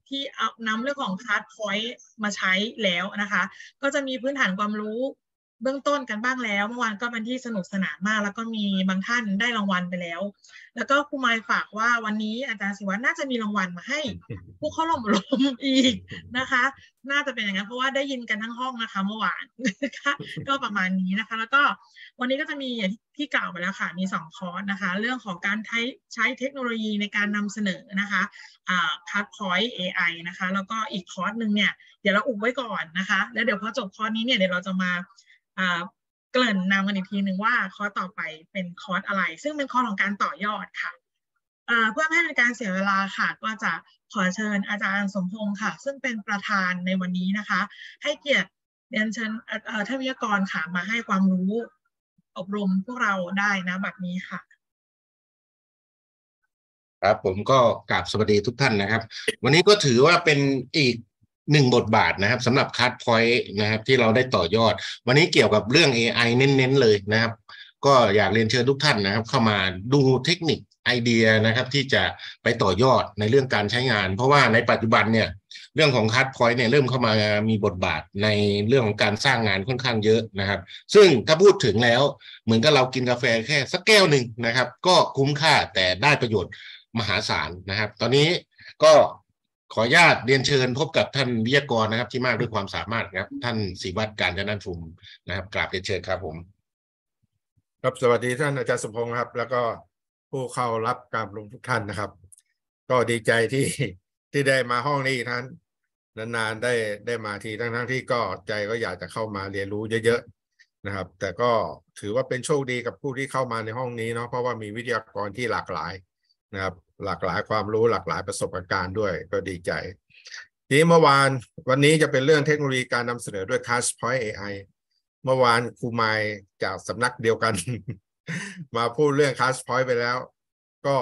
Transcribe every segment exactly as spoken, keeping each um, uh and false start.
ที่เอานำเรื่องของคลาสพอยต์มาใช้แล้วนะคะก็จะมีพื้นฐานความรู้เบื้องต้นกันบ้างแล้วเมื่อวานก็เป็นที่สนุกสนานมากแล้วก็มีบางท่านได้รางวัลไปแล้วแล้วก็ครูไมค์ฝากว่าวันนี้อาจารย์ศิวัฒน์น่าจะมีรางวัลมาให้ผู้เข้าร่วมอบรมอีกนะคะน่าจะเป็นอย่างนั้นเพราะว่าได้ยินกันทั้งห้องนะคะเมื่อวานนะคะก็ประมาณนี้นะคะแล้วก็วันนี้ก็จะมีอย่างที่กล่าวไปแล้วค่ะมีสองคอร์สนะคะเรื่องของการใช้ใช้เทคโนโลยีในการนำเสนอนะคะอ่า Cardpoint เอ ไอ นะคะแล้วก็อีกคอร์สหนึ่งเนี่ยเดี๋ยวเราอุบไว้ก่อนนะคะแล้วเดี๋ยวพอจบคอร์สนี้เนี่ยเดี๋ยวเราจะมาอ่าเกริ่นนำกันอีกทีหนึ่งว่าคอร์สต่อไปเป็นคอร์สอะไรซึ่งเป็นคอร์สของการต่อยอดค่ะเพื่อไม่ให้เป็นการเสียเวลาค่ะก็จะขอเชิญอาจารย์สมพงษ์ค่ะซึ่งเป็นประธานในวันนี้นะคะให้เกียรติเรียนเชิญท่านวิทยากรค่ะมาให้ความรู้อบรมพวกเราได้นะแบบนี้ค่ะครับผมก็กราบสวัสดีทุกท่านนะครับวันนี้ก็ถือว่าเป็นอีกหนึ่งบทบาทนะครับสำหรับ Cardpoint นะครับที่เราได้ต่อยอดวันนี้เกี่ยวกับเรื่อง เอ ไอ เน้นๆเลยนะครับก็อยากเรียนเชิญทุกท่านนะครับเข้ามาดูเทคนิคไอเดียนะครับที่จะไปต่อยอดในเรื่องการใช้งานเพราะว่าในปัจจุบันเนี่ยเรื่องของ Cardpoint เนี่ยเริ่มเข้ามามีบทบาทในเรื่องของการสร้างงานค่อนข้างเยอะนะครับซึ่งถ้าพูดถึงแล้วเหมือนกับเรากินกาแฟแค่สักแก้วหนึ่งนะครับก็คุ้มค่าแต่ได้ประโยชน์มหาศาลนะครับตอนนี้ก็ขออนุญาตเรียนเชิญพบกับท่านวิทยากรนะครับที่มากด้วยความสามารถครับท่านศิวัฒน์ กาญจนชุมนะครับกราบเรียนเชิญครับผมครับสวัสดีท่านอาจารย์สมพงษ์ครับแล้วก็ผู้เข้ารับการอบรมทุกท่านนะครับก็ดีใจที่ที่ได้มาห้องนี้ท่านนานๆได้ได้มาทีทั้งทั้งที่ก็ใจก็อยากจะเข้ามาเรียนรู้เยอะๆนะครับแต่ก็ถือว่าเป็นโชคดีกับผู้ที่เข้ามาในห้องนี้เนาะเพราะว่ามีวิทยากรที่หลากหลายนะครับหลากหลายความรู้หลากหลายประสบการณ์ด้วยก็ดีใจทีนี้เมื่อวานวันนี้จะเป็นเรื่องเทคโนโลยีการนำเสนอด้วย Cardpoint เอ ไอ เมื่อวานครูไมค์จากสำนักเดียวกัน มาพูดเรื่อง Cardpoint ไปแล้วก็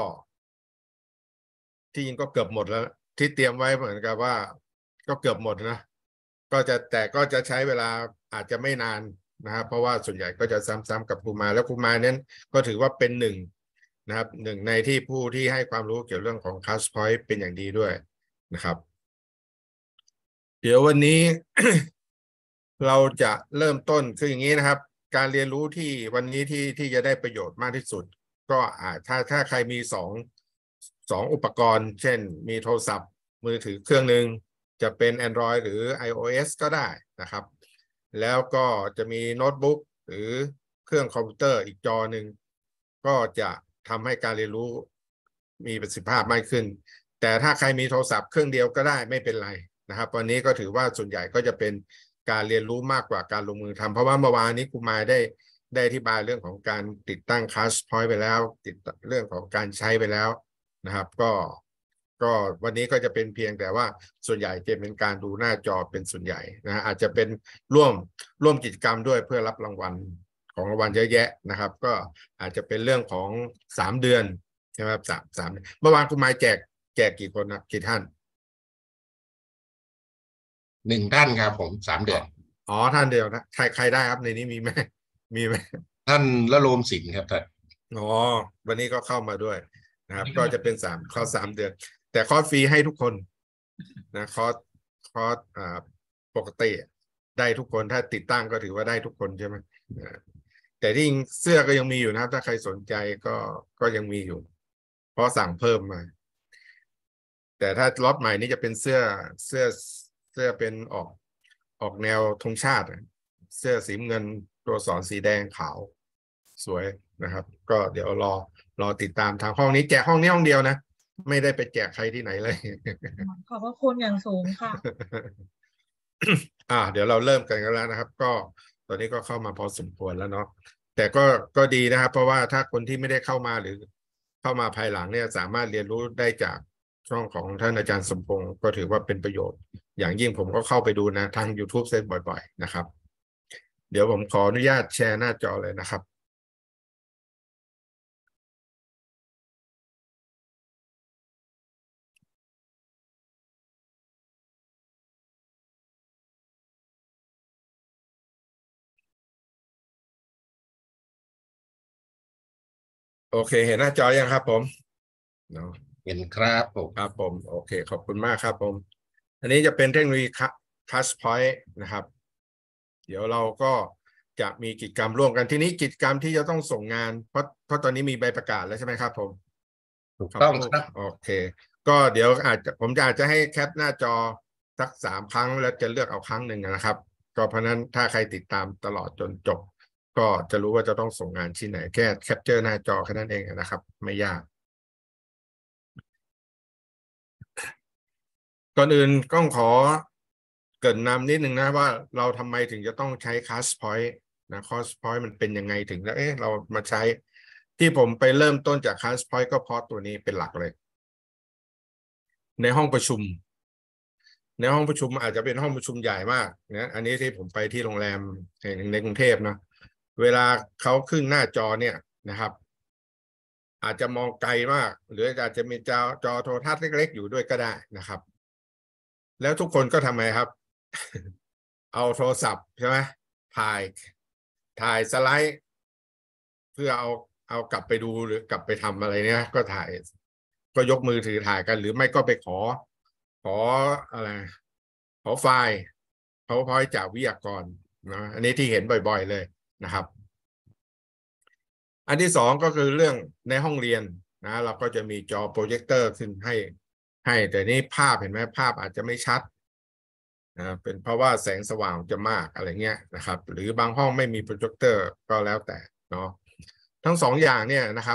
ที่จริงก็เกือบหมดแล้วที่เตรียมไว้เหมือนกับว่าก็เกือบหมดนะก็จะแต่ก็จะใช้เวลาอาจจะไม่นานนะครับเพราะว่าส่วนใหญ่ก็จะซ้ำๆกับครูมาแล้วครูมานั้นก็ถือว่าเป็นหนึ่งนะครับหนึ่งในที่ผู้ที่ให้ความรู้เกี่ยวเรื่องของ Cardpoint เป็นอย่างดีด้วยนะครับเดี๋ยววันนี้ เราจะเริ่มต้นคืออย่างนี้นะครับการเรียนรู้ที่วันนี้ที่ที่จะได้ประโยชน์มากที่สุดก็อาจถ้าถ้าใครมีสองสองอุปกรณ์เช่นมีโทรศัพท์มือถือเครื่องหนึ่งจะเป็น Android หรือ iOS ก็ได้นะครับแล้วก็จะมีโน้ตบุ๊กหรือเครื่องคอมพิวเตอร์อีกจอหนึ่งก็จะทำให้การเรียนรู้มีประสิทธิภาพมากขึ้นแต่ถ้าใครมีโทรศัพท์เครื่องเดียวก็ได้ไม่เป็นไรนะครับวันนี้ก็ถือว่าส่วนใหญ่ก็จะเป็นการเรียนรู้มากกว่าการลงมือทำเพราะว่าเมื่อวานนี้ครูมายได้ได้อธิบายเรื่องของการติดตั้ง Cardpoint ไปแล้วติดเรื่องของการใช้ไปแล้วนะครับก็ก็วันนี้ก็จะเป็นเพียงแต่ว่าส่วนใหญ่จะเป็นการดูหน้าจอเป็นส่วนใหญ่นะอาจจะเป็นร่วมร่วมกิจกรรมด้วยเพื่อรับรางวัลของรางวัลเยอะแยะนะครับก็อาจจะเป็นเรื่องของสามเดือนใช่ไหมครับสามสามเมื่อวานครูมายแจกแจกกี่คนนะกี่ท่านหนึ่งท่านครับผมสามเดือนอ๋อท่านเดียวนะใครใครได้ครับในนี้มีไหมมีไหมท่านละโลมศิลป์ครับท่านอ๋อวันนี้ก็เข้ามาด้วยนะครับก็จะเป็นสามคอร์สสามเดือนแต่คอร์สฟรีให้ทุกคนนะคอร์สคอร์สอ่าปกติได้ทุกคนถ้าติดตั้งก็ถือว่าได้ทุกคนใช่ไหมแต่ที่เสื้อก็ยังมีอยู่นะครับถ้าใครสนใจก็ก็ยังมีอยู่เพราะสั่งเพิ่มมาแต่ถ้าล็อตใหม่นี่จะเป็นเสื้อเสื้อเสื้อเป็นออกออกแนวธงชาติเสื้อสีเงินตัวสอนสีแดงขาวสวยนะครับก็เดี๋ยวรอรอติดตามทางห้องนี้แจกห้องนี้ห้องเดียวนะไม่ได้ไปแจกใครที่ไหนเลยขอบพระคุณอย่างสูงค่ะอ่าเดี๋ยวเราเริ่มกันกันแล้วนะครับก็ตอนนี้ก็เข้ามาพอสมควรแล้วเนาะแต่ก็ก็ดีนะครับเพราะว่าถ้าคนที่ไม่ได้เข้ามาหรือเข้ามาภายหลังเนี่ยสามารถเรียนรู้ได้จากช่องของท่านอาจารย์สมพงศ์ก็ถือว่าเป็นประโยชน์อย่างยิ่งผมก็เข้าไปดูนะทาง YouTube เซตบ่อยๆนะครับเดี๋ยวผมขออนุญาตแชร์หน้าจอเลยนะครับโอเคเห็นหน้าจอยังครับผมเนาะเห็นครับผมครับผมโอเคขอบคุณมากครับผมอันนี้จะเป็นเทคโนโลยี Touch Point นะครับเดี๋ยวเราก็จะมีกิจกรรมร่วมกันทีนี้กิจกรรมที่จะต้องส่งงานเพราะเพราะตอนนี้มีใบประกาศแล้วใช่ไหมครับผมถูกครับต้องครับโอเคก็เดี๋ยวอาจจะผมจะอาจจะให้แคปหน้าจอสักสามครั้งแล้วจะเลือกเอาครั้งหนึ่งนะครับก็เพราะนั้นถ้าใครติดตามตลอดจนจบก็จะรู้ว่าจะต้องส่งงานที่ไหนแค่แคปเจอร์หน้าจอแค่นั้นเองนะครับไม่ยากก่อนอื่นต้องขอเกริ่นนำนิดนึงนะว่าเราทำไมถึงจะต้องใช้ Cast Point นะ Cast Point มันเป็นยังไงถึงแล้วเอ๊ะเรามาใช้ที่ผมไปเริ่มต้นจาก Cast Point ก็เพราะตัวนี้เป็นหลักเลยในห้องประชุมในห้องประชุมอาจจะเป็นห้องประชุมใหญ่มากนะอันนี้ที่ผมไปที่โรงแรมแห่งหนึ่งในกรุงเทพนะเวลาเขาขึ้นหน้าจอเนี่ยนะครับอาจจะมองไกลมากหรืออาจจะมีจอจอโทรทัศน์เล็กๆอยู่ด้วยก็ได้นะครับแล้วทุกคนก็ทำไมครับ เอาโทรศัพท์ใช่ไหมถ่ายถ่ายสไลด์เพื่อเอาเอากลับไปดูหรือกลับไปทำอะไรเนี้ยก็ถ่ายก็ยกมือถือถ่ายกันหรือไม่ก็ไปขอขออะไรขอไฟล์ PowerPoint จากวิทยากรนะอันนี้ที่เห็นบ่อยๆเลยนะครับอันที่สองก็คือเรื่องในห้องเรียนนะเราก็จะมีจอโปรเจคเตอร์ขึ้นให้ให้แต่นี่ภาพเห็นไหมภาพอาจจะไม่ชัดนะเป็นเพราะว่าแสงสว่างจะมากอะไรเงี้ยนะครับหรือบางห้องไม่มีโปรเจคเตอร์ก็แล้วแต่เนาะทั้งสองอย่างเนี่ยนะครับ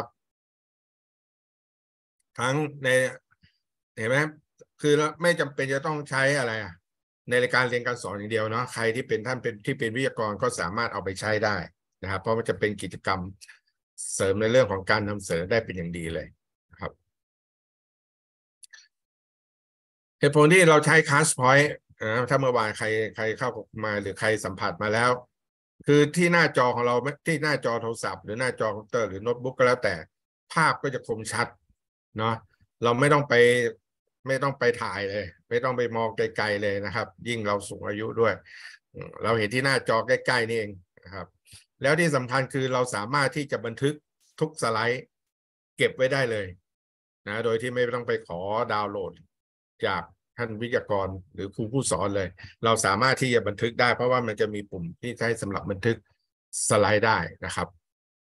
ทั้งในเห็นไหมคือไม่จำเป็นจะต้องใช้อะไรอะในการเรียนการสอนอย่างเดียวเนาะใครที่เป็นท่านเป็นที่เป็นวิทยากรก็สามารถเอาไปใช้ได้นะครับเพราะมันจะเป็นกิจกรรมเสริมในเรื่องของการนำเสนอได้เป็นอย่างดีเลยนะครับเหตุผลที่เราใช้ Cast Point นะถ้าเมื่อวานใครใครเข้ามาหรือใครสัมผัสมาแล้วคือที่หน้าจอของเราที่หน้าจอโทรศัพท์หรือหน้าจอคอมพิวเตอร์หรือโน้ตบุ๊กก็แล้วแต่ภาพก็จะคมชัดเนาะเราไม่ต้องไปไม่ต้องไปถ่ายเลยไม่ต้องไปมองไกลๆเลยนะครับยิ่งเราสูงอายุด้วยเราเห็นที่หน้าจอใกล้ๆนี่เองนะครับแล้วที่สำคัญคือเราสามารถที่จะบันทึกทุกสไลด์เก็บไว้ได้เลยนะโดยที่ไม่ต้องไปขอดาวน์โหลดจากท่านวิทยากรหรือครูผู้สอนเลยเราสามารถที่จะบันทึกได้เพราะว่ามันจะมีปุ่มที่ใช้สำหรับบันทึกสไลด์ได้นะครับ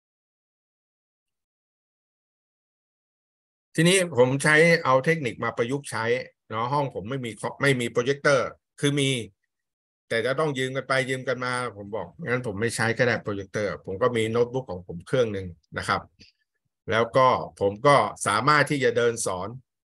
ทีนี้ผมใช้เอาเทคนิคมาประยุกต์ใช้เนาะห้องผมไม่มีไม่มีโปรเจคเตอร์คือมีแต่จะต้องยืมกันไปยืมกันมาผมบอกงั้นผมไม่ใช้ก็ได้โปรเจคเตอร์ผมก็มีโน้ตบุ๊กของผมเครื่องหนึ่งนะครับแล้วก็ผมก็สามารถที่จะเดินสอน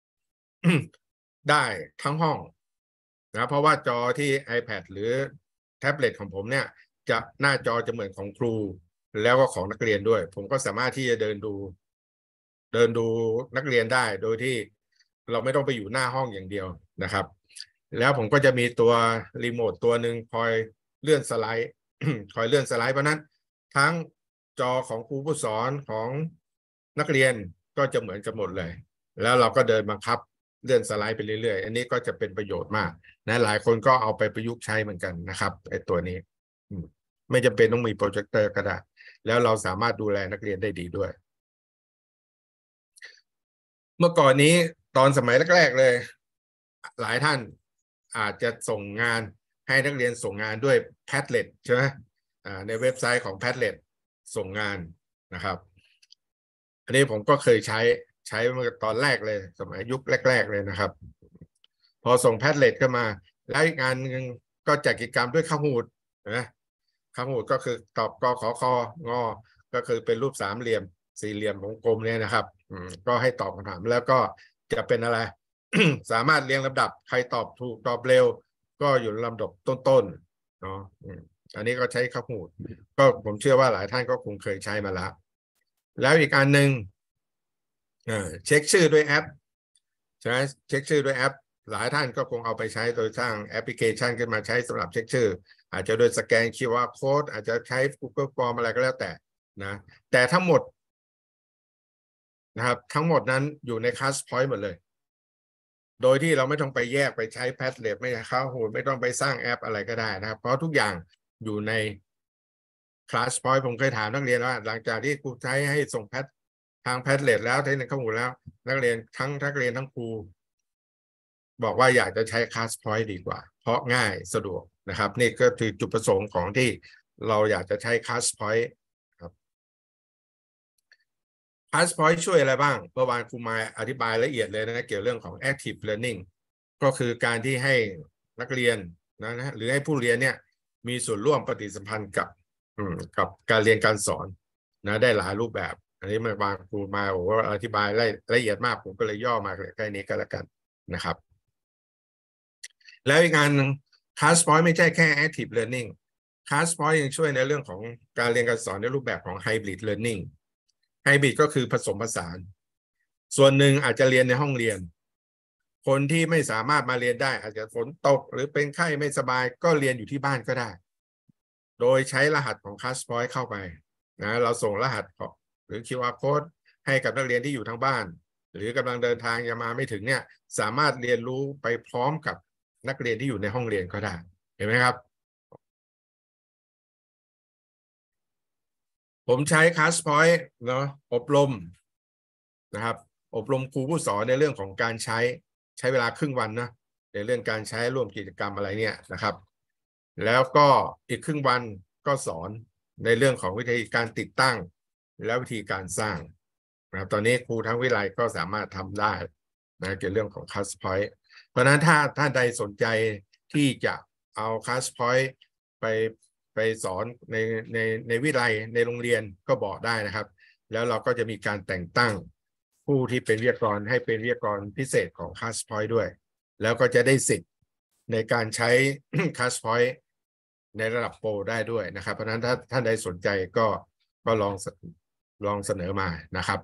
ได้ทั้งห้องนะเพราะว่าจอที่ iPad หรือแท็บเล็ตของผมเนี่ยจะหน้าจอจะเหมือนของครูแล้วก็ของนักเรียนด้วยผมก็สามารถที่จะเดินดูเดินดูนักเรียนได้โดยที่เราไม่ต้องไปอยู่หน้าห้องอย่างเดียวนะครับแล้วผมก็จะมีตัวรีโมทตัวหนึ่งคอยเลื่อนสไลด์ คอยเลื่อนสไลด์เพราะนั้นทั้งจอของครูผู้สอนของนักเรียนก็จะเหมือนกันหมดเลยแล้วเราก็เดินบังคับเลื่อนสไลด์ไปเรื่อยๆอันนี้ก็จะเป็นประโยชน์มากนะหลายคนก็เอาไปประยุกต์ใช้เหมือนกันนะครับไอ้ตัวนี้ไม่จำเป็นต้องมีโปรเจคเตอร์ก็ได้แล้วเราสามารถดูแลนักเรียนได้ดีด้วยเมื่อก่อนนี้ตอนสมัยแรกๆเลยหลายท่านอาจจะส่งงานให้นักเรียนส่งงานด้วย Padlet ใช่ไหมในเว็บไซต์ของ Padlet ส่งงานนะครับอันนี้ผมก็เคยใช้ใช้เมื่อตอนแรกเลยสมัยยุคแรกๆเลยนะครับพอส่ง Padlet เข้ามาแล้วอีกงานนึงก็จัดกิจกรรมด้วยKahootนะKahootก็คือตอบกขอคองอก็คือเป็นรูปสามเหลี่ยมสี่เหลี่ยมวงกลมเนี่ยนะครับก็ให้ตอบคำถามแล้วก็จะเป็นอะไร สามารถเรียงลำดับใครตอบถูกตอบเร็วก็อยู่ลำดับต้นๆเนาะอันนี้ก็ใช้Kahootก็ผมเชื่อว่าหลายท่านก็คงเคยใช้มาแล้วแล้วอีกอันหนึ่งเช็คชื่อด้วยแอปใช่ไหมเช็คชื่อด้วยแอปหลายท่านก็คงเอาไปใช้โดยสร้างแอปพลิเคชันขึ้นมาใช้สำหรับเช็คชื่ออาจจะโดยสแกน คิว อาร์ Code อาจจะใช้ Google Form อะไรก็แล้วแต่นะแต่ทั้งหมดนะครับทั้งหมดนั้นอยู่ใน Cast Point หมดเลยโดยที่เราไม่ต้องไปแยกไปใช้ Padlet ไม่เข้าหูไม่ต้องไปสร้างแอปอะไรก็ได้นะครับเพราะทุกอย่างอยู่ใน Cast Point ผมเคยถามนักเรียนว่าหลังจากที่ครูใช้ให้ส่งแพททางแพทเลตแล้วที่ในข้อมูลแล้วนักเรียนทั้งนักเรียนทั้งครูบอกว่าอยากจะใช้ Classpoint ดีกว่าเพราะง่ายสะดวกนะครับนี่ก็คือจุดประสงค์ของที่เราอยากจะใช้ Classpoint ครับ Classpoint ช่วยอะไรบ้างเมื่อวานครูมาอธิบายละเอียดเลยนะเกี่ยวเรื่องของ Active Learning ก็คือการที่ให้นักเรียนนะนะหรือให้ผู้เรียนเนี่ยมีส่วนร่วมปฏิสัมพันธ์กับกับการเรียนการสอนนะได้หลายรูปแบบอันนี้เมื่อวานครูมาโอ้อธิบายละเอียดมากผมก็เลยย่อมาแค่นี้ก็แล้วกันนะครับแล้วอีกงานหนึ่ง Classpoint ไม่ใช่แค่ Active Learning Classpoint ยังช่วยในเรื่องของการเรียนการสอนในรูปแบบของ Hybrid Learning Hybrid ก็คือผสมผสานส่วนหนึ่งอาจจะเรียนในห้องเรียนคนที่ไม่สามารถมาเรียนได้อาจจะฝนตกหรือเป็นไข้ไม่สบายก็เรียนอยู่ที่บ้านก็ได้โดยใช้รหัสของ Classpoint เข้าไปนะเราส่งรหัสหรือ คิว อาร์ Code ให้กับนักเรียนที่อยู่ทางบ้านหรือกำลังเดินทางยังมาไม่ถึงเนี่ยสามารถเรียนรู้ไปพร้อมกับนักเรียนที่อยู่ในห้องเรียนก็ได้เห็นไหมครับผมใช้ Classpoint เนาะอบรมนะครับอบรมครูผู้สอนในเรื่องของการใช้ใช้เวลาครึ่งวันนะในเรื่องการใช้ร่วมกิจกรรมอะไรเนี่ยนะครับแล้วก็อีกครึ่งวันก็สอนในเรื่องของวิธีการติดตั้งและวิธีการสร้างนะครับตอนนี้ครูทั้งวิไลก็สามารถทำได้นะเกี่ยวกับเรื่องของ Classpoint เพราะนั้นถ้าท่านใดสนใจที่จะเอา Classpoint ไปไปสอนในในในวิไลในโรงเรียนก็บอกได้นะครับแล้วเราก็จะมีการแต่งตั้งผู้ที่เป็นวิทยากรให้เป็นวิทยากรพิเศษของ Classpoint ด้วยแล้วก็จะได้สิทธิ์ในการใช้ Classpoint ในระดับโปรได้ด้วยนะครับเพราะฉะนั้นถ้าท่านใดสนใจก็ก็ลองลองเสนอมานะครับ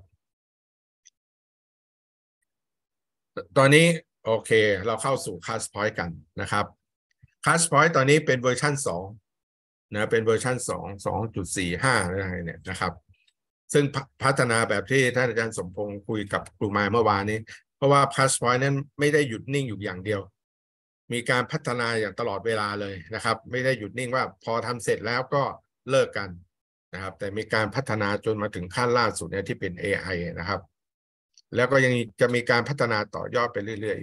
ตอนนี้โอเคเราเข้าสู่ Classpoint กันนะครับ Classpoint ตอนนี้เป็นเวอร์ชันสองนะเป็นเวอร์ชันสอง สองจุดสี่ห้า อะไรเนี่ยนะครับซึ่งพัฒนาแบบที่ท่านอาจารย์สมพงศ์คุยกับครูมาเมื่อวานนี้เพราะว่า Classpoint นั้นไม่ได้หยุดนิ่งอยู่อย่างเดียวมีการพัฒนาอย่างตลอดเวลาเลยนะครับไม่ได้หยุดนิ่งว่าพอทำเสร็จแล้วก็เลิกกันนะครับแต่มีการพัฒนาจนมาถึงขั้นล่าสุดเนี่ยที่เป็น เอ ไอ นะครับแล้วก็ยังจะมีการพัฒนาต่อยอดไปเรื่อย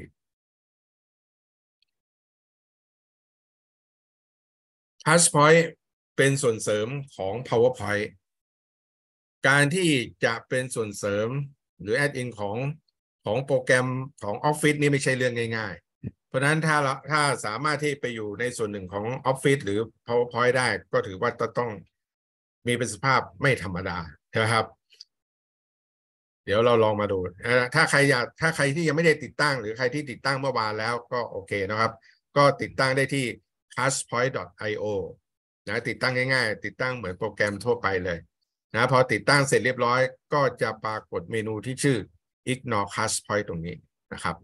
ๆ Classpoint เป็นส่วนเสริมของ PowerPoint การที่จะเป็นส่วนเสริมหรือแอดอินของของโปรแกรมของ Office นี่ไม่ใช่เรื่องง่ายๆเพราะฉะนั้นถ้าถ้าสามารถที่ไปอยู่ในส่วนหนึ่งของ Office หรือ PowerPoint ได้ก็ถือว่าจะต้องมีประสิทธิภาพไม่ธรรมดานะครับเดี๋ยวเราลองมาดูถ้าใครอยากถ้าใครที่ยังไม่ได้ติดตั้งหรือใครที่ติดตั้งเมื่อวานแล้วก็โอเคนะครับก็ติดตั้งได้ที่ classpoint ดอท ไอ โอ นะติดตั้งง่ายๆติดตั้งเหมือนโปรแกรมทั่วไปเลยนะพอติดตั้งเสร็จเรียบร้อยก็จะปรากฏเมนูที่ชื่อ ignore Classpoint ตรงนี้นะครับ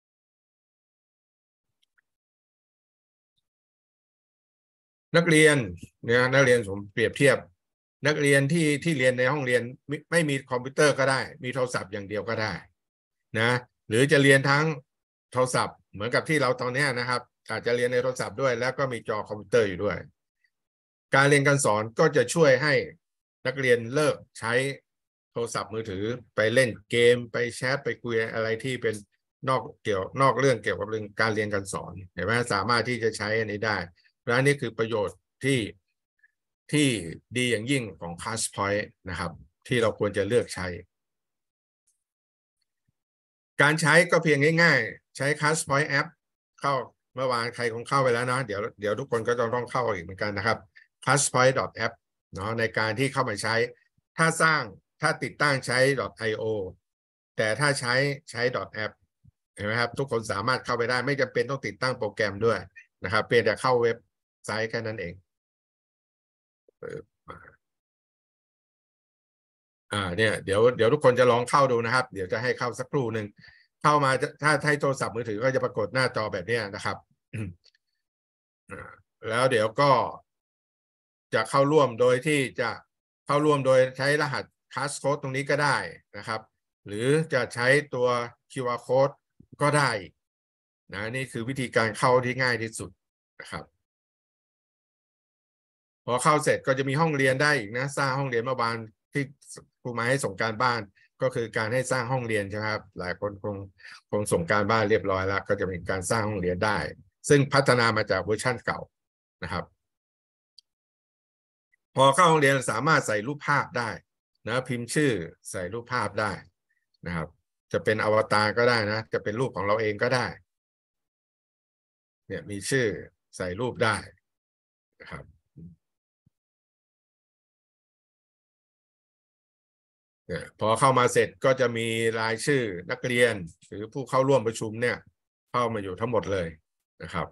นักเรียนเนี่ยนักเรียนผมเปรียบเทียบนักเรียนที่ที่เรียนในห้องเรียนไม่ไม่มีคอมพิวเตอร์ก็ได้มีโทรศัพท์อย่างเดียวก็ได้นะหรือจะเรียนทั้งโทรศัพท์เหมือนกับที่เราตอนนี้นะครับอาจจะเรียนในโทรศัพท์ด้วยแล้วก็มีจอคอมพิวเตอร์อยู่ด้วยการเรียนการสอนก็จะช่วยให้นักเรียนเลิกใช้โทรศัพท์มือถือไปเล่นเกมไปแชทไปคุยอะไรที่เป็นนอกเกี่ยวนอกเรื่องเกี่ยวกับเรื่องการเรียนการสอนเห็นไหมสามารถที่จะใช้อันนี้ได้และนี่คือประโยชน์ที่ที่ดีอย่างยิ่งของ Classpoint นะครับที่เราควรจะเลือกใช้การใช้ก็เพียงง่ายๆใช้ Classpoint App เข้าเมื่อวานใครคงเข้าไปแล้วนะเดี๋ยวเดี๋ยวทุกคนก็ต้องต้องเข้าอีกเหมือนกันนะครับ classpoint ดอท แอป เนาะในการที่เข้ามาใช้ถ้าสร้างถ้าติดตั้งใช้ .io แต่ถ้าใช้ใช้ .app เห็นไหมครับทุกคนสามารถเข้าไปได้ไม่จำเป็นต้องติดตั้งโปรแกรมด้วยนะครับเพียงแต่เข้าเว็บไซต์แค่นั้นเองอ่าเนี่ยเดี๋ยวเดี๋ยวทุกคนจะลองเข้าดูนะครับเดี๋ยวจะให้เข้าสักครู่หนึ่งเข้ามาถ้าใช้โทรศัพท์มือถือก็จะปรากฏหน้าจอแบบนี้นะครับแล้วเดี๋ยวก็จะเข้าร่วมโดยที่จะเข้าร่วมโดยใช้รหัส Passcode ตรงนี้ก็ได้นะครับหรือจะใช้ตัว คิว อาร์ Code ก็ได้นะนี่คือวิธีการเข้าที่ง่ายที่สุดนะครับพอเข้าเสร็จก็จะมีห้องเรียนได้อีกนะสร้างห้องเรียนเมื่อวานที่ครูมาให้ส่งการบ้านก็คือการให้สร้างห้องเรียนใช่ไหมครับหลายคนคงคงส่งการบ้านเรียบร้อยแล้วก็จะเป็นการสร้างห้องเรียนได้ซึ่งพัฒนามาจากเวอร์ชันเก่านะครับพอเข้าห้องเรียนสามารถใส่รูปภาพได้นะพิมพ์ชื่อใส่รูปภาพได้นะครับจะเป็นอวตารก็ได้นะจะเป็นรูปของเราเองก็ได้เนี่ยมีชื่อใส่รูปได้นะครับเนี่ยพอเข้ามาเสร็จก็จะมีรายชื่อนักเรียนหรือผู้เข้าร่วมประชุมเนี่ยเข้ามาอยู่ทั้งหมดเลยนะครับ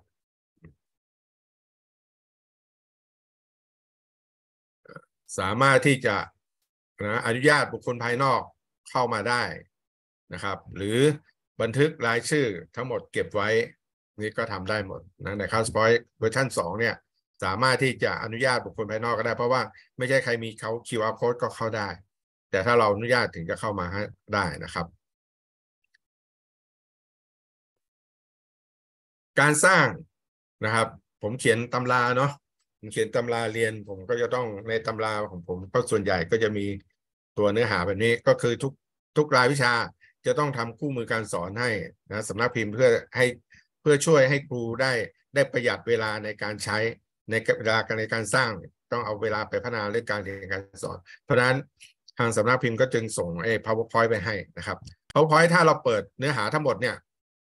สามารถที่จะนะอนุญาตบุคคลภายนอกเข้ามาได้นะครับหรือบันทึกรายชื่อทั้งหมดเก็บไว้นี่ก็ทำได้หมดนะใน ClassPoint เวอร์ชันสองเนี่ยสามารถที่จะอนุญาตบุคคลภายนอกก็ได้เพราะว่าไม่ใช่ใครมีเขา คิว อาร์ Code ก็เข้าได้แต่ถ้าเราอนุญาตถึงจะเข้ามาได้นะครับการสร้างนะครับผมเขียนตำราเนาะผมเขียนตำราเรียนผมก็จะต้องในตำราของผมก็ส่วนใหญ่ก็จะมีตัวเนื้อหาแบบนี้ก็คือทุกทุกรายวิชาจะต้องทำคู่มือการสอนให้นะสำนักพิมพ์เพื่อให้เพื่อช่วยให้ครูได้ได้ประหยัดเวลาในการใช้ในเวลาการในการสร้างต้องเอาเวลาไปพัฒนาเรื่องการเรียนการสอนเพราะฉะนั้นทางสำนักพิมพ์ก็จึงส่งไอ้ PowerPoint ไปให้นะครับ PowerPoint ถ้าเราเปิดเนื้อหาทั้งหมดเนี่ย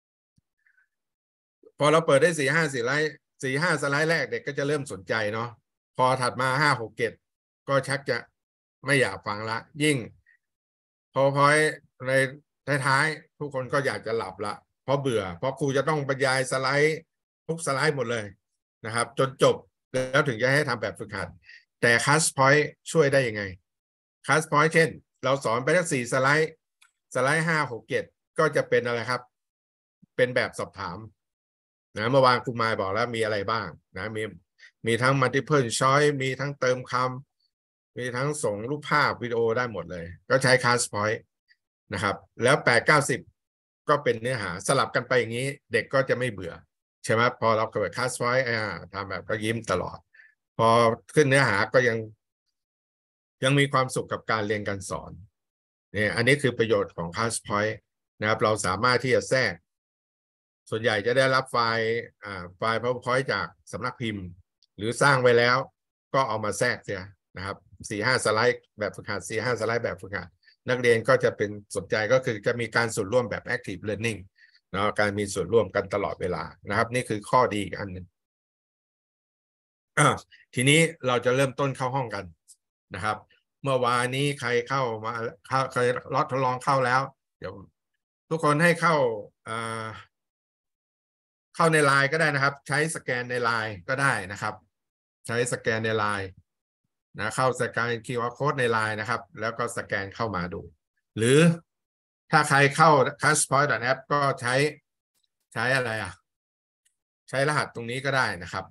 พอเราเปิดได้สี่ห้าสี่ไลท์สี่ห้าสไลด์แรกเด็กก็จะเริ่มสนใจเนาะพอถัดมาห้าหกเจ็ดก็ชักจะไม่อยากฟังละยิ่งพอพอยในท้ายๆทุกคนก็อยากจะหลับละเพราะเบื่อเพราะครูจะต้องบรรยายสไลด์ทุกสไลด์หมดเลยนะครับจนจบแล้วถึงจะให้ทำแบบฝึกหัดแต่ ClassPoint ช่วยได้ยังไง ClassPoint เช่นเราสอนไปทั้งสี่สไลด์สไลด์ห้าหกเจ็ดก็จะเป็นอะไรครับเป็นแบบสอบถามนะเมื่อวานคุณมายบอกแล้วมีอะไรบ้างนะมีมีทั้ง multiple choice มีทั้งเติมคำมีทั้งส่งรูปภาพวิดีโอได้หมดเลยก็ใช้ ClassPoint นะครับแล้วแปด เก้า สิบก็เป็นเนื้อหาสลับกันไปอย่างนี้เด็กก็จะไม่เบื่อใช่ไหมพอเราเปิด ClassPoint อ่าทำแบบก็ยิ้มตลอดพอขึ้นเนื้อหาก็ยังยังมีความสุขกับการเรียนการสอนเนี่ยอันนี้คือประโยชน์ของ ClassPoint นะครับเราสามารถที่จะแทรกส่วนใหญ่จะได้รับไฟล์อ่าไฟล์ PowerPoint จากสำนักพิมพ์หรือสร้างไว้แล้วก็เอามาแทรกเสียนะครับสี่ห้าสไลด์แบบฝึกหัดสี่ห้าสไลด์แบบฝึกหัดนักเรียนก็จะเป็นสนใจก็คือจะมีการส่วนร่วมแบบ active learning นะการมีส่วนร่วมกันตลอดเวลานะครับนี่คือข้อดีอีกอันหนึ่งอ่าทีนี้เราจะเริ่มต้นเข้าห้องกันนะครับเมื่อวานนี้ใครเข้ามาเข้าใครรอดทดลองเข้าแล้วเดี๋ยวทุกคนให้เข้าอ่าเข้าในไลน์ก็ได้นะครับใช้สแกนในไลน์ก็ได้นะครับใช้สแกนในไลน์นะเข้าสแกน คิว อาร์ Code ในไลน์นะครับแล้วก็สแกนเข้ามาดูหรือถ้าใครเข้า ClassPoint.app ก็ใช้ใช้อะไรอ่ะใช้รหัสตรงนี้ก็ได้นะครับ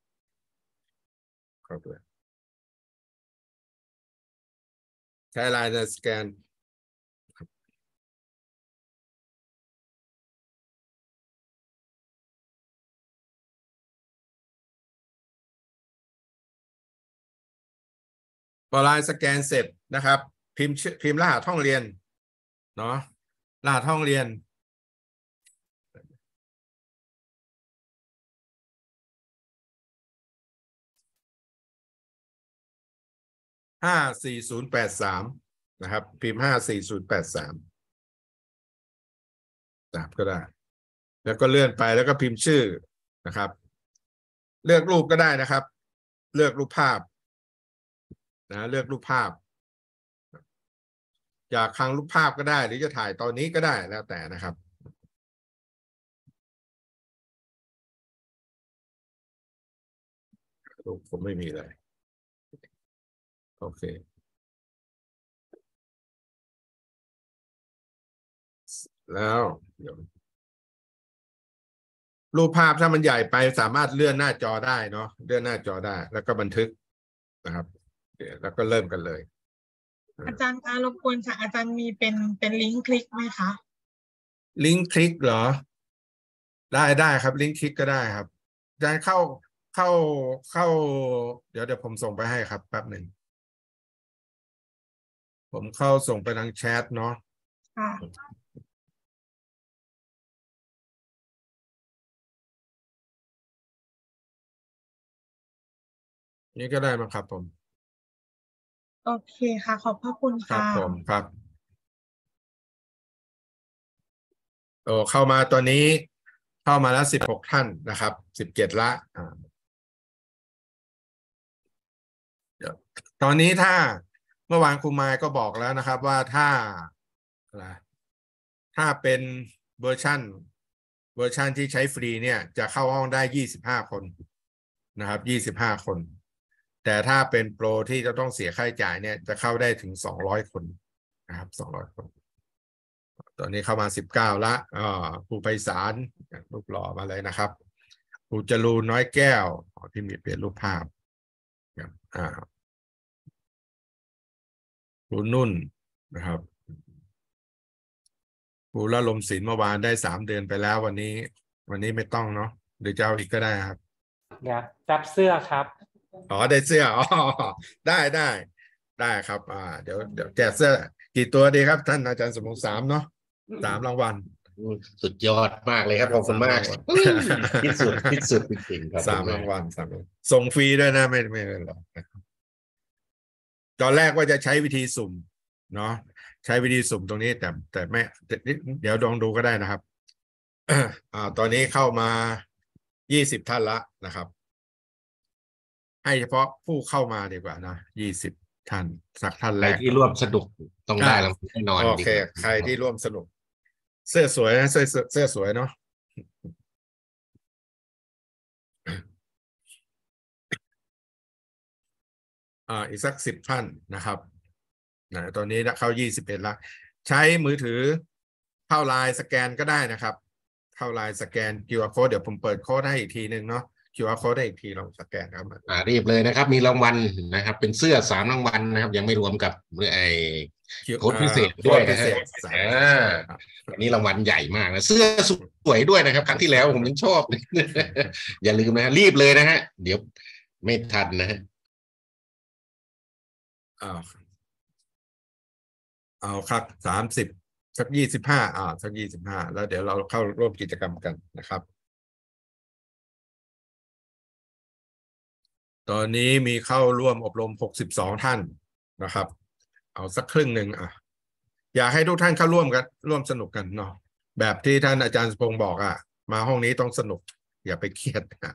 ใช้ไลน์ในสแกนพอไลน์สแกนเสร็จนะครับพิมพ์พิมพ์รหัสห้องเรียนเนาะรหัสห้องเรียนห้าสี่ศูนย์แปดสามนะครับพิมพ์ห้าสี่ศูนย์แปดสามจับก็ได้แล้วก็เลื่อนไปแล้วก็พิมพ์ชื่อนะครับเลือกรูปก็ได้นะครับเลือกรูปภาพนะเลือกรูปภาพอยากคลังรูปภาพก็ได้หรือจะถ่ายตอนนี้ก็ได้แล้วแต่นะครับรูปผมไม่มีเลยโอเคแล้วเดี๋ยวรูปภาพถ้ามันใหญ่ไปสามารถเลื่อนหน้าจอได้เนาะเลื่อนหน้าจอได้แล้วก็บันทึกนะครับเดี๋ยวแล้วก็เริ่มกันเลยอาจารย์คะรบกวนค่ะอาจารย์มีเป็นเป็นลิงก์คลิกไหมคะลิงก์คลิกเหรอได้ได้ครับลิงก์คลิกก็ได้ครับอาจารย์เข้าเข้าเข้าเดี๋ยวเดี๋ยวผมส่งไปให้ครับแป๊บหนึ่งโอผมเข้าส่งไปทางแชทเนาะค่ะนี่ก็ได้มั้งครับผมโอเคค่ะขอบพระคุณครัค่ะบผมครับโอ้เข้ามาตอนนี้เข้ามาแล้วสิบหกท่านนะครับสิบเจ็ดละอ่าเดี๋ยวตอนนี้ถ้าเมื่อวานครูมายก็บอกแล้วนะครับว่าถ้าอะไรถ้าเป็นเวอร์ชันเวอร์ชันที่ใช้ฟรีเนี่ยจะเข้าห้องได้ยี่สิบห้าคนนะครับยี่สิบห้าคนแต่ถ้าเป็นโปรที่จะต้องเสียค่าใช้จ่ายเนี่ยจะเข้าได้ถึงสองร้อยคนนะครับสองร้อยคนตอนนี้เข้ามาสิบเก้าละอ่าครูไพศาลรูปหล่อมาเลยนะครับครูจรูนน้อยแก้วที่มีเปลี่ยนรูปภาพอ่าครูนุ่นนะครับครูละลมศิลป์เมื่อวานได้สามเดือนไปแล้ววันนี้วันนี้ไม่ต้องเนาะหรือจะเอาอีกก็ได้ครับเดี๋ยวจับเสื้อครับอ๋อได้เสื้ออ๋อได้ได้ได้ครับอ่าเดี๋ยวเดี๋ยวแจกเสื้อกี่ตัวดีครับท่านอาจารย์สมพงษ์สามเนาะสามรางวัลสุดยอดมากเลยครับขอบคุณมากที่สุดที่สุดจริงๆครับสามรางวัลสามส่งฟรีด้วยนะไม่ไม่ไม่หรอกตอนแรกว่าจะใช้วิธีสุ่มเนาะใช้วิธีสุ่มตรงนี้แต่แต่ไม่เดี๋ยวลองดูก็ได้นะครับอ่าตอนนี้เข้ามายี่สิบท่านละนะครับให้เฉพาะผู้เข้ามาดีกว่านะยี่สิบท่านสักท่านแรกที่ร่วมสนุกต้องได้แล้วแน่นอนโอเคใครที่ร่วมสนุกเสื้อสวยนะเสื้อเสื้อสวยเนาะอ่าอีกสักสิบท่านนะครับนะตอนนี้เข้ายี่สิบเอ็ดละใช้มือถือเข้าไลน์สแกนก็ได้นะครับเข้าไลน์สแกน คิว อาร์ code เดี๋ยวผมเปิดโค้ดให้อีกทีหนึ่งเนาะ คิว อาร์ code ได้อีกทีลองสแกนครับอ่ารีบเลยนะครับมีรางวัลนะครับเป็นเสื้อสามรางวัลนะครับยังไม่รวมกับไอ้โค้ดพิเศษด้วยนะฮะอ่าอันนี้รางวัลใหญ่มากนะเสื้อสวยด้วยนะครับครั้งที่แล้วผมยังชอบอย่าลืมนะฮะรีบเลยนะฮะเดี๋ยวไม่ทันนะฮะอ้าวเอาครับสามสิบสักยี่สิบห้าอ่าสักยี่สิบห้าแล้วเดี๋ยวเราเข้าร่วมกิจกรรมกันนะครับตอนนี้มีเข้าร่วมอบรมหกสิบสองท่านนะครับเอาสักครึ่งหนึ่งอ่ะอยากให้ทุกท่านเข้าร่วมกันร่วมสนุกกันเนาะแบบที่ท่านอาจารย์สมพงษ์บอกอ่ะมาห้องนี้ต้องสนุกอย่าไปเครียดนะ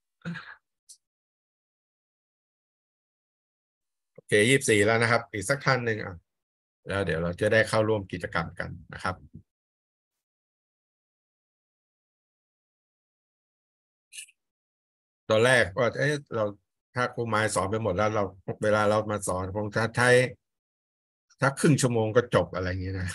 โอเคยี่สิบสี่แล้วนะครับอีกสักท่านหนึ่งอ่ะแล้วเดี๋ยวเราจะได้เข้าร่วมกิจกรรมกันนะครับตอนแรกว่าเอ๊ะเราถ้าครูไม้สอนไปหมดแล้วเราเวลาเรามาสอนคงจะใช้สักครึ่งชั่วโมงก็จบอะไรอย่างนี้นะ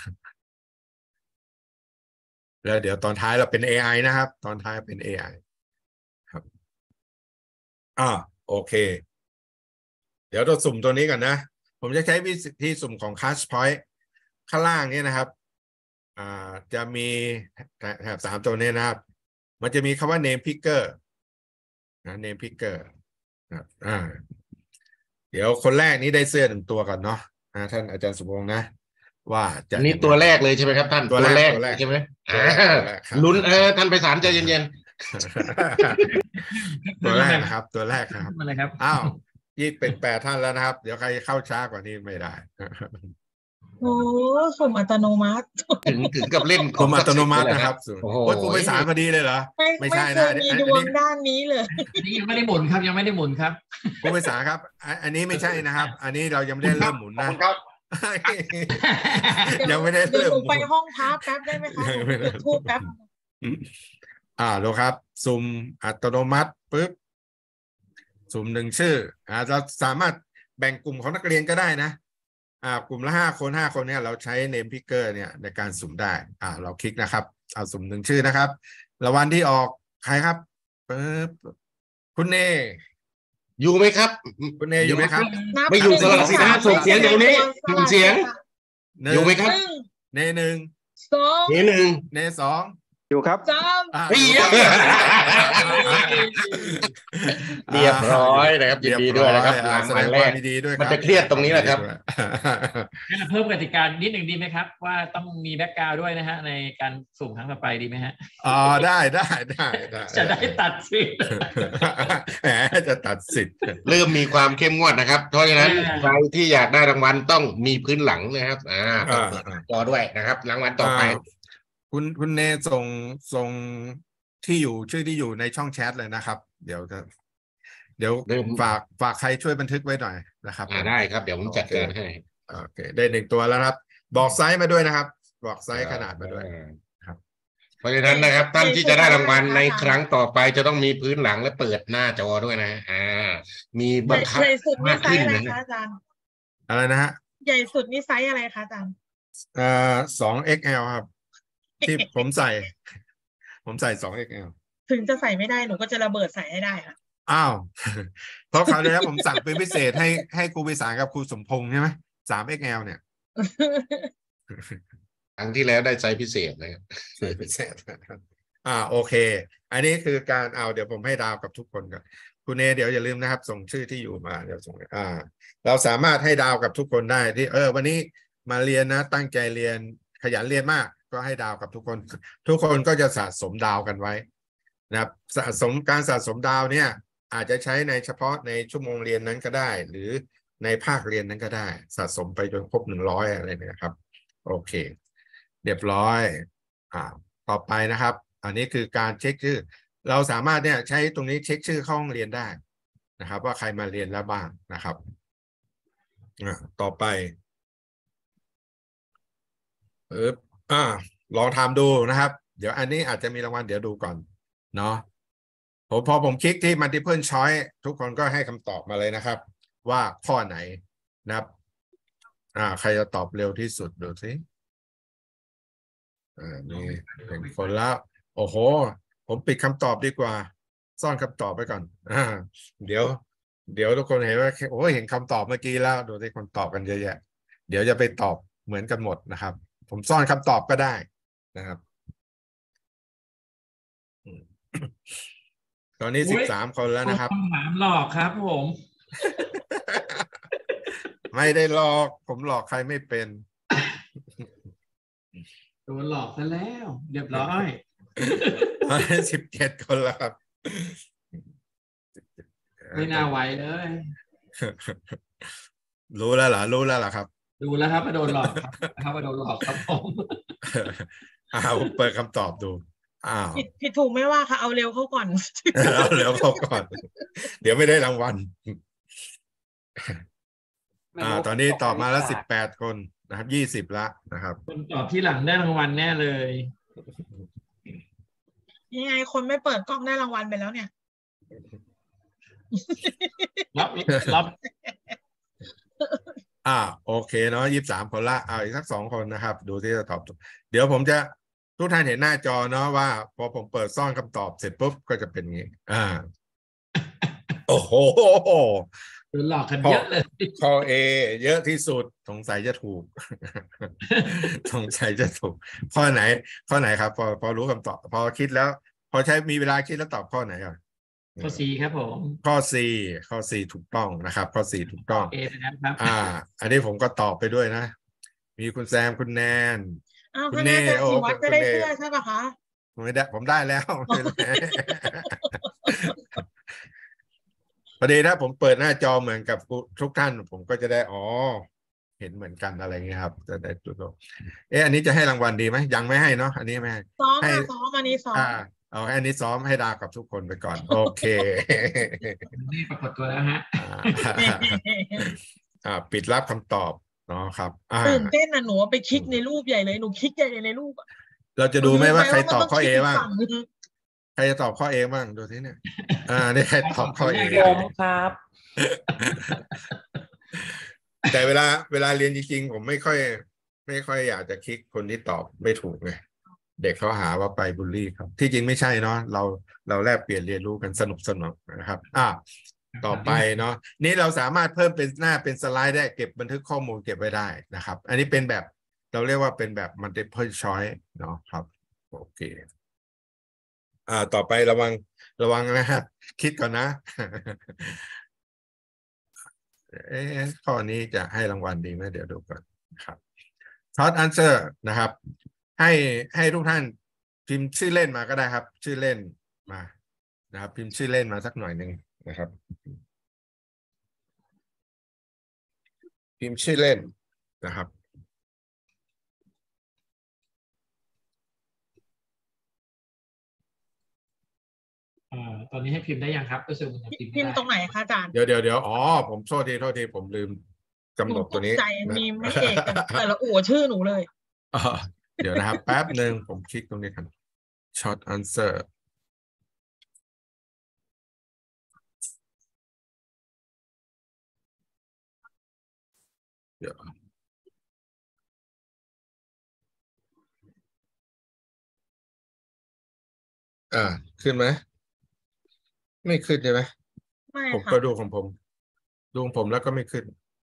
แล้วเดี๋ยวตอนท้ายเราเป็น เอ ไอ นะครับตอนท้ายเป็น เอ ไอ ครับอ่าโอเคเดี๋ยวเราสุ่มตัวนี้ก่อนนะผมจะใช้วิธีสุ่มของ Cash Point ข้างล่างนี้นะครับอ่าจะมีแถบสามตัวนี้นะครับมันจะมีคำว่า Name Picker นะ Name Picker นะอ่าเดี๋ยวคนแรกนี้ได้เสื้อหนึ่งตัวก่อนเนาะนะท่านอาจารย์สมพงษ์นะว่าจะนี่ตัวแรกเลยใช่ไหมครับท่านตัวแรกใช่ไหมลุ้นเออท่านไพศาลใจเย็นๆตัวแรกนะครับตัวแรกครับอะไรครับอ้าวยี่เป็นแปดท่านแล้วนะครับเดี๋ยวใครเข้าช้ากว่านี้ไม่ได้โอ้สมอัตโนมัติถึงถึงกับเล่นสมอัตโนมัตินะครับโอ้โหครูไพศาลพอดีเลยเหรอไม่ใช่นะมีดวงด้านนี้เลยอันนี้ยังไม่ได้หมุนครับยังไม่ได้หมุนครับครูไพศาลครับอันนี้ไม่ใช่นะครับอันนี้เรายังไม่ได้เริ่มหมุนนะยังไม่ได้เริ่มไปห้องพักแป๊บได้ไหมคะทูบแป๊บอ่าดูครับซุ่มอัตโนมัติปึ๊บสุ่มหนึ่งชื่ออาจจะสามารถแบ่งกลุ่มของนักเรียนก็ได้นะอ่ากลุ่มละห้าคนห้าคนเนี่ยเราใช้ Name Picker เนี่ยในการสุ่มได้อ่าเราคลิกนะครับเอาสุ่มหนึ่งชื่อนะครับรางวัลที่ออกใครครับปึ๊บคุณเนอยู่ไหมครับคุณเนอยู่ไหมครับไม่อยู่สลับสินะส่งเสียงเดี๋ยวนี้ส่งเสียงอยู่ไหมครับเนหนึ่งสองเนหนึ่งเนสองอยู่ครับสามเฮ้ยเรียบร้อยนะครับยินดีด้วยนะครับหลังแสดวันงแรความกยินดีด้วยมันจะเครียดตรงนี้แหละครับงั้นเราเพิ่มกติกานิดหนึ่งดีไหมครับว่าต้องมีแบ็กกราวด์ด้วยนะฮะในการสุ่มครั้งต่อไปดีไหมฮะอ๋อได้ได้ได้ได้จะได้ตัดสินแหมจะตัดสิทธิ์เริ่มมีความเข้มงวดนะครับเพราะฉะนั้นอ่าใครที่อยากได้รางวัลต้องมีพื้นหลังนะครับอ่าต้องเปิดอ่าจอด้วยนะครับรางวัลต่อไปาคุณคุณเนส่งส่งที่อยู่ชื่อที่อยู่ในช่องแชทเลยนะครับ เดี๋ยวจะเดี๋ยวเริ่มฝากฝากใครช่วยบันทึกไว้หน่อยนะครับอ่าได้ครับเดี๋ยวผมจัดการให้โอเคได้หนึ่งตัวแล้วครับ บอกไซส์มาด้วยนะครับ บอกไซส์ขนาดมาด้วย ครับเพราะฉะนั้นนะครับท่านที่จะได้รางวัลในครั้งต่อไปจะต้องมีพื้นหลังและเปิดหน้าจอด้วยนะอ่ามีบังคับใหญ่สุดนี่มากไซขึ้นส์อะไรนะคะอาจารย์อะไรนะฮะใหญ่สุดนี่ไซส์อะไรคะอาจารย์เอ่อสอง เอ็กซ์ แอล ครับ ที่ผมใส่ ผมใส่สอง เอ็กซ์ แอลถึงจะใส่ไม่ได้หนูก็จะระเบิดใส่ให้ได้ค่ะอ้าว เพราะคราวนี้ผมสั่งเป็นพิเศษให้ให้ครูวิสารกับครูสมพงษ์ใช่ไหมสาม เอ็กซ์ แอล เนี่ยครั้งที่แล้วได้ไซส์พิเศษนะครับใส่พิเศษอ่าโอเค อันนี้คือการเอาเดี๋ยวผมให้ดาวกับทุกคนก่อนคุณเอเดี๋ยวอย่าลืมนะครับ ส่งชื่อที่อยู่มาเดี๋ยวส่งอ่า เราสามารถให้ดาวกับทุกคนได้ที่เออวันนี้มาเรียนนะตั้งใจเรียนขยันเรียนมากก็ให้ดาวกับทุกคน ทุกคนก็จะสะสมดาวกันไว้นะครับสะสมการสะสมดาวเนี่ยอาจจะใช้ในเฉพาะในชั่วโมงเรียนนั้นก็ได้ หรือในภาคเรียนนั้นก็ได้ สะสมไปจนครบหนึ่งร้อยอะไรเนี่ยครับโอเคเรียบร้อยอ่าต่อไปนะครับ อันนี้คือการเช็คชื่อเราสามารถเนี่ยใช้ตรงนี้เช็คชื่อเข้าห้องเรียนได้นะครับว่าใครมาเรียนแล้วบ้างนะครับอ่าต่อไปเอออ่าลองทำดูนะครับเดี๋ยวอันนี้อาจจะมีรางวัลเดี๋ยวดูก่อนเนาะผมพอผมคลิกที่ multiple choice ทุกคนก็ให้คำตอบมาเลยนะครับ ว่าข้อไหนนะครับอ่าใครจะตอบเร็วที่สุดดูสิอ่านี่หนึ่งคนแล้วโอ้โหผมปิดคำตอบดีกว่าซ่อนคำตอบไปก่อนอ่าเดี๋ยวเดี๋ยวทุกคนเห็นว่าโอ้ยเห็นคำตอบเมื่อกี้แล้วดูที่คนตอบกันเยอะแยะเดี๋ยวจะไปตอบเหมือนกันหมดนะครับผมซ่อนคำตอบก็ได้นะครับตอนนี้สิบสามคนแล้วนะครับคำถามหลอกครับผมไม่ได้หลอกผมหลอกใครไม่เป็นโดนหลอกซะแล้วเรียบร้อยตอนนี้สิบเจ็ดคนแล้วครับไม่น่าไหวเลยรู้แล้วเหรอรู้แล้วเหรอครับดูแล้วครับว่าโดนหลอกครับครับว่าโดนหลอกครับผมอ้าวเปิดคำตอบดูอ้าวผิดผิดถูกไม่ว่าค่ะเอาเร็วเข้าก่อนเอาเดี๋ยวเขาก่อน เดี๋ยวไม่ได้รางวัลอ่า ตอนนี้ตอบมาแล้วสิบแปดคนนะครับยี่สิบละนะครับคนตอบที่หลังได้รางวัลแน่เลยยังไงคนไม่เปิดกล้องได้รางวัลไปแล้วเนี่ยรับรับอ่าโอเคเนาะยี่สิบสามคนละเอาอีกสักสองคนนะครับ ดูที่จะตอบถูกเดี๋ยวผมจะทุกท่านเห็นหน้าจอเนาะว่าพอผมเปิดซ่อนคำตอบเสร็จปุ๊บก็จะเป็นอย่างนี้อ่า โอ้โหโดนหลอกกันเยอะเลยข้อ A เยอะที่สุดสงสัยจะถูก สงสัยจะถูก ข้อไหน ข้อไหนครับ พอพอรู้คำตอบพอคิดแล้ว พอใช้มีเวลาคิดแล้วตอบข้อไหนอ่ะข้อสี่ครับผมข้อ C ข้อ C ถูกต้องนะครับ ข้อ C ถูกต้องเอไปแล้วครับอ่า อันนี้ผมก็ตอบไปด้วยนะ มีคุณแซมคุณแนนอ้าวคุคณณะเน่อาจารย์โอ้ศิวัตรคุก็ณได้เน่เสื้อใช่ปะคะไม่ได้ผมได้แล้ว พอดีถ้าผมเปิดหน้าจอเหมือนกับทุกท่านผมก็จะได้อ๋อเห็นเหมือนกันอะไรเงี้ยครับจะได้จุดเอ๊ะอันนี้จะให้รางวัลดีไหมยังไม่ให้เนาะอันนี้ไม่ให้ซ้อมให้ค่ะซ้อมอันนี้ซ้อมอ่าเอาให้อันนี้ซ้อมให้ดาวกับทุกคนไปก่อน โอเคนี่ปรากฏตัวแล้วฮะอ่าอ่าปิดรับคำตอบเนาะครับอ่าตื่นเต้นนะหนูไปคลิกในรูปใหญ่เลยหนูคลิกใหญ่เลยในรูปอะเราจะดูไหมว่าใครตอบข้อ A มันต้งบ้างคลิกกฝั่นึงใครจะตอบข้อ A บ้างดูที่เนี่ยอ่านี่ใครตอบข้อ A ผมครับแต่เวลาเวลาเรียนจริงๆผมไม่ค่อย ไม่ค่อยอยากจะคลิกคนที่ตอบไม่ถูกไงเด็กเขาหาว่าไปบูลลี่ครับที่จริงไม่ใช่เนาะเราเราแลกเปลี่ยนเรียนรู้กันสนุกสนุกนะครับอ่าต่อไปเนาะนี่เราสามารถเพิ่มเป็นหน้าเป็นสไลด์ได้เก็บบันทึกข้อมูลเก็บไว้ได้นะครับอันนี้เป็นแบบเราเรียกว่าเป็นแบบ multiple choice เนาะครับโอเคอ่าต่อไประวังระวังนะฮะคิดก่อนนะ เอ๊ะข้อนี้จะให้รางวัลดีไหมเดี๋ยวดูก่อนครับ short answer นะครับ ให้ให้ทุกท่านพิมพ์ชื่อเล่นมาก็ได้ครับ ชื่อเล่นมานะครับพิมพ์ชื่อเล่นมาสักหน่อยหนึ่งนะครับ พิมพ์ชื่อเล่นนะครับอ่าตอนนี้ให้พิมพ์ได้ยังครับก็คือมันยังพิมพ์พิไม่มพ์ได้ตรงไหนคะอาจารย์เดี๋ยวเดี๋ยวเดี๋ยวอ๋อผมโทษทีโทษทีผมลืมกำหนดตัวนี้ใจนะมีไม่เอกกันแต่ละอู่ชื่อหนูเลยอ่าเดี๋ยวนะครับ แป๊บหนึ่งผมคลิกตรงนี้กัน short answer เดี๋ยวอ่าขึ้นไหมไม่ขึ้นใช่ไหมไม่ผมค่ะก็ดูของผมดูของผมแล้วก็ไม่ขึ้น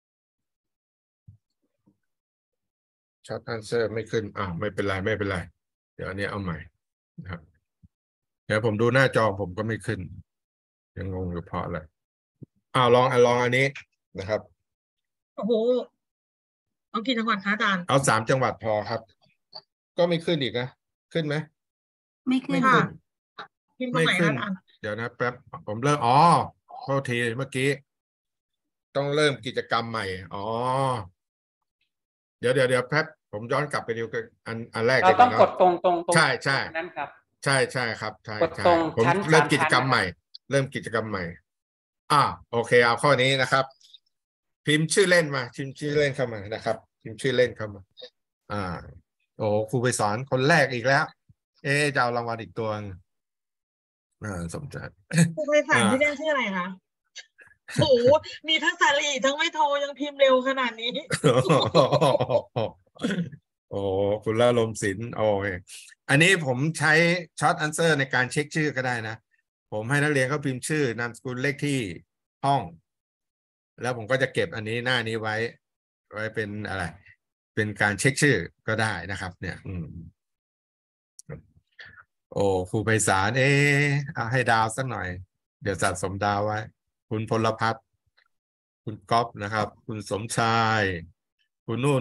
short answer ไม่ขึ้นอ้าวไม่เป็นไรไม่เป็นไรเดี๋ยวอันนี้เอาใหม่นะครับเดี๋ยวผมดูหน้าจอผมก็ไม่ขึ้นยังงงอยู่เพราะอะไรอ้าวลองอ่ะลองอันนี้นะครับโอ้โหเอากี่จังหวัดคะอาจารย์เอาสามจังหวัดพอครับ ก็ไม่ขึ้นอีกนะขึ้นไหมไม่ขึ้ไม่นขึ้ค่ะนพิมพ์ตรงไม่ไหนขึ้คะนอาจารย์เดี๋ยวนะแป๊บผมเริ่มอ๋อโทษทีเมื่อกี้ ต้องเริ่มกิจกรรมใหม่อ๋อเดี๋ยวเดี๋ยวเดี๋ยวแป๊บผมย้อนกลับไปดูกันอันอันแรกเราดีกต้อว่าง เนกอะดตรงตรงตรงใช่ใช่ตรงนั้นครับใช่ใช่ครับใช่กดใช่ตรงผมชั้นเริ่มสามกิจกรรมชั้นใหม่ เริ่มกิจกรรมใหม่อ่าโอเคเอาข้อนี้นะครับ พิมพ์ชื่อเล่นมาพิมพ์ชื่อเล่นเข้ามานะครับ พิมพ์ชื่อเล่นเข้ามาอ่าโอ้ครูไปสอนคนแรกอีกแล้ว เอ๊ะจะเอารางวัลอีกตัวอ่าสมใจครูไพศาลที่เล่นชื่ออะไรคะโอ้โหมีทั้งสาลีทั้งไม่โทรยังพิมพ์เร็วขนาดนี้โอ้คุณละลมศิลป์โอเคอันนี้ผมใช้ช็อตอันเซอร์ในการเช็คชื่อก็ได้นะ ผมให้นักเรียนเขาพิมพ์ชื่อนามสกุลเลขที่ห้อง แล้วผมก็จะเก็บอันนี้หน้านี้ไว้ ไว้เป็นอะไร เป็นการเช็คชื่อก็ได้นะครับ เนี่ย อืม โอ้ครูไพศาลเอ๊ะเอาให้ดาวสักหน่อย เดี๋ยวสะสมดาวไว้ คุณพลพัฒน์คุณก๊อฟนะครับ คุณสมชาย คุณนุ่น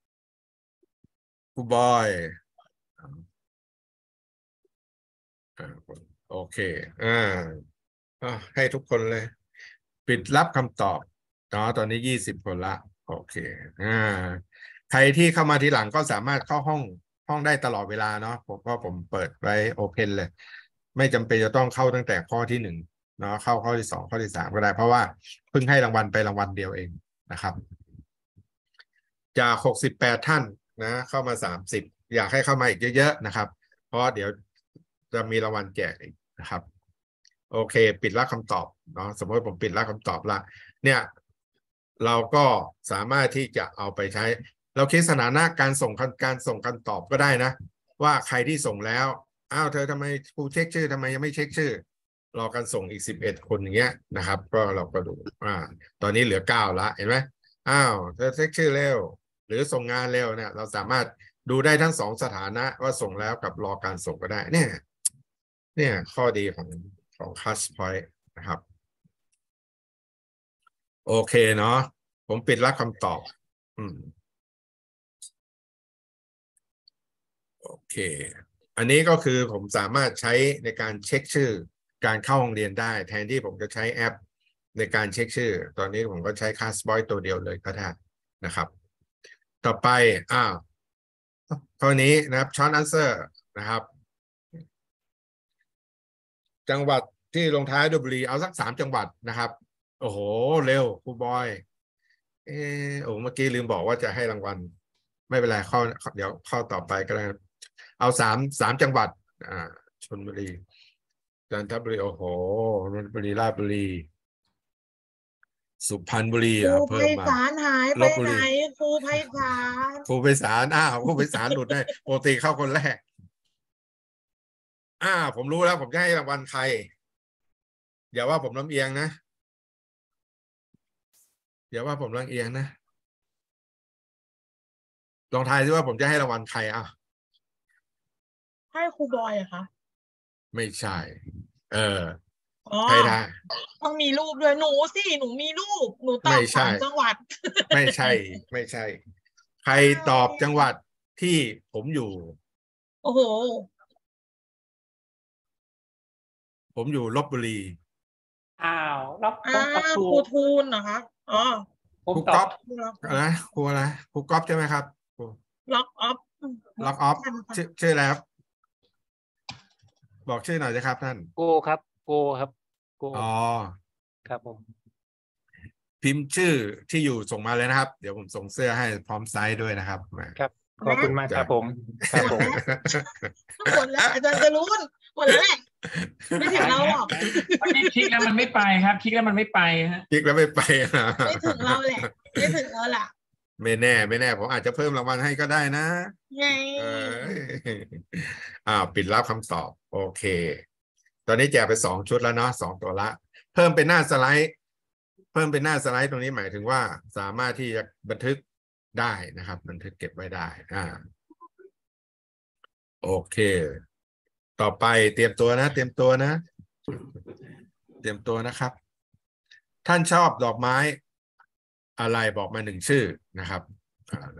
คุณบอยอ่าโอเคอ่าอ่าให้ทุกคนเลย ปิดรับคำตอบเนาะตอนนี้ยี่สิบคนละโอเคอ่าใครที่เข้ามาทีหลังก็สามารถเข้าห้องห้องได้ตลอดเวลาเนาะผมก็ผมเปิดไว้โอเพนเลย ไม่จำเป็นจะต้องเข้าตั้งแต่ข้อที่หนึ่งเนาะเข้าข้อที่สองข้อที่สามก็ได้เพราะว่าเพิ่งให้รางวัลไปรางวัลเดียวเองนะครับ จากหกสิบแปดท่านนะเข้ามาสามสิบอยากให้เข้ามาอีกเยอะๆนะครับ เพราะเดี๋ยวจะมีรางวัลแจกอีกนะครับ โอเคปิดรับคำตอบเนาะสมมติผมปิดรับคำตอบละเนี่ยเราก็สามารถที่จะเอาไปใช้ เราคิดสถานะการส่งการส่งคำตอบก็ได้นะ ว่าใครที่ส่งแล้วอ้าวเธอทำไมครูเช็คชื่อทำไมยังไม่เช็คชื่อรอการส่งอีกสิบเอ็ดคนอย่างเงี้ยนะครับ ก็เราก็ดูอ่าตอนนี้เหลือเก้าละเห็นไหมอ้าวเธอเช็คชื่อเร็วหรือส่งงานเร็วเนี่ยเราสามารถดูได้ทั้งสองสถานะว่าส่งแล้วกับรอการส่งก็ได้เนี่ยเนี่ยข้อดีของของ Class Point นะครับโอเคเนาะผมปิดรับคำตอบอืมโอเคอันนี้ก็คือผมสามารถใช้ในการเช็คชื่อการเข้าโรงเรียนได้แทนที่ผมจะใช้แอปในการเช็คชื่อตอนนี้ผมก็ใช้ Class Point ตัวเดียวเลยก็ได้นะครับต่อไปอ้าวข้อนี้นะครับ Short Answer นะครับจังหวัดที่ลงท้ายด้วยบุรีเอาสักสามจังหวัดนะครับโอ้โหเร็วครูบอยเออโอ้เมื่อกี้ลืมบอกว่าจะให้รางวัลไม่เป็นไรข้อเดี๋ยวข้อต่อไปก็ได้เอาสามสามจังหวัดอ่าชลบุรีจันทบุรีโอ้โหนนทบุรีราชบุรีสุพรรณบุรีครูอ่ะไพเพิ่มมาศาลหายไปลพบุไหนรีครูไพศาลครูไพศาลอ้าวครูไพศาลหลุดได้ปกติเข้าคนแรกอ่าผมรู้แล้วผมจะให้รางวัลใครอย่าว่าผมลำเอียงนะอย่าว่าผมลำเอียงนะลองทายซิว่าผมจะให้รางวัลใครอ่ะให้ครูบอยอะคะไม่ใช่เอออ๋อใครทายต้องมีรูปด้วยหนูสิหนูมีรูปหนูตอไม่บใช่สามจังหวัดไม่ใช่ ไม่ใช่ ใครตอบจังหวัดที่ผมอยู่โอ้โหผมอยู่ลพบุรีอ้าวรับผอ่ามตอบถูครูกทูลเหรอคะอ๋อผมครูตก๊ออบ ฟอะไรครูอะไรครูก๊อฟใช่ไหมครับครูล็อกออฟล็อกออฟชื่อชื่ออะไรครับ บอกชื่อหน่อยสิครับท่านโกครับโกครับโกอ๋อครับผมพิมพ์ชื่อที่อยู่ส่งมาเลยนะครับ เดี๋ยวผมส่งเสื้อให้พร้อมไซส์ด้วยนะครับครับขอบคุณมากครับผมครับผมหมดแล้วอาจารย์จะรู้หมดแล้วแหละไม่ถึงเราหรอกวันนี้คลิกแล้วมันไม่ไปครับคลิกแล้วมันไม่ไปฮะคลิกแล้วไม่ไปไม่ถึงเราแหละไม่ถึงเราล่ะไม่แน่ไม่แน่ผมอาจจะเพิ่มรางวัลให้ก็ได้นะไงเอออ้าวปิดรับคำตอบ โอเค ตอนนี้แจกไปสองชุดแล้วเนาะสองตัวละ เพิ่มเป็นหน้าสไลด์ เพิ่มเป็นหน้าสไลด์ตรงนี้หมายถึงว่าสามารถที่จะบันทึกได้นะครับ บันทึกเก็บไว้ได้อ่าโอเค ต่อไปเตรียมตัวนะ เตรียมตัวนะ เตรียมตัวนะครับ ท่านชอบดอกไม้อะไรบอกมาหนึ่งชื่อนะครับอ่า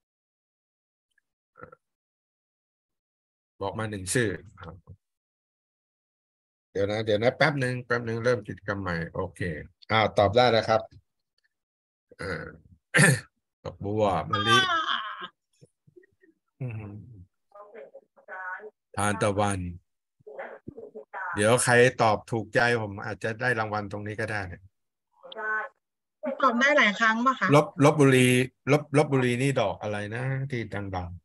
บอกมาหนึ่งชื่อ เดี๋ยวนะเดี๋ยวนะแป๊บหนึ่งแป๊บหนึ่งเริ่มกิจกรรมใหม่โอเคอ้าวตอบได้นะครับอ่า ดอกบัวมะลิทานตะวัน เดี๋ยวใครตอบถูกใจผมอาจจะได้รางวัลตรงนี้ก็ได้ตอบได้หลายครั้งป่ะคะลบลบบุรีลบลบบุรีนี่ดอกอะไรนะที่ดังๆ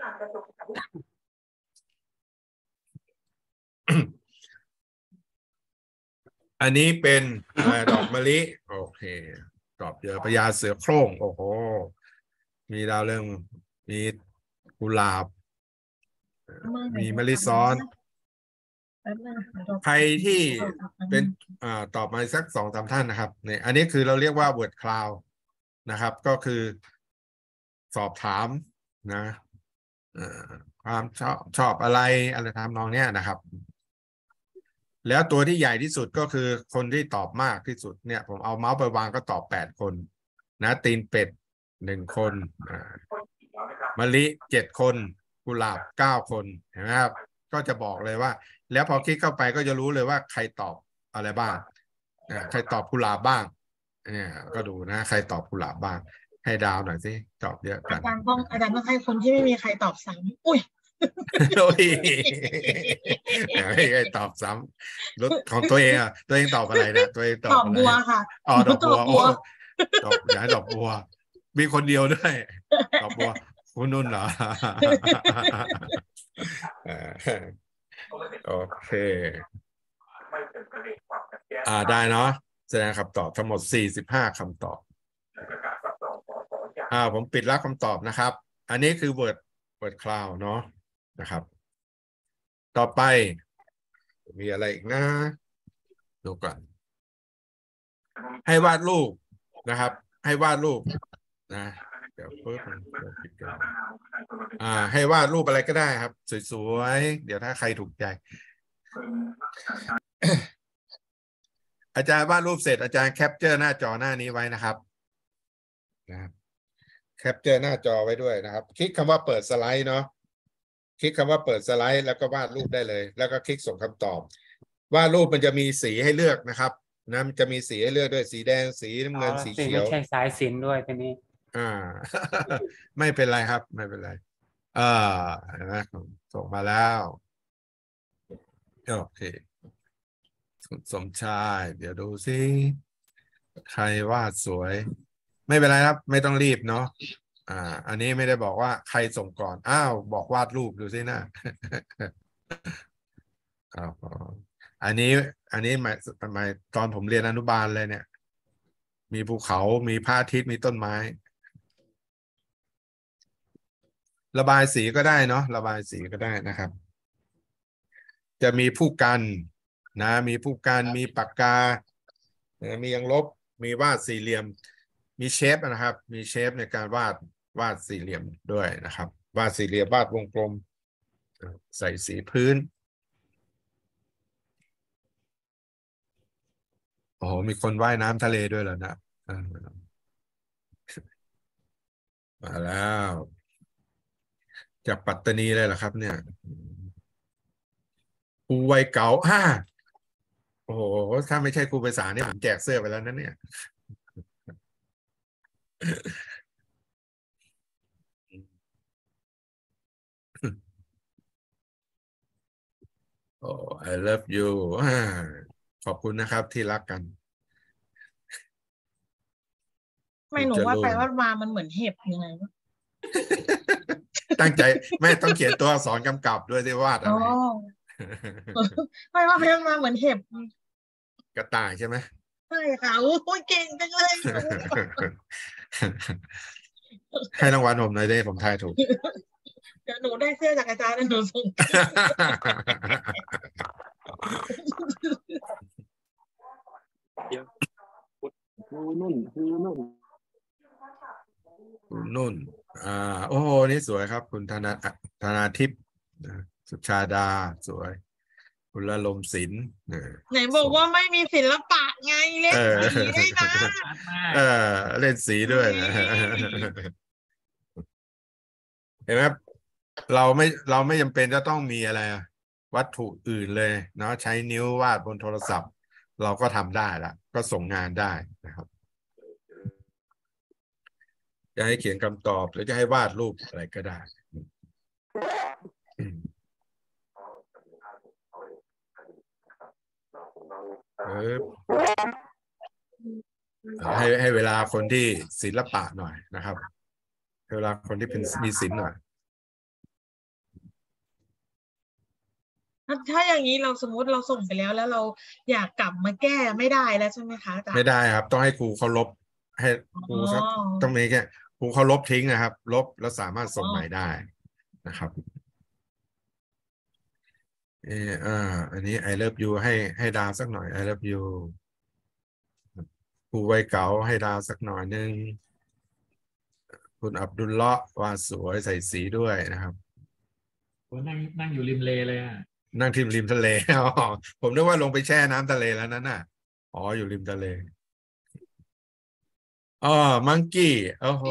อันนี้เป็นดอกมะลิโอเคตอบเยอะพญาเสือโคร่งโอ้โหมีดาวเรื่องมีกุหลาบ มีมะลิซ้อน ใครที่เป็นอ่าตอบมาสักสองสามท่านนะครับเนี่ยอันนี้คือเราเรียกว่า word cloud นะครับก็คือสอบถามนะความชอบชอบอะไรอะไรทำนองเนี้ยนะครับแล้วตัวที่ใหญ่ที่สุดก็คือคนที่ตอบมากที่สุดเนี่ยผมเอาเมาส์ไปวางก็ตอบแปดคนนะตีนเป็ดหนึ่งคนมะลิเจ็ดคนกุหลาบเก้าคนเห็นไหมครับก็จะบอกเลยว่าแล้วพอคลิกเข้าไปก็จะรู้เลยว่าใครตอบอะไรบ้างใครตอบกุหลาบบ้างเนี่ยก็ดูนะใครตอบกุหลาบบ้างให้ดาวหน่อยสิตอบเยอะกันอาจารย์ต้องอาจารย์ต้องให้คนที่ไม่มีใครตอบซ้ำอุ้ยโอ้ยไม่ใครตอบซ้ำรถของตัวเองอ่ะตัวเองตอบอะไรนะตัวเองตอบตอบบัวค่ะอ๋อดอกบัวโอ้ดอกย้ายดอกบัวมีคนเดียวด้วยดอกบัวคุณนุ่นเหรอโอเคอ่าได้เนาะแสดงคำตอบทั้งหมดสี่สิบห้าคำตอบอ่าผมปิดรับคำตอบนะครับอันนี้คือ word word cloud เนาะนะครับต่อไปมีอะไรอีกนะดูก่อนให้วาดรูปนะครับให้วาดรูปนะเดี๋ยวเพิ่มอ่าให้วาดรูปอะไรก็ได้ครับสวยๆเดี๋ยวถ้าใครถูกใจ อาจารย์วาดรูปเสร็จอาจารย์แคปเจอร์หน้าจอหน้านี้ไว้นะครับนะครับแคปเจอร์หน้าจอไว้ด้วยนะครับคลิกคำว่าเปิดสไลด์เนาะคลิกคำว่าเปิดสไลด์แล้วก็วาดรูปได้เลยแล้วก็คลิกส่งคำตอบวาดรูปมันจะมีสีให้เลือกนะครับนะมันจะมีสีให้เลือกด้วยสีแดงสีน้ำเงินสีเขียวไม่ใช่สายสิญจน์ด้วยทีนี้อ่า ไม่เป็นไรครับไม่เป็นไรอ่าเห็นไหมส่งมาแล้วโอเคสมชายเดี๋ยวดูสิใครวาดสวยไม่เป็นไรครับไม่ต้องรีบเนาะอ่าอันนี้ไม่ได้บอกว่าใครส่งก่อนอ้าวบอกวาดรูปดูสินะ อ้าวอันนี้อันนี้หมายหมายตอนผมเรียนอนุบาลเลยเนี่ยมีภูเขามีพระอาทิตย์มีต้นไม้ระบายสีก็ได้เนาะระบายสีก็ได้นะครับจะมีผู้กันนะมีผู้กันมีปากกามียังลบมีวาดสี่เหลี่ยมมีเชฟนะครับมีเชฟในการวาดวาดสี่เหลี่ยมด้วยนะครับวาดสี่เหลี่ยมวาดวงกลมใส่สีพื้นโอ้โหมีคนว่ายน้ำทะเลด้วยเหรอนะมาแล้วจากปัตตานีเลยเหรอครับเนี่ยครูวัยเก่าอ่าโอ้โหถ้าไม่ใช่ครูภาษาเนี่ยผมแจกเสื้อไปแล้วนั่นเนี่ยโอ้ I love you อ่าขอบคุณนะครับที่รักกันไม่หนูว่าไปว่ามามันเหมือนเห็บยังไงวะตั้งใจไม่ต้องเขียนตัวอักษรกำกับด้วยที่วาดอะไรไม่ว่าไปมาเหมือนเห็บกระต่ายใช่ไหมใช่ค่ะโอ้ยเก่งจังเลยให้รางวัลผมหน่อยได้ผมทายถูกเดี๋ยวหนูได้เสื้อจากอาจารย์หนูส่งคูนุ่นคูนุ่นคุณนุ่นอ่าโอ้โหนี่สวยครับคุณธนาธนาทิพย์สุชาดาสวยคุณละลมศิลป์ไหนบอกว่าไม่มีศิลปะไงเล่นสีได้นะเออเล่นสีด้วยนะเห็นไหมเราไม่เราไม่จำเป็นจะต้องมีอะไรวัตถุอื่นเลยเนาะใช้นิ้ววาดบนโทรศัพท์เราก็ทำได้ละก็ส่งงานได้นะครับจะให้เขียนคำตอบหรือจะให้วาดรูปอะไรก็ได้ให้ให้เวลาคนที่ศิลปะหน่อยนะครับเวลาคนที่เป็นมีศิลป์หน่อยถ้าอย่างนี้เราสมมติเราส่งไปแล้วแล้วเราอยากกลับมาแก้ไม่ได้แล้วใช่ไหมคะอาจารย์ไม่ได้ครับต้องให้ครูเขาลบให้ครูครับต้องมีแค่ครูเขาลบทิ้งนะครับลบแล้วสามารถส่งใหม่ได้นะครับเอออ่าอันนี้ I love you ให้ให้ดาวสักหน่อย I love you ครูวัยเก๋าให้ดาวสักหน่อยนึงคุณอับดุลเลาะว่าสวยใส่สีด้วยนะครับนั่งนั่งอยู่ริมเลเลยอ่ะนั่งที่ริมทะเลอ๋อผมนึกว่าลงไปแช่น้ำทะเลแล้วนั่นน่ะอ๋ออยู่ริมทะเลอ๋อมังกี้โอ้โห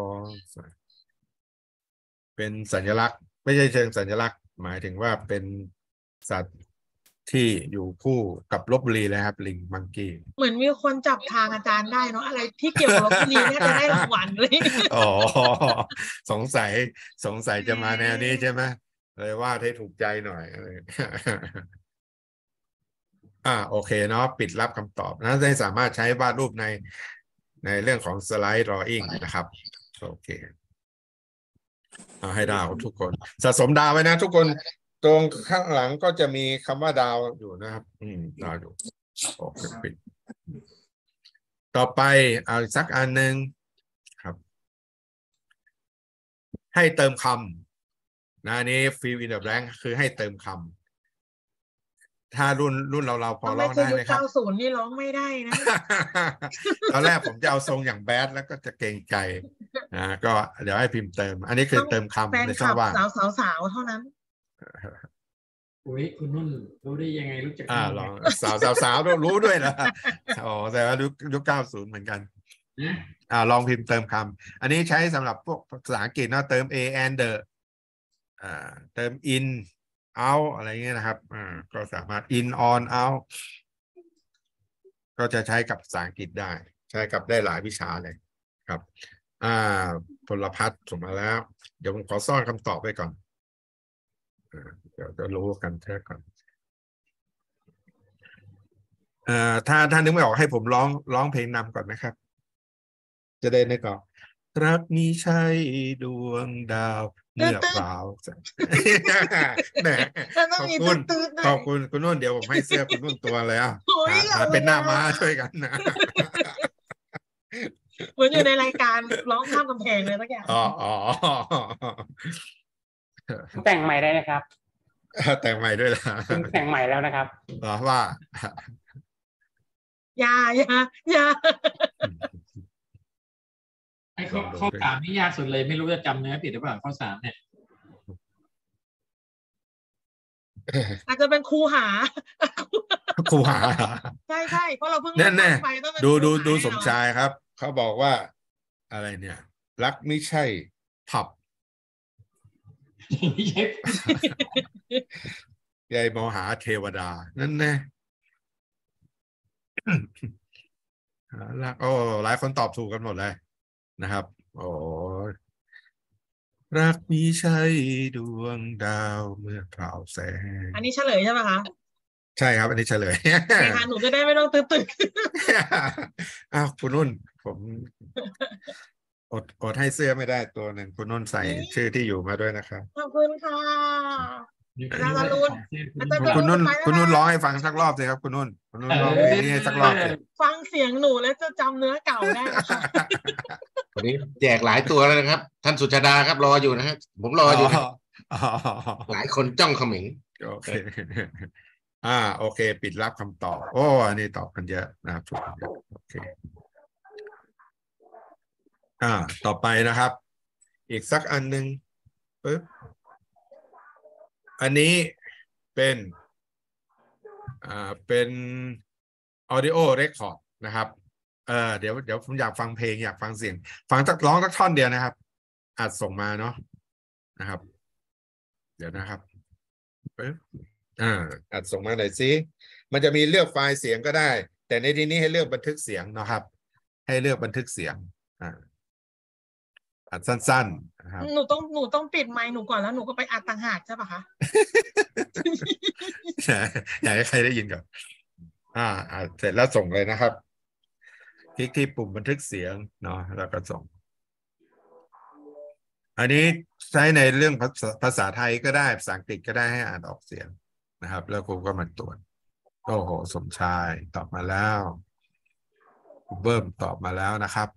เป็นสัญลักษณ์ไม่ใช่เชิงสัญลักษณ์หมายถึงว่าเป็นสัตว์ที่อยู่คู่กับลพบุรีเลยครับลิงมังกี้เหมือนมีคนจับทางอาจารย์ได้เนาะอะไรที่เกี่ยวกับลพบุรีน่าจะได้รางวัลเลยอ๋อสงสัยสงสัยจะมาแนวนี้ใช่ไหมเลยวาดให้ถูกใจหน่อยอ่าโอเคเนาะปิดรับคำตอบนะได้สามารถใช้วาดรูปในในเรื่องของสไลด์ drawing นะครับโอเคเอาให้ดาวทุกคนสะสมดาวไว้นะทุกคนตรงข้างหลังก็จะมีคำว่าดาวอยู่นะครับอืมดาวอยู่โอเคปิดต่อไปเอาสักอันหนึ่งครับให้เติมคำนะนี้ fill in the blank คือให้เติมคำถ้ารุ่นรุ่นเราเราพอร้องได้ไหมครับเก้าสิบนี่ร้องไม่ได้นะตอนแรกผมจะเอาทรงอย่างแบดแล้วก็จะเกรงใจนะก็เดี๋ยวให้พิมพ์เติมอันนี้คือเติมคำในช่องว่างสาวสาวสาวเท่านั้นอุ้ยคุณนุ่นรู้ได้ยังไงรู้จักอ่าลองสาวสาวสาวรู้ด้วยนะอ๋อแต่ว่ายุคเก้าสิบเหมือนกันอ่าลองพิมพ์เติมคำอันนี้ใช้สำหรับพวกภาษาอังกฤษนะเติม a and the อ่าเติม in out อะไรเงี้ยนะครับอ่าก็สามารถ in on out ก็จะใช้กับภาษาอังกฤษได้ใช้กับได้หลายวิชาเลยครับอ่าพลพัฒน์ส่งมาแล้วเดี๋ยวผมขอซ่อนคำตอบไว้ก่อนเดี๋ยวจะรู้กันแท้ก่อนเอ่อถ้าถ้านึกไม่ออกให้ผมร้องร้องเพลงนำก่อนนะครับจะได้นึกออกรักนี้ใช่ดวงดาวเมื่อเปล่าแหมขอบคุณขอบคุณคุณนุ่นเดี๋ยวผมให้เสื้อคุณนุ่นตัวเลยอ่ะเป็นหน้าม้าช่วยกันนะเหมือนอยู่ในรายการร้องข้ามกำแพงเลยสักอย่างอ๋ออ๋อแต่งใหม่ได้นะครับแต่งใหม่ด้วยล่ะแต่งใหม่แล้วนะครับอ๋อว่าอย่าอย่าอย่าไอ้ข้อข้อสามนี่ยากสุดเลยไม่รู้จะจำเนื้อผิดหรือเปล่าข้อสามเนี่ยอาจจะเป็นครูหาครูหาใช่ใช่เพราะเราเพิ่งแน่แน่ไปต้องเป็นดูดูผู้ดูขายสมชายครับเขาบอกว่าอะไรเนี่ย รักไม่ใช่ผับไม่ใช่ยายมหาเทวดานั่นแน่ รักโอ้หลายคนตอบถูกกันหมดเลยนะครับโอ้รักมีใช่ดวงดาวเมื่อเปล่าแสงอันนี้เฉลยใช่ไหมคะใช่ครับอันนี้เฉลยโอเคค่ะหนูจะได้ไม่ต้องตื่นตื่นอ้าวคุณนุ่นผมอดอดให้เสื้อไม่ได้ตัวหนึ่งคุณนุ่นใส่ชื่อที่อยู่มาด้วยนะครับขอบคุณค่ะ อาจารย์อรุณอาจารย์คุณนุ่นไปแล้วนะคุณนุ่นร้องให้ฟังสักรอบสิครับคุณนุ่นคุณนุ่นร้องเพลงนี้ให้สักรอบสิฟังเสียงหนูแล้วจะจำเนื้อเก่าได้ค่ะวันนี้แจกหลายตัวแล้วนะครับ ท่านสุชาดาครับรออยู่นะครับผมรออยู่นะอ๋อหลายคนจ้องเขม็งโอเค อ่า โอเค ปิดรับคำตอบ โอ้ อันนี้ตอบกันเยอะนะครับถูกกันเยอะโอเค อ่า ต่อไปนะครับ อีกสักอันหนึ่งปึ๊บ อันนี้เป็น อ่า เป็น audio record นะครับ เออเดี๋ยว เดี๋ยวผมอยากฟังเพลง อยากฟังเสียง ฟังสักร้องสักท่อนเดียวนะครับ อาจส่งมาเนาะ นะครับ เดี๋ยวนะครับปึ๊บ อ่าอัดส่งมาหน่อยสิมันจะมีเลือกไฟล์เสียงก็ได้ แต่ในที่นี้ให้เลือกบันทึกเสียงนะครับ ให้เลือกบันทึกเสียงอ่าอัดสั้นๆนะครับหนูต้องหนูต้องปิดไมค์หนูก่อนแล้วหนูก็ไปอัดต่างหากใช่ปะคะอยากให้ใครได้ยินก่อนอ่าอ่าเสร็จแล้วส่งเลยนะครับคลิกที่ปุ่มบันทึกเสียงเนาะแล้วก็ส่ง อันนี้ใช้ในเรื่องภาษาภาษาไทยก็ได้ภาษาอังกฤษก็ได้ให้อ่านออกเสียงนะครับ แล้วครูก็มาตรวจโอ้โหสมชายตอบมาแล้วเบิ้มตอบมาแล้วนะครับ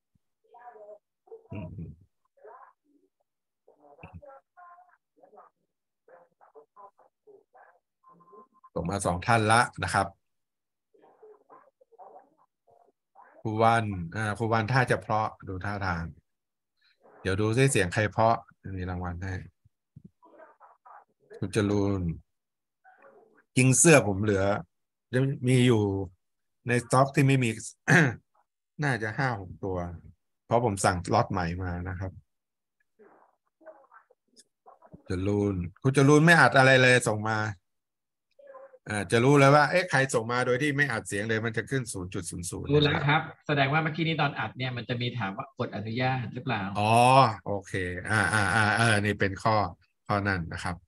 ส่งมาสองท่านละนะครับครูวันอ่าครูวันท่าจะเพราะดูท่าทางเดี๋ยวดูซิเสียงใครเพราะมีรางวัลให้คุณจรูนยิงเสื้อผมเหลือจะมีอยู่ในสต็อกที่ไม่มี น่าจะห้าหกตัว เพราะผมสั่งล็อตใหม่มานะครับจรูนคุณจรูนไม่อัดอะไรเลยส่งมาอ่าจะรู้เลยว่าเอ๊ะใครส่งมาโดยที่ไม่อัดเสียงเลยมันจะขึ้น ศูนย์จุดศูนย์ศูนย์รู้แล้วครับแสดงว่าเมื่อกี้นี้ตอนอัดเนี่ยมันจะมีถามว่ากดอนุญาตหรือเปล่าอ๋อโอเคอ่าอ่าอ่าเออนี่เป็นข้อข้อนั้นนะครับ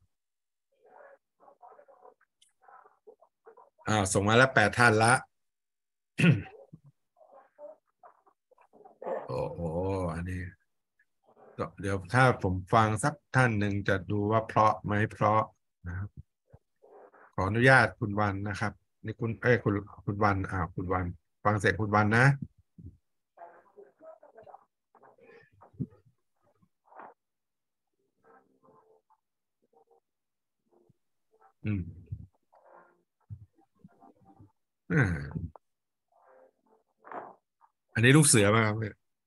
อ่าส่งมาแล้วแปดท่านละ โอ้โหอันนี้เดี๋ยวถ้าผมฟังสักท่านหนึ่งจะดูว่าเพราะไหมเพราะนะครับขออนุญาตคุณวันนะครับนี่คุณเอ้ยคุณคุณวันอ่าคุณวันฟังเสียงคุณวันนะอืมอ่าอันนี้ลูกเสือไหมครับ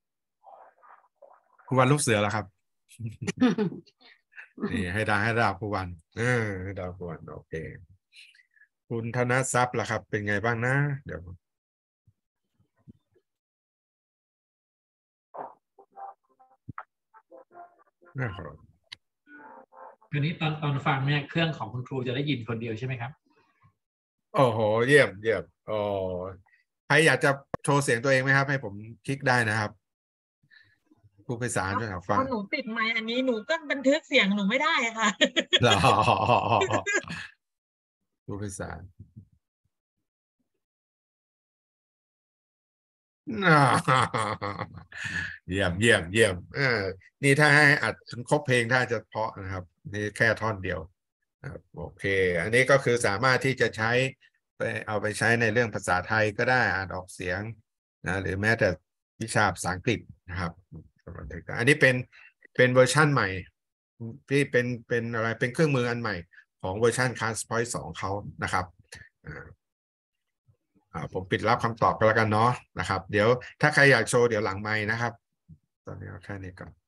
คุณวันลูกเสือแล้วครับ นี่ให้ดาวให้ดาวคุณวันเออให้ดาวคุณวันโอเคคุณธนทรัพย์ล่ะครับเป็นไงบ้างนะเดี๋ยวนะครับคืนนี้ตอนตอนฟังเนี่ยเครื่องของคุณครูจะได้ยินคนเดียวใช่ไหมครับโอ้โหเยี่ยมเยี่ยมอ๋อใครอยากจะโชว์เสียงตัวเองไหมครับให้ผมคลิกได้นะครับผู้ไพศาลด้วยครับฟังหนูปิดไมค์อันนี้หนูก็บันทึกเสียงหนูไม่ได้ค่ะหรอผู้ไพศาลเยี่ยมเยี่ยมเยี่ยมเออนี่ถ้าให้อัดจนครบเพลงถ้าจะเพราะนะครับนี่แค่ท่อนเดียวโอเคอันนี้ก็คือสามารถที่จะใช้ไปเอาไปใช้ในเรื่องภาษาไทยก็ได้อ่านออกเสียงนะหรือแม้แต่วิชาภาษาอังกฤษนะครับอันนี้เป็นเป็นเวอร์ชั่นใหม่ที่เป็นเป็นอะไรเป็นเครื่องมืออันใหม่ของเวอร์ชัน Castpoint สองเขานะครับอ่าผมปิดรับคำตอบก็แล้วกันเนาะนะครับเดี๋ยวถ้าใครอยากโชว์เดี๋ยวหลังไมค์นะครับตอนนี้เอาแค่นี้ก่อน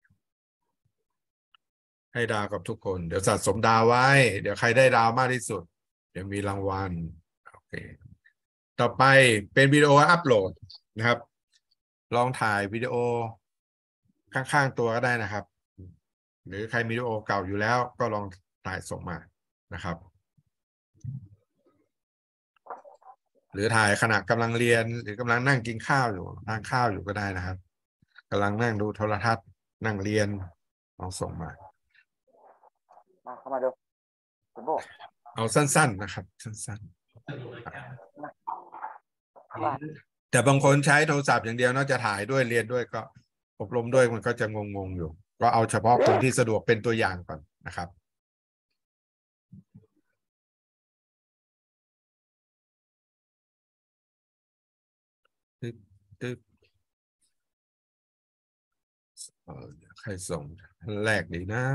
ให้ดาวกับทุกคนเดี๋ยวสะสมดาวไว้เดี๋ยวใครได้ดาวมากที่สุดเดี๋ยวมีรางวัลโอเคต่อไปเป็นวิดีโออัปโหลดนะครับ ลองถ่ายวิดีโอข้างๆตัวก็ได้นะครับ หรือใครมีวิดีโอเก่าอยู่แล้วก็ลองถ่ายส่งมานะครับ หรือถ่ายขณะกำลังเรียนหรือกำลังนั่งกินข้าวอยู่ทานข้าวอยู่ก็ได้นะครับกำลังนั่งดูโทรทัศน์นั่งเรียนลองส่งมามาเข้ามาดูคุณโบเอาสั้นๆนะครับสั้นๆแต่บางคนใช้โทรศัพท์อย่างเดียวนอกจากถ่ายด้วยเรียนด้วยก็อบรมด้วยมันก็จะงงๆอยู่ก็เอาเฉพาะคนที่สะดวกเป็นตัวอย่างก่อนนะครับตึ๊บตึ๊บใครส่งแรกดีนะ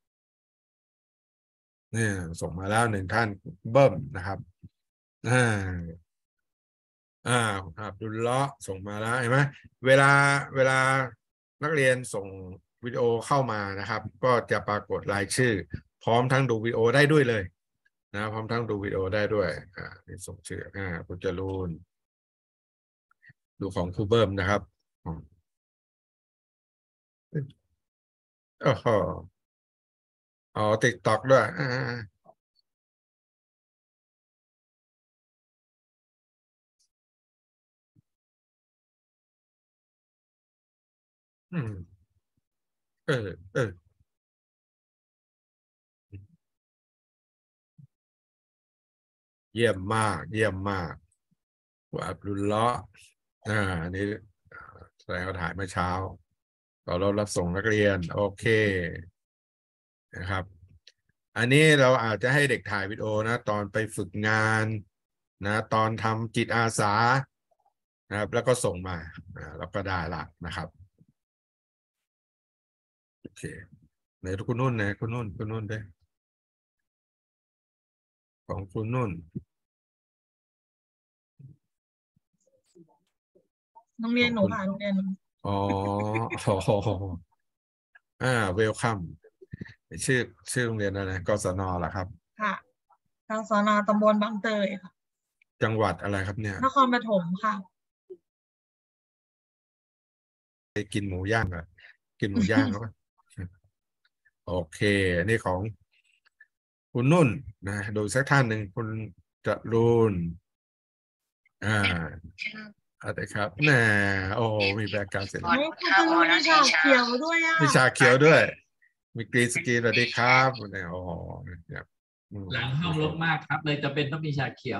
เนี่ยส่งมาแล้วหนึ่งท่านเบิ้มนะครับอ่าอ่าอับดุลเลาะห์ส่งมาแล้วเห็นไหมเวลาเวลานักเรียนส่งวิดีโอเข้ามานะครับ ก็จะปรากฏรายชื่อ พร้อมทั้งดูวิดีโอได้ด้วยเลยนะพร้อมทั้งดูวิดีโอได้ด้วยอ่านี่ส่งชื่ออ่าคุณจรูนดูของครูเบิ้มนะครับโอ้โหอ๋อติ๊กต็อกด้วยอ่าอืมเออเออเยี่ยมมากเยี่ยมมากว่าอับดุลเลาะห์อ่าอันนี้แสดงว่าถ่ายเมื่อเช้าเราเรารับส่งนักเรียนโอเคนะครับอันนี้เราอาจจะให้เด็กถ่ายวิดีโอนะตอนไปฝึกงานนะตอนทำจิตอาสานะครับแล้วก็ส่งมาแล้วก็ได้ละนะครับโอเคไหนคุณนุ่นนะคุณนุ่นคุณนุ่นด้วยของคุณนุ่นโรงเรียนหนูค่ะโรงเรียนหนูอ๋ออ่าเวลคัมชื่อชื่อโรงเรียนอะไรกศนเหรอครับค่ะกศนตำบลบางเตยค่ะจังหวัดอะไรครับเนี่ยนครปฐมค่ะไปกินหมูย่างเหรอกินหมูย่างหรือเปล่าโอเคอันนี้ของคุณนุ่นนะดูสักท่านหนึ่งคุณจรูนอ่าอะไรครับแน่โอ้มีแบ็กกราวด์เสร็จแล้วคุณจรูนมีฉากเขียวด้วยอ่ะมีฉากเขียวด้วยมีกรีนสกรีนสวัสดีครับเนี่ยโอ้โหเนี่ยหลังห้องรกมากครับเลยจะเป็นต้องมีฉากเขียว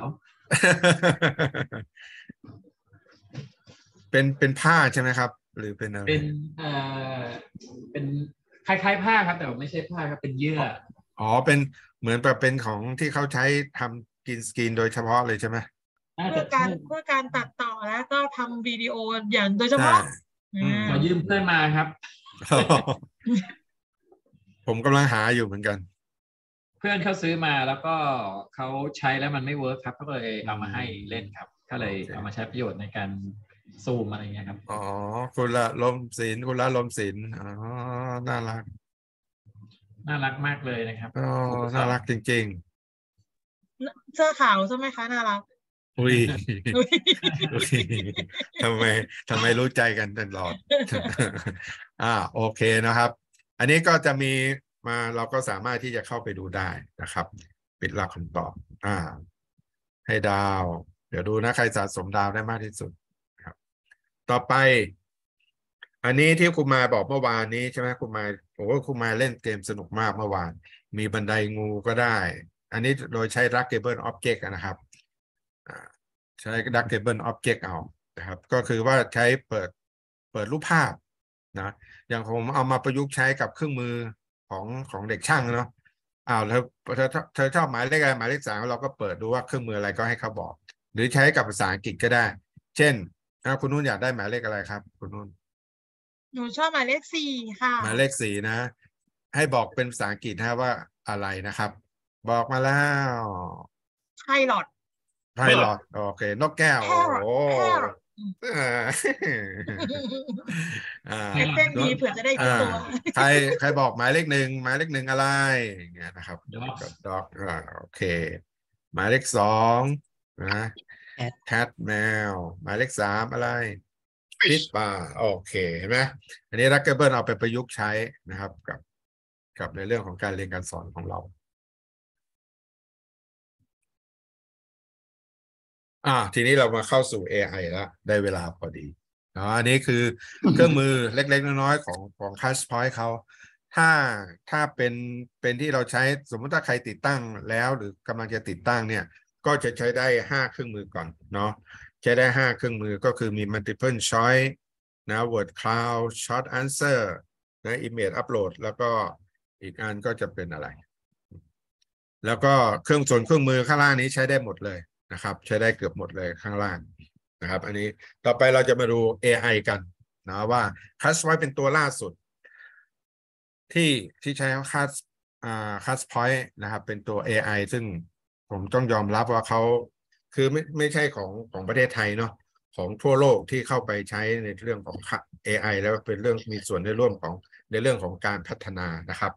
เป็นเป็นผ้าใช่ไหมครับหรือเป็นอะไรเป็นเอ่อเป็นคล้ายๆผ้าครับแต่ไม่ใช่ผ้าครับเป็นเยื่ออ๋อเป็นเหมือนแบบเป็นของที่เขาใช้ทำกรีนสกรีนโดยเฉพาะเลยใช่ไหมเพื่อการเพื่อการตัดต่อแล้วก็ทำวิดีโออย่างโดยเฉพาะขอยืมเพื่อนมาครับผมกำลังหาอยู่เหมือนกันเพื่อนเขาซื้อมาแล้วก็เขาใช้แล้วมันไม่เวิร์คครับเขาเลยเอามาให้เล่นครับก็เลยเอามาใช้ประโยชน์ในการซูมอะไรเงี้ยครับอ๋อคุณละลมศิลป์คุณละลมศิลป์อ๋อน่ารักน่ารักมากเลยนะครับอ๋อน่ารักจริงๆเสื้อขาวใช่ไหมคะน่ารักอุ้ยทำไมทำไมรู้ใจกันตลอดอ่าโอเคนะครับอันนี้ก็จะมีมาเราก็สามารถที่จะเข้าไปดูได้นะครับปิดหลักคำตอบอ่าให้ดาวเดี๋ยวดูนะใครสะสมดาวได้มากที่สุดครับต่อไปอันนี้ที่คุณมาบอกเมื่อวานนี้ใช่ไหมคุณมาโอ้คุณมาเล่นเกมสนุกมากเมื่อวานมีบันไดงูก็ได้อันนี้โดยใช้ Druggable Object นะครับใช้ Druggable Object เอานะครับก็คือว่าใช้เปิดเปิดรูปภาพนะอย่างผมเอามาประยุกต์ใช้กับเครื่องมือของของเด็กช่างเนาะอ้าวเธอเธอเธอชอบหมายเลขอะไรหมายเลขสามเราก็เปิดดูว่าเครื่องมืออะไรก็ให้เขาบอกหรือใช้กับภาษาอังกฤษก็ได้เช่นคุณนุ่นอยากได้หมายเลขอะไรครับคุณนุ่นหนูชอบหมายเลขสี่ค่ะหมายเลขสี่นะให้บอกเป็นภาษาอังกฤษนะว่าอะไรนะครับบอกมาแล้วไพลอตไพลอตโอเคนกแก้วโอ้เต้นดีเผื่อจะได้อีกตัวใครใครบอกหมายเลขหนึ่งหมายเลขหนึ่งอะไรอย่างเงี้ยนะครับด็อกด็อกโอเคหมายเลขสองนะ cat แคทแมวหมายเลขสามอะไรฟิชปลาโอเคเห็นไหมอันนี้รักเกอร์เบิลเอาไปประยุกต์ใช้นะครับกับกับในเรื่องของการเรียนการสอนของเราอ่าทีนี้เรามาเข้าสู่ เอ ไอ แล้วได้เวลาพอดีเนาะอันนี้คือเครื่องมือเล็กๆน้อยๆของของ Cashpoint เขาถ้าถ้าเป็นเป็นที่เราใช้สมมติถ้าใครติดตั้งแล้วหรือกำลังจะติดตั้งเนี่ยก็จะใช้ได้ห้าเครื่องมือก่อนเนาะใช้ได้ห้าเครื่องมือก็คือมี multiple choice นะ word cloud short answer นะ image upload แล้วก็อีกอันก็จะเป็นอะไรแล้วก็เครื่องส่วนเครื่องมือข้างล่างนี้ใช้ได้หมดเลยนะครับใช้ได้เกือบหมดเลยข้างล่างนะครับอันนี้ต่อไปเราจะมาดู เอ ไอ กันนะว่า Cashpoint เป็นตัวล่าสุดที่ที่ใช้ Cash อ่า Cashpoint นะครับเป็นตัว เอ ไอ ซึ่งผมต้องยอมรับว่าเขาคือไม่ไม่ใช่ของของประเทศไทยเนาะของทั่วโลกที่เข้าไปใช้ในเรื่องของ เอ ไอ แล้วเป็นเรื่องมีส่วนในร่วมของในเรื่องของการพัฒนานะครับ